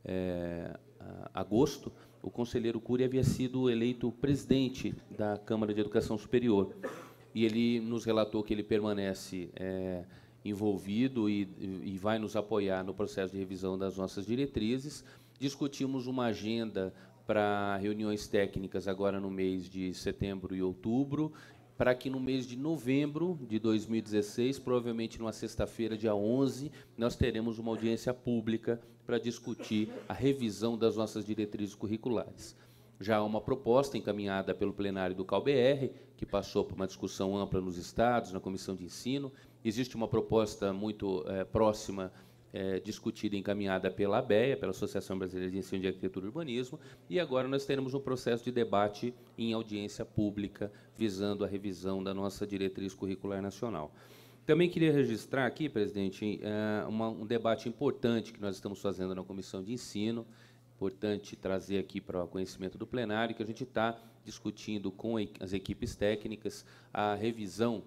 agosto, o conselheiro Cury havia sido eleito presidente da Câmara de Educação Superior. E ele nos relatou que ele permanece envolvido e vai nos apoiar no processo de revisão das nossas diretrizes. Discutimos uma agenda para reuniões técnicas agora no mês de setembro e outubro, para que no mês de novembro de 2016, provavelmente numa sexta-feira, dia 11, nós teremos uma audiência pública para discutir a revisão das nossas diretrizes curriculares. Já há uma proposta encaminhada pelo plenário do CAU-BR, que passou por uma discussão ampla nos estados, na Comissão de Ensino. Existe uma proposta muito próxima, discutida e encaminhada pela ABEA, pela Associação Brasileira de Ensino de Arquitetura e Urbanismo, e agora nós teremos um processo de debate em audiência pública, visando a revisão da nossa diretriz curricular nacional. Também queria registrar aqui, presidente, um debate importante que nós estamos fazendo na Comissão de Ensino, importante trazer aqui para o conhecimento do plenário, que a gente está discutindo com as equipes técnicas a revisão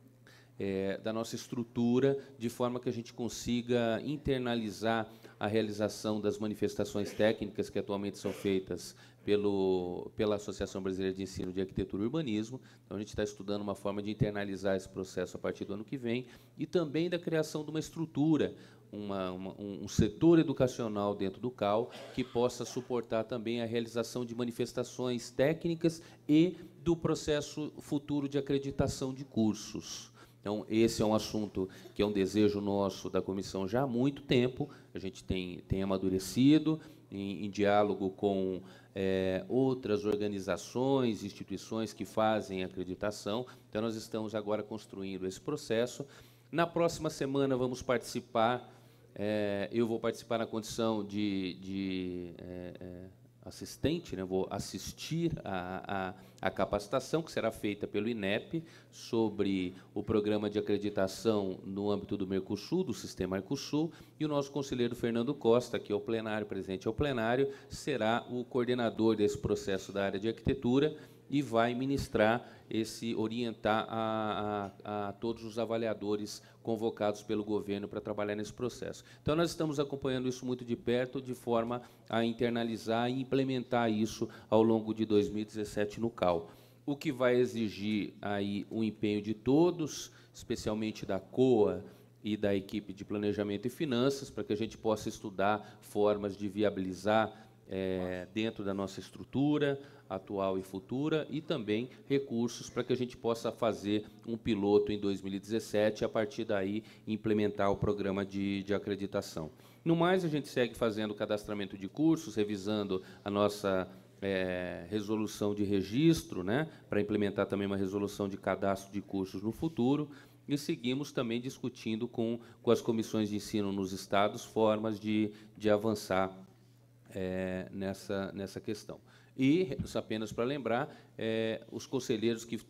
da nossa estrutura, de forma que a gente consiga internalizar a realização das manifestações técnicas que atualmente são feitas pela Associação Brasileira de Ensino de Arquitetura e Urbanismo. Então, a gente está estudando uma forma de internalizar esse processo a partir do ano que vem, e também da criação de uma estrutura, um setor educacional dentro do CAU que possa suportar também a realização de manifestações técnicas e do processo futuro de acreditação de cursos. Então, esse é um assunto que é um desejo nosso da comissão já há muito tempo. A gente tem amadurecido em diálogo com outras organizações, instituições que fazem acreditação. Então, nós estamos agora construindo esse processo. Na próxima semana, vamos participar, eu vou participar na condição de assistente, né? Vou assistir a capacitação que será feita pelo INEP sobre o programa de acreditação no âmbito do Mercosul, do sistema Mercosul, e o nosso conselheiro Fernando Costa, que é o plenário, presente ao plenário, será o coordenador desse processo da área de arquitetura, e vai ministrar orientar a todos os avaliadores convocados pelo governo para trabalhar nesse processo. Então, nós estamos acompanhando isso muito de perto, de forma a internalizar e implementar isso ao longo de 2017 no CAL. O que vai exigir aí o empenho de todos, especialmente da COA e da equipe de planejamento e finanças, para que a gente possa estudar formas de viabilizar dentro da nossa estrutura atual e futura, e também recursos para que a gente possa fazer um piloto em 2017 e, a partir daí, implementar o programa de acreditação. No mais, a gente segue fazendo cadastramento de cursos, revisando a nossa resolução de registro, né, para implementar também uma resolução de cadastro de cursos no futuro, e seguimos também discutindo com as comissões de ensino nos estados formas de avançar nessa questão. E, apenas para lembrar, os conselheiros que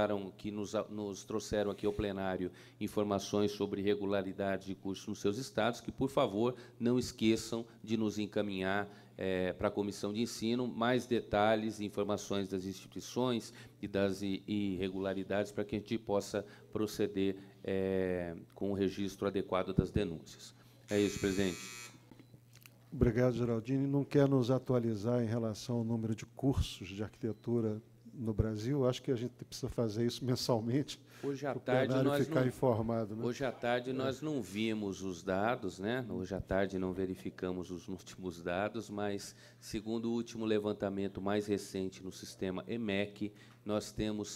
nos trouxeram aqui ao plenário informações sobre regularidade de cursos nos seus estados, que, por favor, não esqueçam de nos encaminhar para a comissão de ensino mais detalhes e informações das instituições e das irregularidades, para que a gente possa proceder com o registro adequado das denúncias. É isso, presidente. Obrigado, Geraldine. Não quer nos atualizar em relação ao número de cursos de arquitetura no Brasil? Acho que a gente precisa fazer isso mensalmente. Hoje à tarde nós ficar informado, né? Hoje à tarde nós não vimos os dados, né? Hoje à tarde não verificamos os últimos dados, mas segundo o último levantamento mais recente no sistema EMEC, nós temos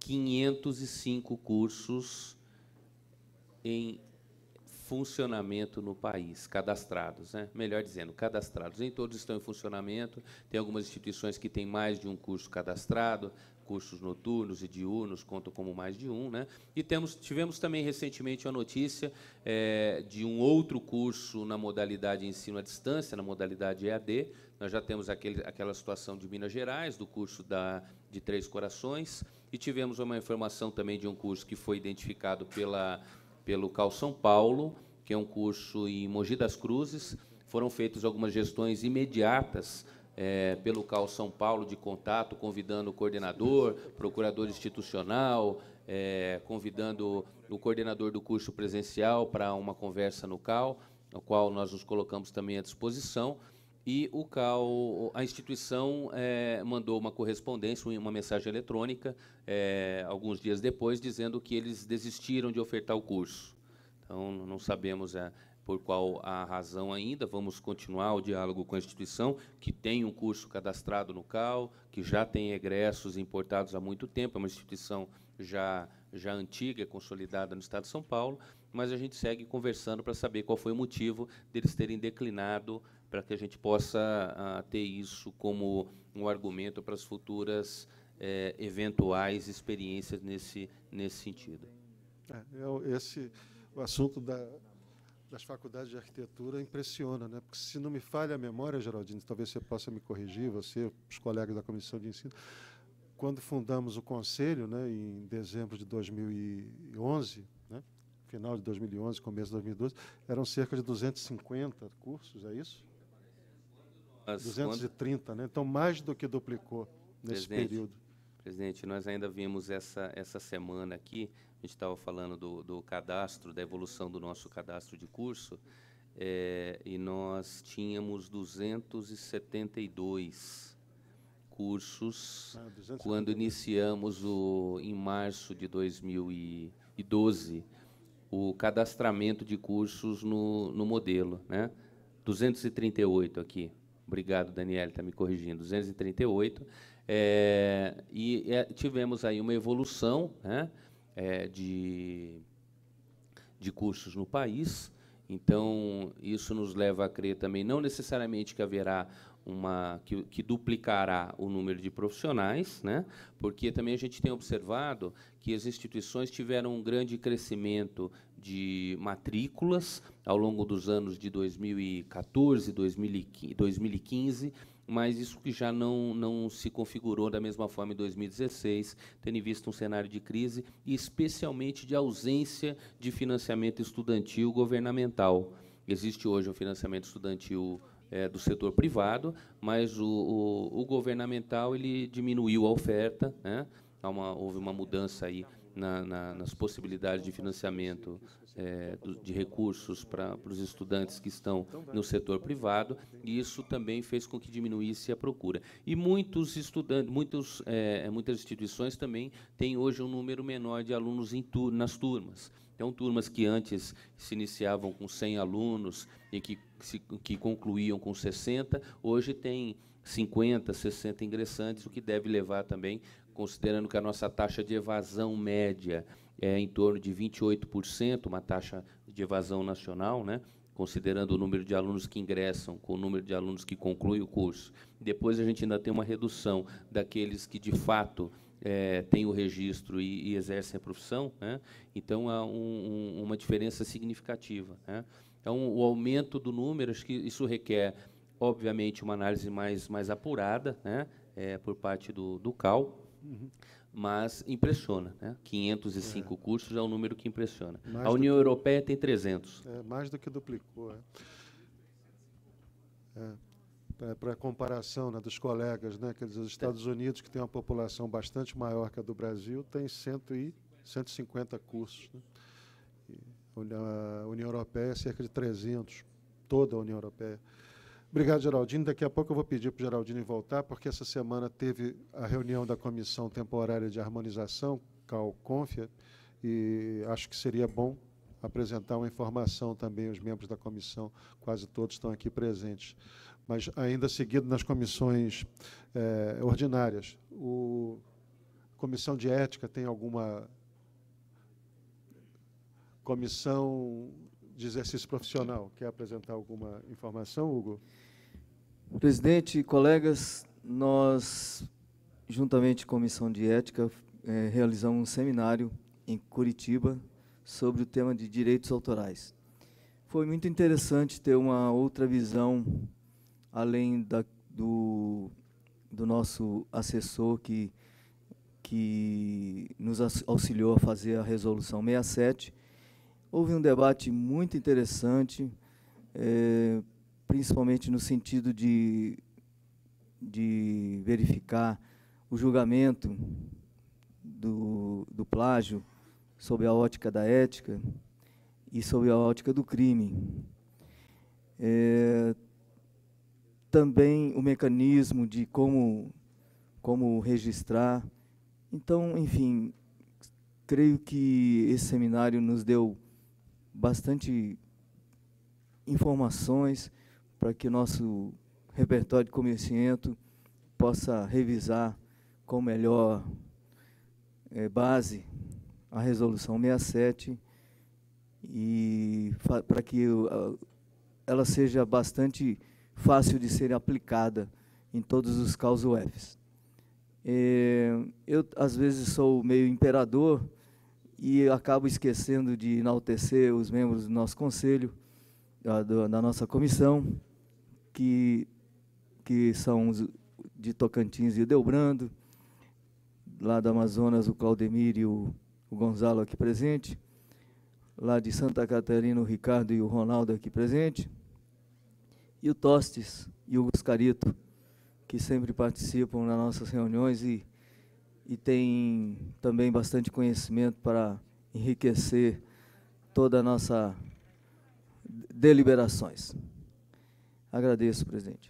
505 cursos em funcionamento no país, cadastrados, né? Melhor dizendo, cadastrados. Nem todos estão em funcionamento, tem algumas instituições que têm mais de um curso cadastrado, cursos noturnos e diurnos contam como mais de um, né? E tivemos também recentemente uma notícia de um outro curso na modalidade ensino à distância, na modalidade EAD. Nós já temos aquela situação de Minas Gerais, do curso de Três Corações, e tivemos uma informação também de um curso que foi identificado pelo CAL São Paulo, que é um curso em Mogi das Cruzes. Foram feitas algumas gestões imediatas pelo CAL São Paulo de contato, convidando o coordenador, procurador institucional, convidando o coordenador do curso presencial para uma conversa no CAL, no qual nós nos colocamos também à disposição. E o CAL, a instituição mandou uma correspondência, uma mensagem eletrônica, alguns dias depois, dizendo que eles desistiram de ofertar o curso. Então, não sabemos por qual a razão ainda. Vamos continuar o diálogo com a instituição, que tem um curso cadastrado no CAL, que já tem egressos importados há muito tempo, é uma instituição já antiga, consolidada no Estado de São Paulo, mas a gente segue conversando para saber qual foi o motivo deles terem declinado, para que a gente possa ter isso como um argumento para as futuras eventuais experiências nesse sentido. O assunto das faculdades de arquitetura impressiona, né? Porque, se não me falha a memória, Geraldine, talvez você possa me corrigir, você, os colegas da Comissão de Ensino, quando fundamos o Conselho, né, em dezembro de 2011, né, final de 2011, começo de 2012, eram cerca de 250 cursos, é isso? 230, né? Então, mais do que duplicou nesse período. Presidente, nós ainda vimos essa semana aqui, a gente estava falando do cadastro, da evolução do nosso cadastro de curso, e nós tínhamos 272 cursos quando iniciamos, em março de 2012, o cadastramento de cursos no modelo, né? 238 aqui. Obrigado, Daniela, está me corrigindo. 238. Tivemos aí uma evolução, né, de cursos no país. Então, isso nos leva a crer também, não necessariamente que haverá que duplicará o número de profissionais, né, porque também a gente tem observado que as instituições tiveram um grande crescimento de matrículas ao longo dos anos de 2014, 2015, mas isso que já não se configurou da mesma forma em 2016, tendo em vista um cenário de crise e especialmente de ausência de financiamento estudantil governamental. Existe hoje um financiamento estudantil do setor privado, mas o governamental ele diminuiu a oferta, né? Houve uma mudança aí nas possibilidades de financiamento de recursos para os estudantes que estão no setor privado, e isso também fez com que diminuísse a procura. E muitos estudantes, muitas instituições também têm hoje um número menor de alunos nas turmas. Então, turmas que antes se iniciavam com 100 alunos e que concluíam com 60, hoje tem 50, 60 ingressantes, o que deve levar também, considerando que a nossa taxa de evasão média é em torno de 28%, uma taxa de evasão nacional, né? Considerando o número de alunos que ingressam com o número de alunos que concluem o curso. Depois a gente ainda tem uma redução daqueles que, de fato, têm o registro e exercem a profissão, né? Então, há uma diferença significativa, né? Então, o aumento do número, acho que isso requer, obviamente, uma análise mais apurada, né? Por parte do CAL, mas impressiona, né? 505 cursos é um número que impressiona. A União Europeia tem 300. Mais do que duplicou. Para comparação, né, dos colegas, né, quer dizer, os Estados Unidos, que tem uma população bastante maior que a do Brasil, tem 150 cursos. Né? A União Europeia é cerca de 300, toda a União Europeia. Obrigado, Geraldino. Daqui a pouco eu vou pedir para o Geraldino voltar, porque essa semana teve a reunião da Comissão Temporária de Harmonização, CAL-CONFIA, e acho que seria bom apresentar uma informação também aos membros da comissão, quase todos estão aqui presentes. Mas, ainda seguido nas comissões ordinárias, a Comissão de Ética tem alguma comissão de exercício profissional? Quer apresentar alguma informação, Hugo? Presidente, colegas, nós, juntamente com a Comissão de Ética, realizamos um seminário em Curitiba sobre o tema de direitos autorais. Foi muito interessante ter uma outra visão, além do nosso assessor que nos auxiliou a fazer a Resolução 67. Houve um debate muito interessante, principalmente no sentido de verificar o julgamento do plágio sob a ótica da ética e sob a ótica do crime. Também o mecanismo de como registrar. Então, enfim, creio que esse seminário nos deu bastante informações para que o nosso repertório de conhecimento possa revisar com melhor base a Resolução 67 e para que ela seja bastante fácil de ser aplicada em todos os CAUs UFs. Eu, às vezes, sou meio imperador e acabo esquecendo de enaltecer os membros do nosso conselho, da nossa comissão, que são de Tocantins e o Delbrando, lá do Amazonas, o Claudemir e o Gonzalo aqui presente, lá de Santa Catarina, o Ricardo e o Ronaldo aqui presente, e o Tostes e o Guscarito, que sempre participam nas nossas reuniões e têm também bastante conhecimento para enriquecer toda a nossa deliberações. Agradeço, presidente.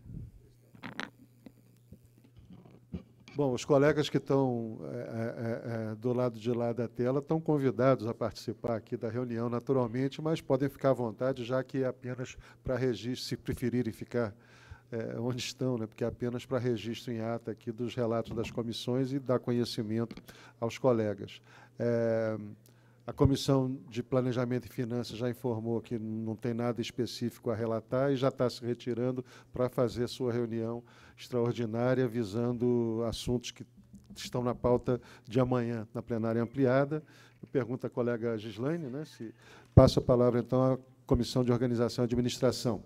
Bom, os colegas que estão do lado de lá da tela estão convidados a participar aqui da reunião, naturalmente, mas podem ficar à vontade, já que é apenas para registro, se preferirem ficar onde estão, né, porque é apenas para registro em ata aqui dos relatos das comissões e dar conhecimento aos colegas. A Comissão de Planejamento e Finanças já informou que não tem nada específico a relatar e já está se retirando para fazer sua reunião extraordinária, visando assuntos que estão na pauta de amanhã, na plenária ampliada. Eu pergunto à colega Gislaine, né, se passo a palavra, então, à Comissão de Organização e Administração.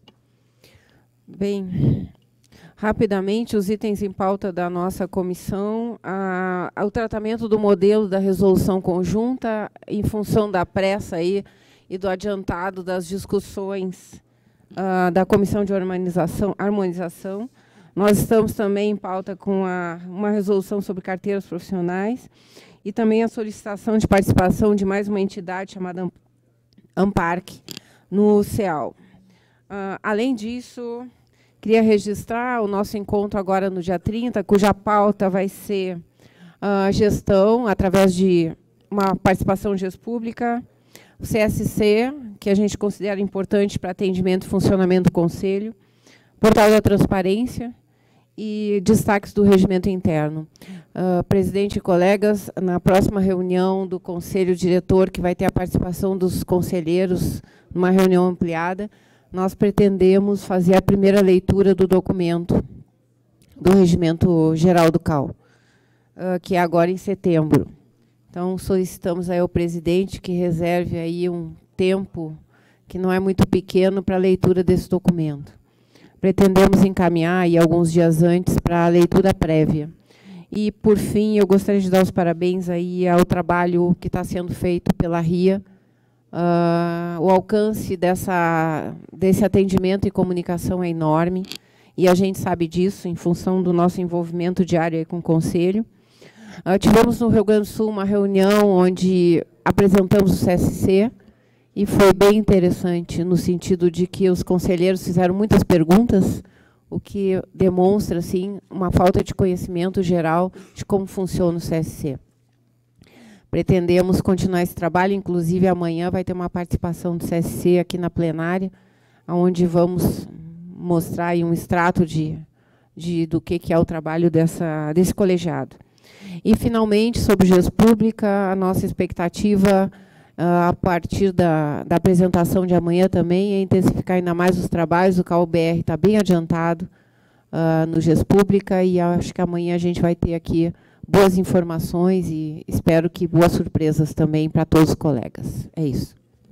Bem, rapidamente, os itens em pauta da nossa comissão, o tratamento do modelo da resolução conjunta, em função da pressa aí e do adiantado das discussões da Comissão de Harmonização. Nós estamos também em pauta com uma resolução sobre carteiras profissionais e também a solicitação de participação de mais uma entidade chamada AMPARC no CEAL. Além disso, queria registrar o nosso encontro agora no dia 30, cuja pauta vai ser a gestão, através de uma participação de gestão pública, o CSC, que a gente considera importante para atendimento e funcionamento do Conselho, portal da transparência e destaques do regimento interno. Presidente e colegas, na próxima reunião do Conselho Diretor, que vai ter a participação dos conselheiros, numa reunião ampliada, nós pretendemos fazer a primeira leitura do documento do Regimento Geral do CAU, que é agora em setembro. Então, solicitamos aí ao presidente que reserve aí um tempo que não é muito pequeno para a leitura desse documento. Pretendemos encaminhar aí alguns dias antes para a leitura prévia. E, por fim, eu gostaria de dar os parabéns aí ao trabalho que está sendo feito pela RIA. O alcance desse atendimento e comunicação é enorme, e a gente sabe disso em função do nosso envolvimento diário aí com o Conselho. Tivemos no Rio Grande do Sul uma reunião onde apresentamos o CSC, e foi bem interessante, no sentido de que os conselheiros fizeram muitas perguntas, o que demonstra assim, uma falta de conhecimento geral de como funciona o CSC. Pretendemos continuar esse trabalho, inclusive amanhã vai ter uma participação do CSC aqui na plenária, onde vamos mostrar aí um extrato do que é o trabalho desse colegiado. E, finalmente, sobre gestão pública, a nossa expectativa, a partir da apresentação de amanhã também, é intensificar ainda mais os trabalhos. O CAU-BR está bem adiantado no gestão pública, e acho que amanhã a gente vai ter aqui boas informações e espero que boas surpresas também para todos os colegas. É isso.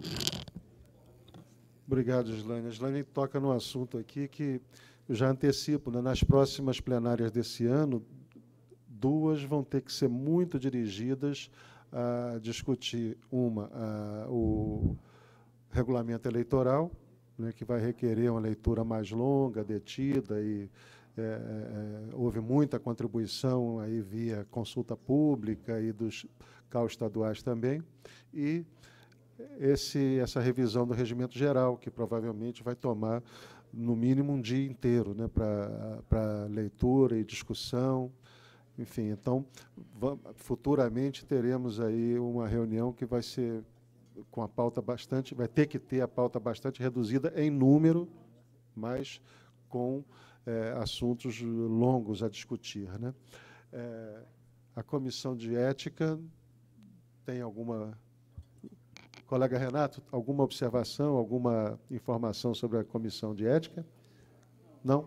Obrigado, Gislaine. A Gislaine toca num assunto aqui que eu já antecipo, né? Nas próximas plenárias desse ano, 2 vão ter que ser muito dirigidas a discutir o regulamento eleitoral, né, que vai requerer uma leitura mais longa, detida, e houve muita contribuição aí via consulta pública e dos CAU estaduais também, e essa revisão do regimento geral, que provavelmente vai tomar, no mínimo, um dia inteiro, né, para leitura e discussão. Enfim, então, futuramente teremos aí uma reunião que vai ser com a pauta vai ter que ter a pauta bastante reduzida em número, mas com assuntos longos a discutir, né? A Comissão de Ética tem alguma... Colega Renato, alguma observação, alguma informação sobre a Comissão de Ética? Não?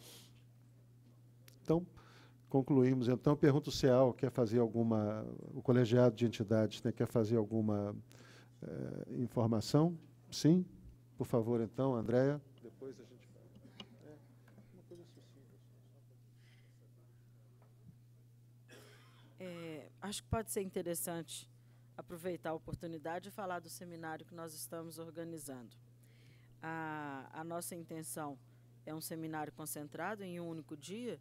Então, concluímos. Então, eu pergunto se a quer fazer alguma... O colegiado de entidades, né, quer fazer alguma informação? Sim? Por favor, então, Andréa. Depois a gente fala. Uma coisa sucinta. Acho que pode ser interessante aproveitar a oportunidade e falar do seminário que nós estamos organizando. A nossa intenção é um seminário concentrado em um único dia,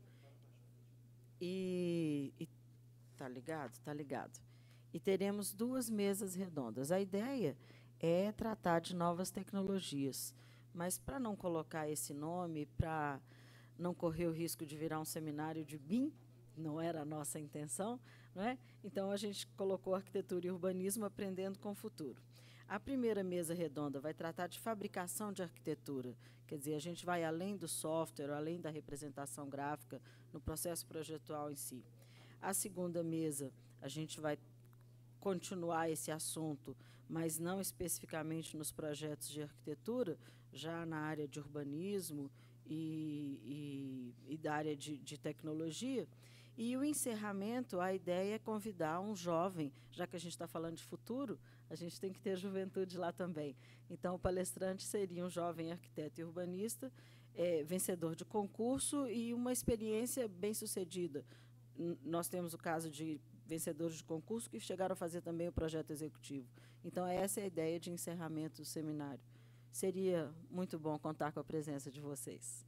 tá ligado? Tá ligado. E teremos 2 mesas redondas. A ideia é tratar de novas tecnologias, mas para não colocar esse nome, para não correr o risco de virar um seminário de BIM, não era a nossa intenção, não é? Então, a gente colocou arquitetura e urbanismo aprendendo com o futuro. A primeira mesa redonda vai tratar de fabricação de arquitetura, quer dizer, a gente vai além do software, além da representação gráfica, no processo projetual em si. A segunda mesa, a gente vai continuar esse assunto, mas não especificamente nos projetos de arquitetura, já na área de urbanismo e da área de tecnologia. E o encerramento, a ideia é convidar um jovem, já que a gente está falando de futuro, a gente tem que ter juventude lá também. Então, o palestrante seria um jovem arquiteto e urbanista, vencedor de concurso e uma experiência bem-sucedida. Nós temos o caso de vencedores de concurso que chegaram a fazer também o projeto executivo. Então, essa é a ideia de encerramento do seminário. seria muito bom contar com a presença de vocês.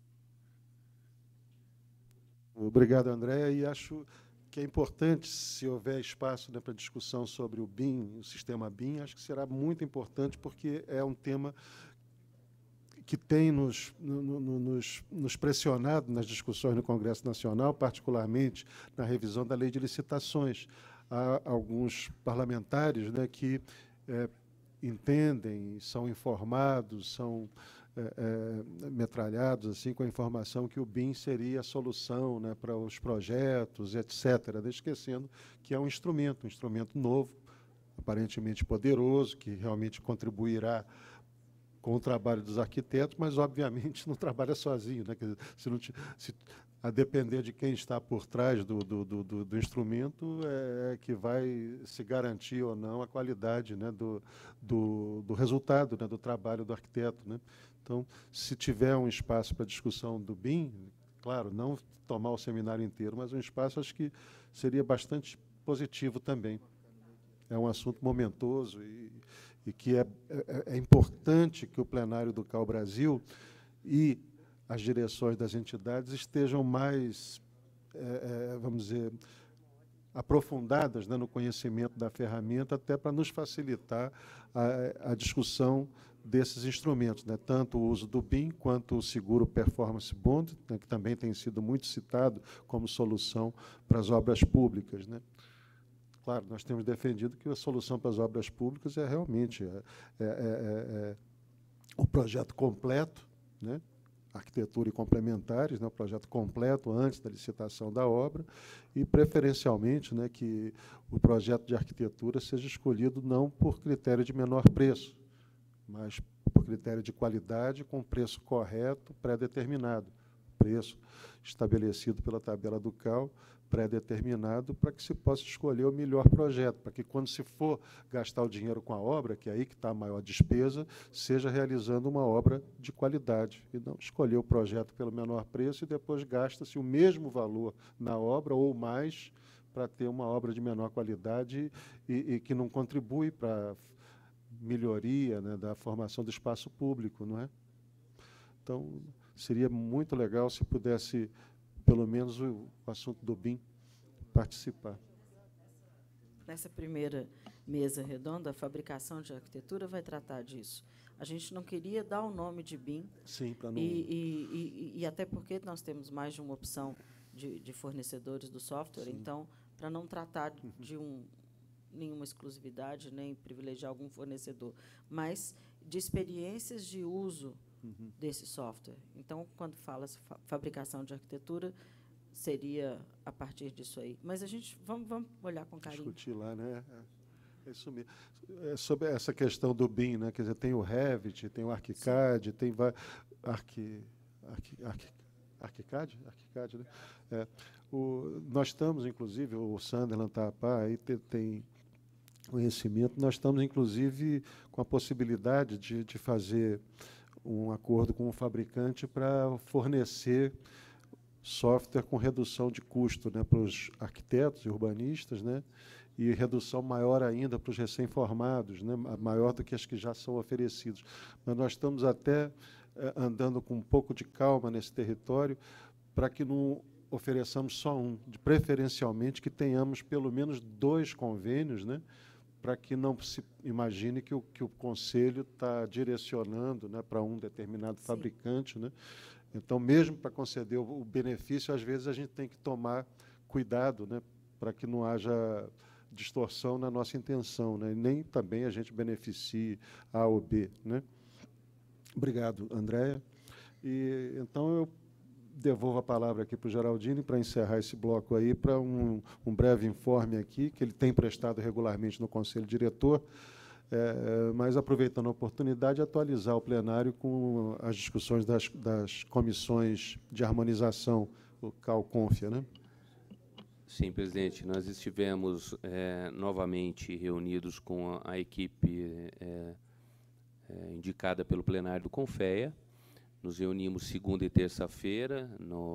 Obrigado, Andréa, e acho que é importante, se houver espaço, né, para discussão sobre o BIM, o sistema BIM, acho que será muito importante, porque é um tema que tem nos pressionado nas discussões no Congresso Nacional, particularmente na revisão da Lei de Licitações. Há alguns parlamentares, né, que entendem, são informados, são metralhados assim, com a informação que o BIM seria a solução, né, para os projetos, etc., esquecendo que é um instrumento novo, aparentemente poderoso, que realmente contribuirá com o trabalho dos arquitetos, mas, obviamente, não trabalha sozinho, né? Quer dizer, a depender de quem está por trás do instrumento, é que vai se garantir ou não a qualidade, né, do resultado, né, do trabalho do arquiteto, né? Então, se tiver um espaço para discussão do BIM, claro, não tomar o seminário inteiro, mas um espaço, acho que seria bastante positivo também. É um assunto momentoso e que é importante que o plenário do CAU Brasil e as direções das entidades estejam mais, vamos dizer, aprofundadas, né, no conhecimento da ferramenta, até para nos facilitar a discussão desses instrumentos, né, tanto o uso do BIM quanto o seguro performance bond, né, que também tem sido muito citado como solução para as obras públicas, né. Claro, nós temos defendido que a solução para as obras públicas é realmente o projeto completo, né, arquitetura e complementares, né, o projeto completo antes da licitação da obra e, preferencialmente, né, que o projeto de arquitetura seja escolhido não por critério de menor preço, mas por critério de qualidade, com preço correto, pré-determinado. Preço estabelecido pela tabela do CAU, pré-determinado, para que se possa escolher o melhor projeto, para que, quando se for gastar o dinheiro com a obra, que é aí que está a maior despesa, seja realizando uma obra de qualidade, e não escolher o projeto pelo menor preço e depois gasta-se o mesmo valor na obra ou mais para ter uma obra de menor qualidade e que não contribui para a melhoria, né, da formação do espaço público, não é? Então, seria muito legal se pudesse, pelo menos, o assunto do BIM participar. Nessa primeira mesa redonda, a fabricação de arquitetura vai tratar disso. A gente não queria dar o nome de BIM. Sim, para não... E até porque nós temos mais de uma opção de fornecedores do software, sim. Então, para não tratar de nenhuma exclusividade, nem privilegiar algum fornecedor, mas de experiências de uso desse software. Então, quando fala-se fabricação de arquitetura, seria a partir disso aí. Mas a gente vamos olhar com carinho. Discutir lá, né? É isso mesmo. Sobre essa questão do BIM, né? Quer dizer, tem o Revit, tem o ArchiCAD, tem ArchiCAD, né? Nós estamos, inclusive, o Sunderland Tapá aí tem conhecimento. Nós estamos, inclusive, com a possibilidade de fazer um acordo com o fabricante para fornecer software com redução de custo, né, para os arquitetos e urbanistas, né, e redução maior ainda para os recém-formados, né, maior do que as que já são oferecidos. Mas nós estamos até andando com um pouco de calma nesse território para que não ofereçamos só um, preferencialmente que tenhamos pelo menos 2 convênios, né, para que não se imagine que o Conselho está direcionando, né, para um determinado fabricante, né. Então, mesmo para conceder o benefício, às vezes a gente tem que tomar cuidado, né, para que não haja distorção na nossa intenção, né, e nem também a gente beneficie A ou B, né. Obrigado, Andréa. E então eu devolvo a palavra aqui para o Geraldini para encerrar esse bloco aí, para um breve informe aqui, que ele tem prestado regularmente no Conselho Diretor, mas aproveitando a oportunidade, atualizar o plenário com as discussões das comissões de harmonização, o CAU-CONFIA, né? Sim, presidente. Nós estivemos novamente reunidos com a equipe indicada pelo plenário do CONFEA. Nos reunimos segunda e terça-feira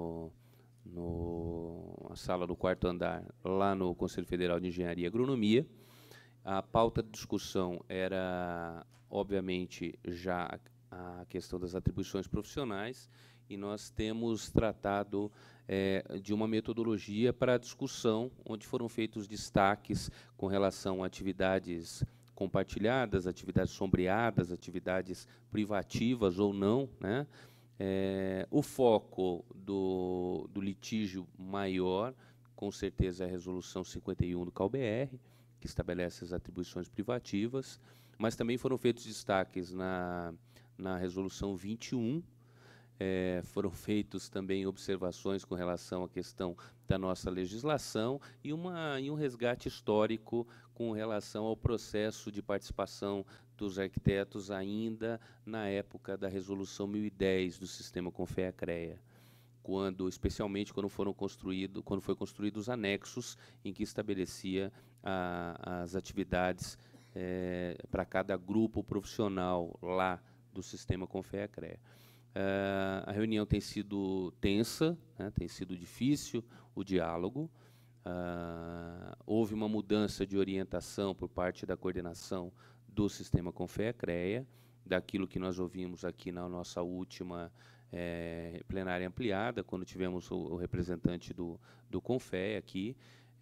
na sala do 4º andar, lá no Conselho Federal de Engenharia e Agronomia. A pauta de discussão era, obviamente, já a questão das atribuições profissionais, e nós temos tratado de uma metodologia para a discussão, onde foram feitos destaques com relação a atividades compartilhadas, atividades sombreadas, atividades privativas ou não, né? O foco do litígio maior, com certeza, é a Resolução 51 do CAU-BR, que estabelece as atribuições privativas, mas também foram feitos destaques na Resolução 21, foram feitos também observações com relação à questão da nossa legislação e um resgate histórico com relação ao processo de participação dos arquitetos ainda na época da Resolução 1010 do Sistema Confea-CREA, especialmente quando foi construídos os anexos em que estabelecia as atividades para cada grupo profissional lá do Sistema Confea-CREA. A reunião tem sido tensa, né, tem sido difícil o diálogo. Houve uma mudança de orientação por parte da coordenação do Sistema Confea-CREA, daquilo que nós ouvimos aqui na nossa última plenária ampliada, quando tivemos o representante do Confea aqui.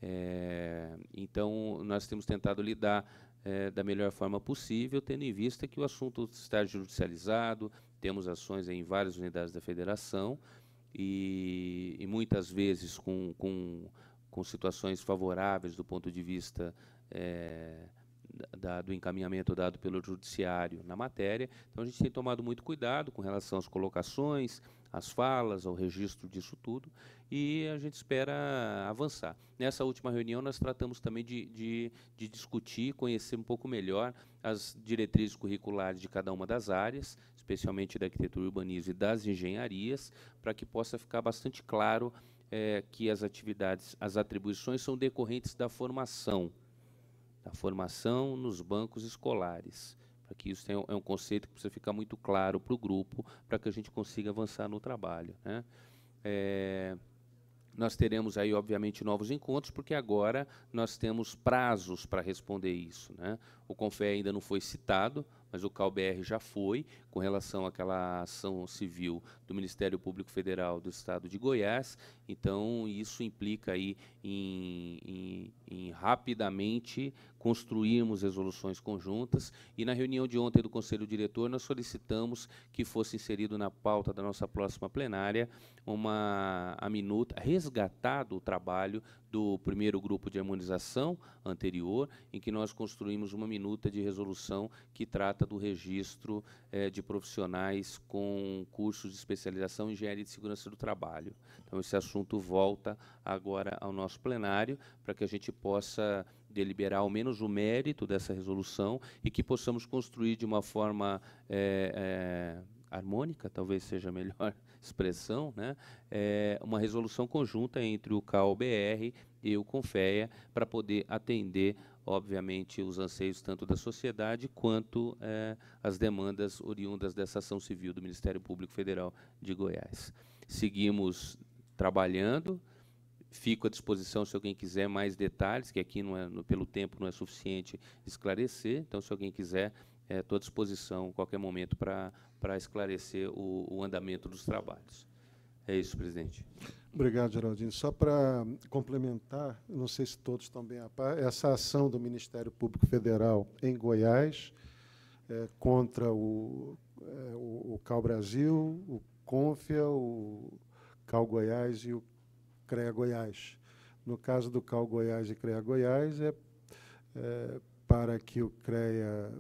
Então, nós temos tentado lidar da melhor forma possível, tendo em vista que o assunto está judicializado, temos ações em várias unidades da federação e muitas vezes com situações favoráveis do ponto de vista do encaminhamento dado pelo judiciário na matéria. Então, a gente tem tomado muito cuidado com relação às colocações, às falas, ao registro disso tudo, e a gente espera avançar. Nessa última reunião, nós tratamos também de discutir, conhecer um pouco melhor as diretrizes curriculares de cada uma das áreas, especialmente da arquitetura e urbanismo e das engenharias, para que possa ficar bastante claro que as atribuições são decorrentes da formação nos bancos escolares, para que isso é um conceito que precisa ficar muito claro para o grupo, para que a gente consiga avançar no trabalho, né? Nós teremos aí, obviamente, novos encontros, porque agora nós temos prazos para responder isso, né? O Confea ainda não foi citado, mas o CAU-BR já foi, com relação àquela ação civil do Ministério Público Federal do Estado de Goiás. Então, isso implica aí em rapidamente construirmos resoluções conjuntas. E na reunião de ontem do Conselho Diretor, nós solicitamos que fosse inserido na pauta da nossa próxima plenária a minuta, resgatado o trabalho do primeiro grupo de harmonização anterior, em que nós construímos uma minuta de resolução que trata do registro de profissionais com cursos de especialização em engenharia de segurança do trabalho. Então, esse assunto volta agora ao nosso plenário, para que a gente possa deliberar ao menos o mérito dessa resolução e que possamos construir de uma forma harmônica, talvez seja a melhor expressão, né? Uma resolução conjunta entre o CAU-BR e o Confea, para poder atender, obviamente, os anseios tanto da sociedade quanto as demandas oriundas dessa ação civil do Ministério Público Federal de Goiás. Seguimos trabalhando, fico à disposição se alguém quiser mais detalhes, que aqui pelo tempo não é suficiente esclarecer. Então, se alguém quiser, estou à disposição a qualquer momento para esclarecer o andamento dos trabalhos. É isso, presidente. Obrigado, Geraldinho. Só para complementar, não sei se todos estão bem a par, essa ação do Ministério Público Federal em Goiás contra o CAU Brasil, o Confea, o CAU Goiás e o CREA Goiás. No caso do CAU Goiás e CREA Goiás, para que o CREA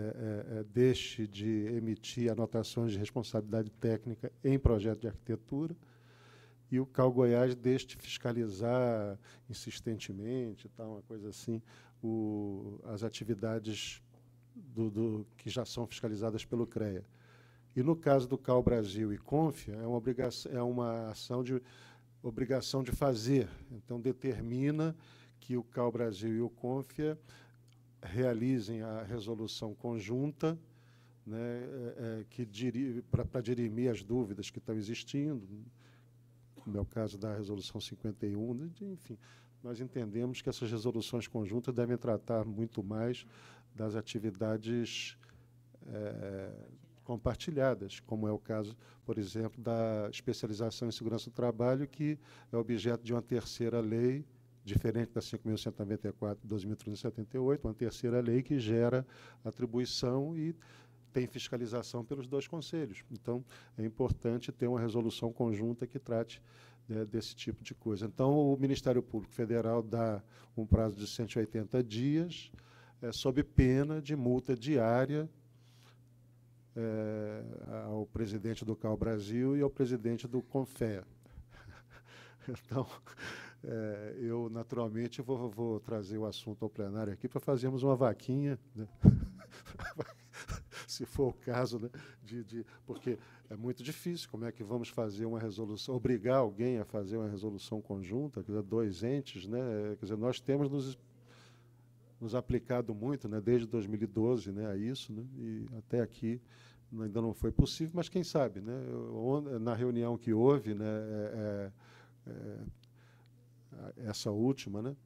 deixe de emitir anotações de responsabilidade técnica em projeto de arquitetura e o CAU Goiás deixe de fiscalizar insistentemente, uma coisa assim, as atividades que já são fiscalizadas pelo CREA. E no caso do CAU Brasil e Confea, é uma ação de obrigação de fazer. Então, determina que o CAU Brasil e o Confea realizem a resolução conjunta, né, para dirimir as dúvidas que estão existindo, no meu caso da resolução 51, enfim, nós entendemos que essas resoluções conjuntas devem tratar muito mais das atividades compartilhadas, como é o caso, por exemplo, da especialização em segurança do trabalho, que é objeto de uma terceira lei, diferente da 5.194 de 2078, uma terceira lei que gera atribuição e tem fiscalização pelos dois conselhos. Então, é importante ter uma resolução conjunta que trate desse tipo de coisa. Então, o Ministério Público Federal dá um prazo de 180 dias, sob pena de multa diária ao presidente do CAU Brasil e ao presidente do CONFEA. Então, eu, naturalmente, vou trazer o assunto ao plenário aqui para fazermos uma vaquinha, né? Se for o caso, né? Porque é muito difícil. Como é que vamos fazer uma resolução, obrigar alguém a fazer uma resolução conjunta, quer dizer, dois entes, né? Quer dizer, nós temos nos aplicado muito, né, desde 2012, né, a isso, né, e até aqui ainda não foi possível, mas quem sabe, né, na reunião que houve, né, essa última, né,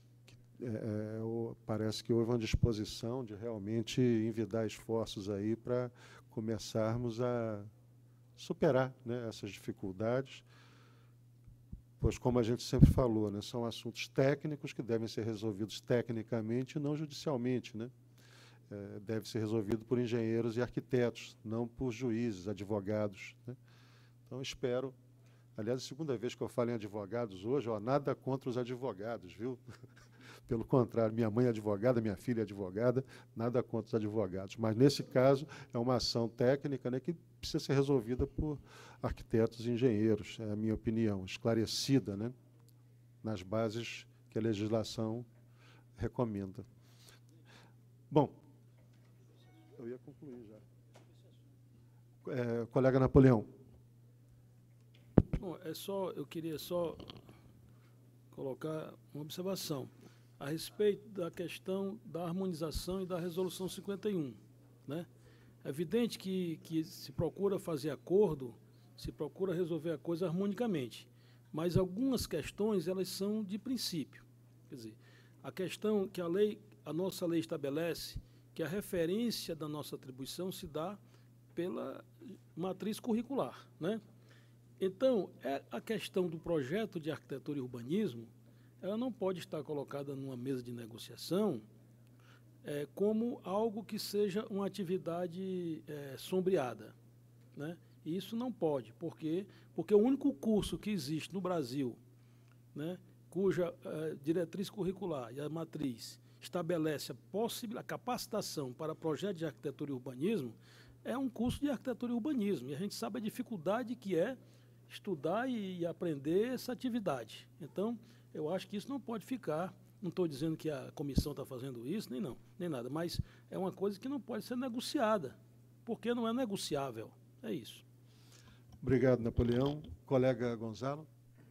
parece que houve uma disposição de realmente envidar esforços aí para começarmos a superar, né, essas dificuldades, pois, como a gente sempre falou, né, são assuntos técnicos que devem ser resolvidos tecnicamente e não judicialmente, né? Deve ser resolvido por engenheiros e arquitetos, não por juízes, advogados, né? Então, espero... Aliás, a segunda vez que eu falo em advogados hoje, nada contra os advogados, viu? Pelo contrário, minha mãe é advogada, minha filha é advogada, nada contra os advogados. Mas, nesse caso, é uma ação técnica, né, que precisa ser resolvida por arquitetos e engenheiros, é a minha opinião, esclarecida, né, nas bases que a legislação recomenda. Bom, eu ia concluir já. Colega Napoleão. Bom, eu queria só colocar uma observação a respeito da questão da harmonização e da Resolução 51. Né? É evidente que se procura fazer acordo, se procura resolver a coisa harmonicamente, mas algumas questões elas são de princípio. Quer dizer, a questão que a nossa lei estabelece que a referência da nossa atribuição se dá pela matriz curricular, né? Então, a questão do projeto de arquitetura e urbanismo, ela não pode estar colocada numa mesa de negociação como algo que seja uma atividade sombreada, né? E isso não pode, porque o único curso que existe no Brasil, né, cuja diretriz curricular e a matriz estabelece a capacitação para projeto de arquitetura e urbanismo, é um curso de arquitetura e urbanismo. E a gente sabe a dificuldade que é estudar e aprender essa atividade. Então, eu acho que isso não pode ficar, não estou dizendo que a comissão está fazendo isso, nem nada, mas é uma coisa que não pode ser negociada, porque não é negociável. É isso. Obrigado, Napoleão. Colega Gonzalo.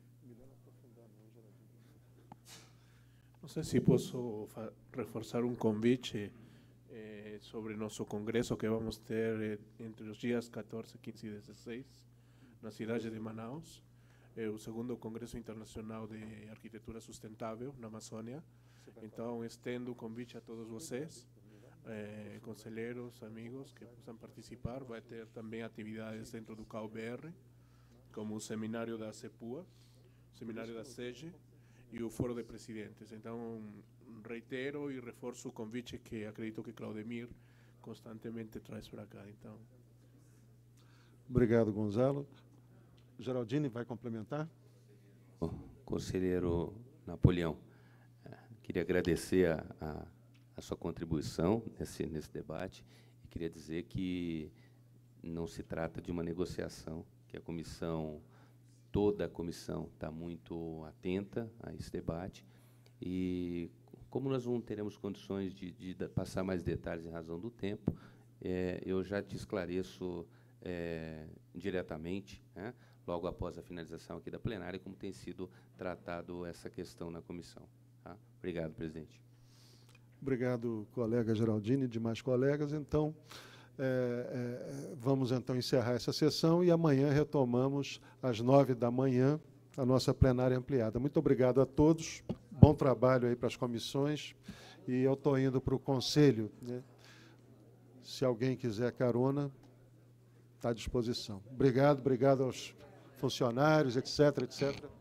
Não sei se posso reforçar um convite sobre nosso congresso que vamos ter entre os dias 14, 15 e 16, na cidade de Manaus, o segundo Congresso Internacional de Arquitetura Sustentável na Amazônia. Então, estendo o convite a todos vocês, conselheiros, amigos que possam participar. Vai ter também atividades dentro do CAU-BR, como o seminário da CEPUA, o seminário da SEGE e o Foro de Presidentes. Então, reitero e reforço o convite que acredito que Claudemir constantemente traz para cá. Então, obrigado, Gonzalo. Geraldine, vai complementar? Conselheiro Napoleão, queria agradecer a sua contribuição nesse debate e queria dizer que não se trata de uma negociação, que a comissão, toda a comissão está muito atenta a esse debate e, como nós não teremos condições de passar mais detalhes em razão do tempo, eu já te esclareço diretamente, né, logo após a finalização aqui da plenária, como tem sido tratado essa questão na comissão. Tá? Obrigado, presidente. Obrigado, colega Geraldine e demais colegas. Então, vamos então encerrar essa sessão e amanhã retomamos às 9 da manhã a nossa plenária ampliada. Muito obrigado a todos, bom trabalho aí para as comissões e eu estou indo para o conselho, né? Se alguém quiser carona, Está à disposição. Obrigado, obrigado aos funcionários, etc., etc.